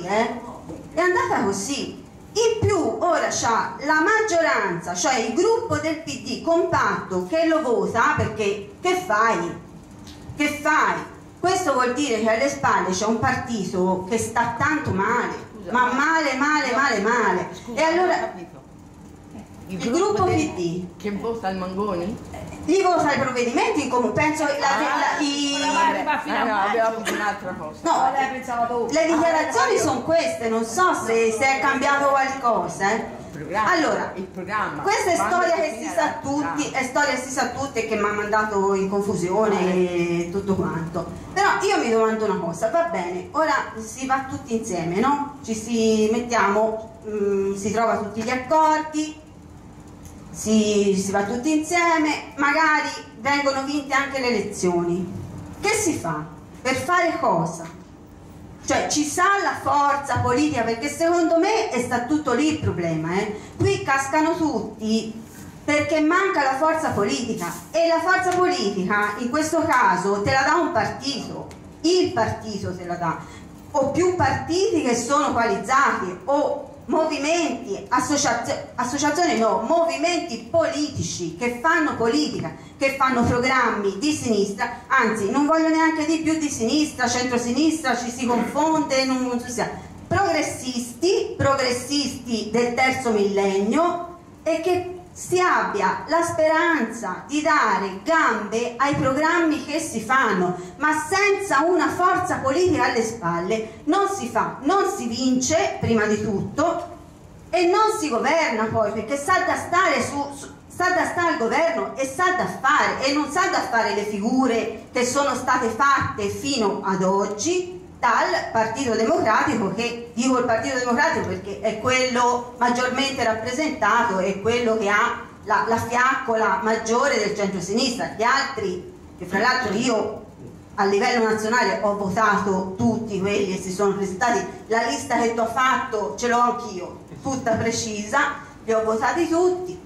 S18: così. In più ora c'ha la maggioranza, cioè il gruppo del PD compatto che lo vota, perché che fai? Questo vuol dire che alle spalle c'è un partito che sta tanto male, ma male. E allora il gruppo PD
S16: che vota il Mangoni?
S18: Gli vota i provvedimenti in comune, penso
S16: abbiamo un'altra cosa.
S18: No, le dichiarazioni sono queste, non so se è cambiato qualcosa. Allora,
S16: il programma.
S18: Questa è storia che si sa tutti, e che mi ha mandato in confusione e tutto quanto. Però io mi domando una cosa, va bene, ora si va tutti insieme, no? Ci si mettiamo, si trova tutti gli accordi, si va tutti insieme, magari vengono vinte anche le elezioni. Che si fa? Per fare cosa? Cioè ci sa la forza politica, perché secondo me sta tutto lì il problema, Qui cascano tutti perché manca la forza politica, e la forza politica in questo caso te la dà un partito, il partito te la dà, o più partiti che sono coalizzati, o movimenti, associazioni no, movimenti politici che fanno politica, che fanno programmi di sinistra, anzi non voglio neanche di più di sinistra, centrosinistra, ci si confonde, non si sa, progressisti del terzo millennio, e che si abbia la speranza di dare gambe ai programmi che si fanno, ma senza una forza politica alle spalle non si fa, non si vince prima di tutto, e non si governa poi, perché sa da stare al governo e sa da fare, e non sa da fare le figure che sono state fatte fino ad oggi dal Partito Democratico, che dico il Partito Democratico perché è quello maggiormente rappresentato, è quello che ha la fiaccola maggiore del centro-sinistra. Gli altri, che fra l'altro io a livello nazionale ho votato tutti quelli che si sono presentati, la lista che ti ho fatto ce l'ho anch'io, tutta precisa, li ho votati tutti,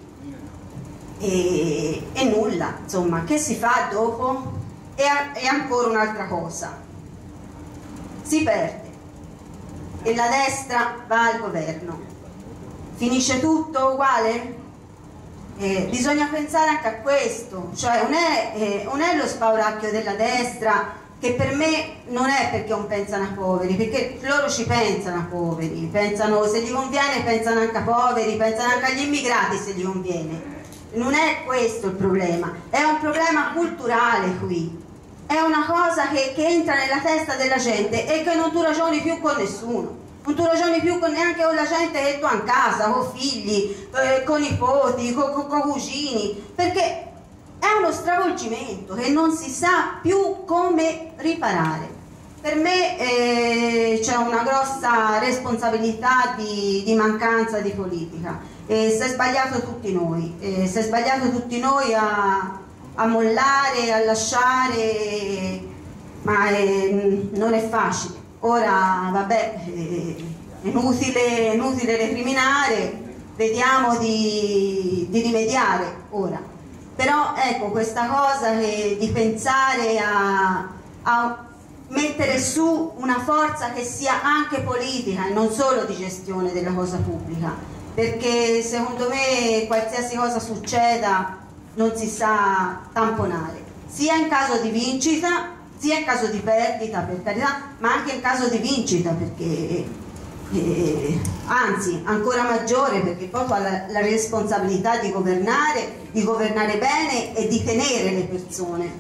S18: e nulla, insomma, che si fa dopo? E ancora un'altra cosa, si perde e la destra va al governo, finisce tutto uguale? Bisogna pensare anche a questo, cioè non è lo spauracchio della destra che per me non è perché non pensano a poveri, perché loro ci pensano a poveri, pensano, se gli conviene pensano anche a poveri, pensano anche agli immigrati se gli conviene. Non è questo il problema, è un problema culturale qui, è una cosa che entra nella testa della gente e che non tu ragioni più con nessuno, non tu ragioni più neanche con la gente che tu hai in casa, con figli, con nipoti, con cugini, perché è uno stravolgimento che non si sa più come riparare. Per me c'è una grossa responsabilità di mancanza di politica. Si è sbagliato tutti noi, si è sbagliato tutti noi a mollare, a lasciare, ma non è facile. Ora, vabbè, è inutile recriminare, vediamo di rimediare ora. Però ecco, questa cosa di pensare a mettere su una forza che sia anche politica e non solo di gestione della cosa pubblica, perché secondo me qualsiasi cosa succeda non si sa tamponare, sia in caso di vincita, sia in caso di perdita, per carità, ma anche in caso di vincita, perché anzi ancora maggiore, perché proprio ha la responsabilità di governare bene e di tenere le persone.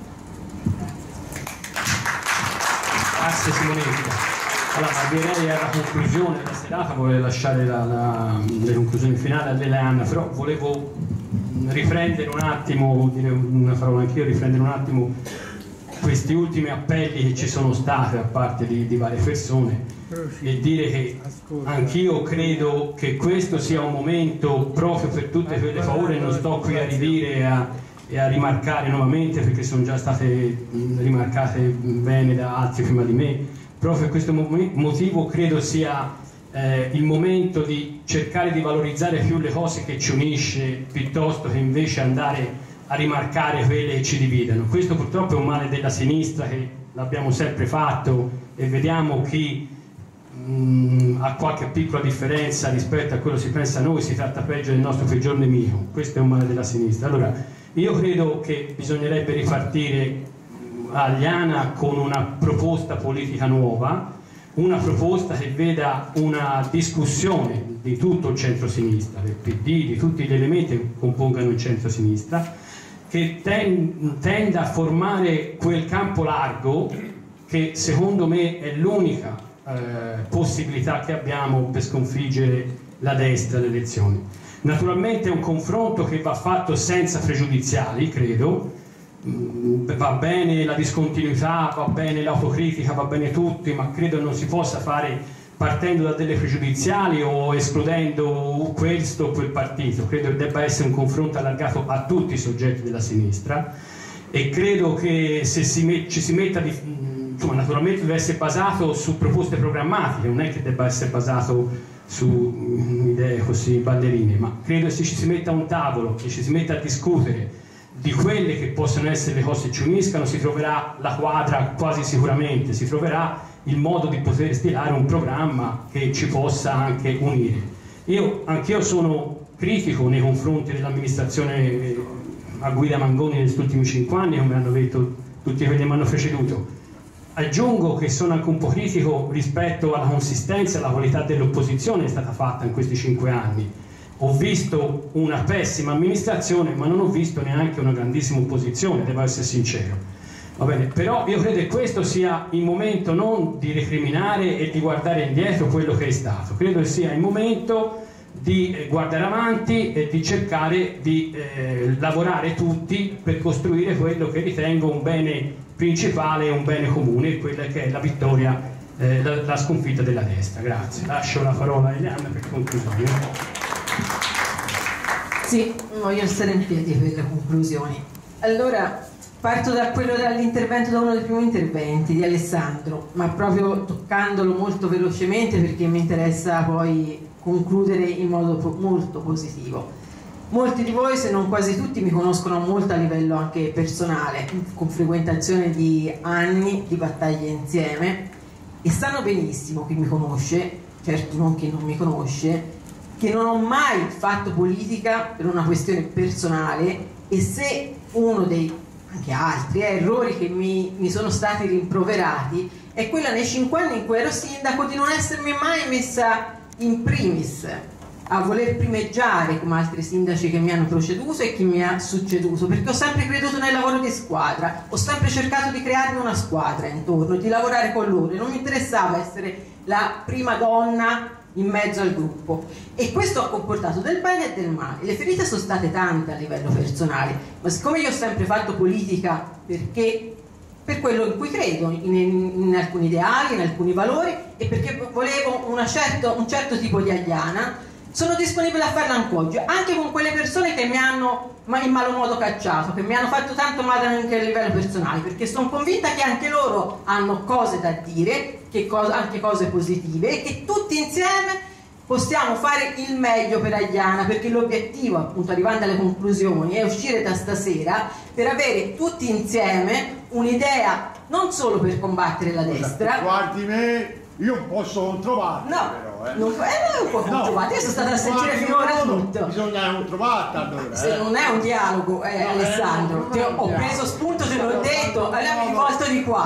S1: Grazie Simonetta. Allora, direi alla conclusione della serata, vorrei lasciare le conclusioni finali a Leanna, però volevo riprendere un attimo, dire una parola anch'io, riprendere un attimo questi ultimi appelli che ci sono stati da parte di varie persone e dire che anch'io credo che questo sia un momento proprio per tutte quelle paure, non sto qui a ridire e a rimarcare nuovamente perché sono già state rimarcate bene da altri prima di me, proprio per questo motivo credo sia il momento di cercare di valorizzare più le cose che ci unisce piuttosto che invece andare a rimarcare quelle che ci dividono. Questo purtroppo è un male della sinistra, che l'abbiamo sempre fatto e vediamo chi ha qualche piccola differenza rispetto a quello che si pensa a noi, si tratta peggio del nostro peggior nemico. Questo è un male della sinistra. Allora, io credo che bisognerebbe ripartire a Liana con una proposta politica nuova, una proposta che veda una discussione di tutto il centro-sinistra, del PD, di tutti gli elementi che compongano il centro-sinistra, che tenda a formare quel campo largo che secondo me è l'unica possibilità che abbiamo per sconfiggere la destra alle elezioni. Naturalmente è un confronto che va fatto senza pregiudiziali, credo, va bene la discontinuità, va bene l'autocritica, va bene tutti, ma credo non si possa fare partendo da delle pregiudiziali o escludendo questo o quel partito. Credo che debba essere un confronto allargato a tutti i soggetti della sinistra e credo che se ci si metta insomma, naturalmente deve essere basato su proposte programmatiche, non è che debba essere basato su idee così ballerine, ma credo che se ci si metta a un tavolo e ci si metta a discutere di quelle che possono essere le cose che ci uniscano, si troverà la quadra quasi sicuramente, si troverà il modo di poter stilare un programma che ci possa anche unire. Anch'io sono critico nei confronti dell'amministrazione a guida Mangoni negli ultimi 5 anni, come hanno detto tutti quelli che mi hanno preceduto. Aggiungo che sono anche un po' critico rispetto alla consistenza e alla qualità dell'opposizione che è stata fatta in questi 5 anni. Ho visto una pessima amministrazione, ma non ho visto neanche una grandissima opposizione, devo essere sincero. Va bene, però io credo che questo sia il momento non di recriminare e di guardare indietro quello che è stato, credo che sia il momento di guardare avanti e di cercare di lavorare tutti per costruire quello che ritengo un bene principale e un bene comune, quella che è la vittoria, la sconfitta della destra. Grazie. Lascio la parola a Eliana per conclusione.
S19: Sì, voglio stare in piedi per le conclusioni. Allora, parto dall'intervento, da uno dei primi interventi di Alessandro, ma proprio toccandolo molto velocemente perché mi interessa poi concludere in modo molto positivo. Molti di voi, se non quasi tutti, mi conoscono molto a livello anche personale, con frequentazione di anni di battaglie insieme, e sanno benissimo chi mi conosce, certo non chi non mi conosce, che non ho mai fatto politica per una questione personale, e se uno dei anche altri errori che mi sono stati rimproverati, è quella nei 5 anni in cui ero sindaco di non essermi mai messa in primis a voler primeggiare come altri sindaci che mi hanno preceduto e chi mi ha succeduto, perché ho sempre creduto nel lavoro di squadra, ho sempre cercato di crearmi una squadra intorno, di lavorare con loro, e non mi interessava essere la prima donna in mezzo al gruppo, e questo ha comportato del bene e del male. Le ferite sono state tante a livello personale, ma siccome io ho sempre fatto politica perché per quello in cui credo, in alcuni ideali, in alcuni valori, e perché volevo un certo tipo di Agliana, sono disponibile a farlo anche oggi, anche con quelle persone che mi hanno in malo modo cacciato, che mi hanno fatto tanto male anche a livello personale, perché sono convinta che anche loro hanno cose da dire, anche cose positive, e che tutti insieme possiamo fare il meglio per Agliana, perché l'obiettivo, appunto, arrivando alle conclusioni, è uscire da stasera per avere tutti insieme un'idea non solo per combattere la destra.
S4: Guardi me, io non posso controvarti,
S19: no,
S4: però,
S19: non può controvarti, io sono stata a sentire finora tutto.
S4: Bisogna controvarti allora.
S19: Se non è un dialogo, Alessandro, ho preso spunto, te l'ho detto, allora mi rivolto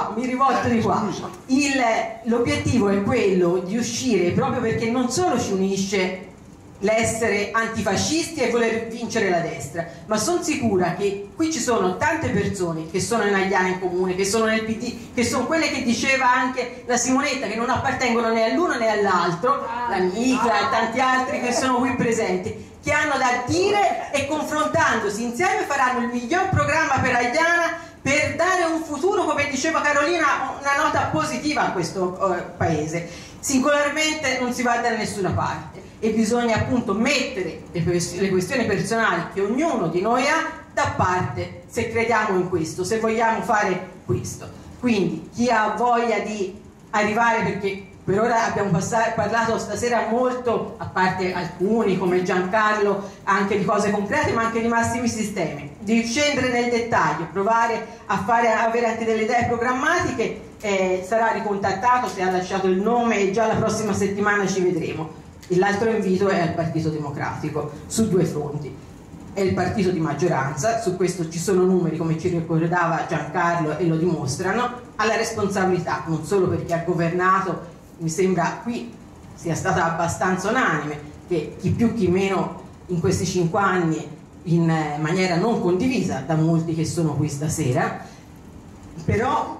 S19: di qua, l'obiettivo è quello di uscire, proprio perché non solo ci unisce l'essere antifascisti e voler vincere la destra, ma sono sicura che qui ci sono tante persone che sono in Agliana in Comune, che sono nel PD, che sono quelle che diceva anche la Simonetta, che non appartengono né all'uno né all'altro, la Nicla e tanti altri che sono qui presenti, che hanno da dire, e confrontandosi insieme faranno il miglior programma per Agliana, per dare un futuro, come diceva Carolina, una nota positiva a questo paese. Singolarmente non si va da nessuna parte, e bisogna appunto mettere le questioni personali che ognuno di noi ha da parte, se crediamo in questo, se vogliamo fare questo. Quindi chi ha voglia di arrivare, perché per ora abbiamo parlato stasera molto, a parte alcuni come Giancarlo, anche di cose concrete, ma anche di massimi sistemi, di scendere nel dettaglio, provare a avere anche delle idee programmatiche. Sarà ricontattato, se ha lasciato il nome, e già la prossima settimana ci vedremo. E l'altro invito è al Partito Democratico, su due fronti. È il partito di maggioranza, su questo ci sono numeri, come ci ricordava Giancarlo, e lo dimostrano, ha la responsabilità, non solo perché ha governato, mi sembra qui sia stata abbastanza unanime, che chi più chi meno in questi 5 anni, in maniera non condivisa da molti che sono qui stasera, però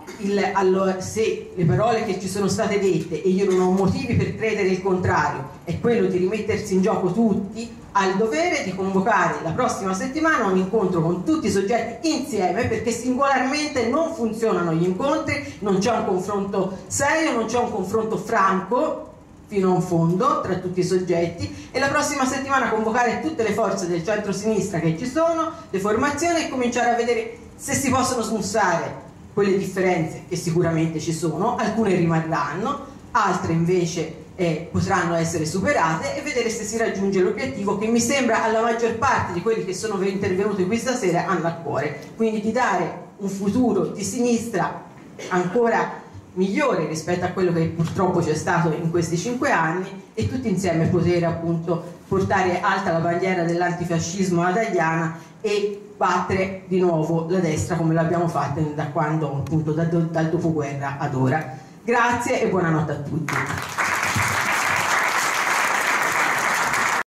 S19: se le parole che ci sono state dette, e io non ho motivi per credere il contrario, è quello di rimettersi in gioco tutti, ha il dovere di convocare la prossima settimana un incontro con tutti i soggetti insieme, perché singolarmente non funzionano gli incontri, non c'è un confronto serio, non c'è un confronto franco fino a un fondo tra tutti i soggetti, e la prossima settimana convocare tutte le forze del centro-sinistra che ci sono, le formazioni, e cominciare a vedere se si possono smussare quelle differenze che sicuramente ci sono, alcune rimarranno, altre invece potranno essere superate, e vedere se si raggiunge l'obiettivo che mi sembra alla maggior parte di quelli che sono intervenuti qui stasera hanno a cuore, quindi di dare un futuro di sinistra ancora migliore rispetto a quello che purtroppo c'è stato in questi 5 anni, e tutti insieme poter appunto portare alta la bandiera dell'antifascismo ad Agliana e battere di nuovo la destra come l'abbiamo fatta da quando, appunto, dal dopoguerra ad ora. Grazie e buonanotte a tutti.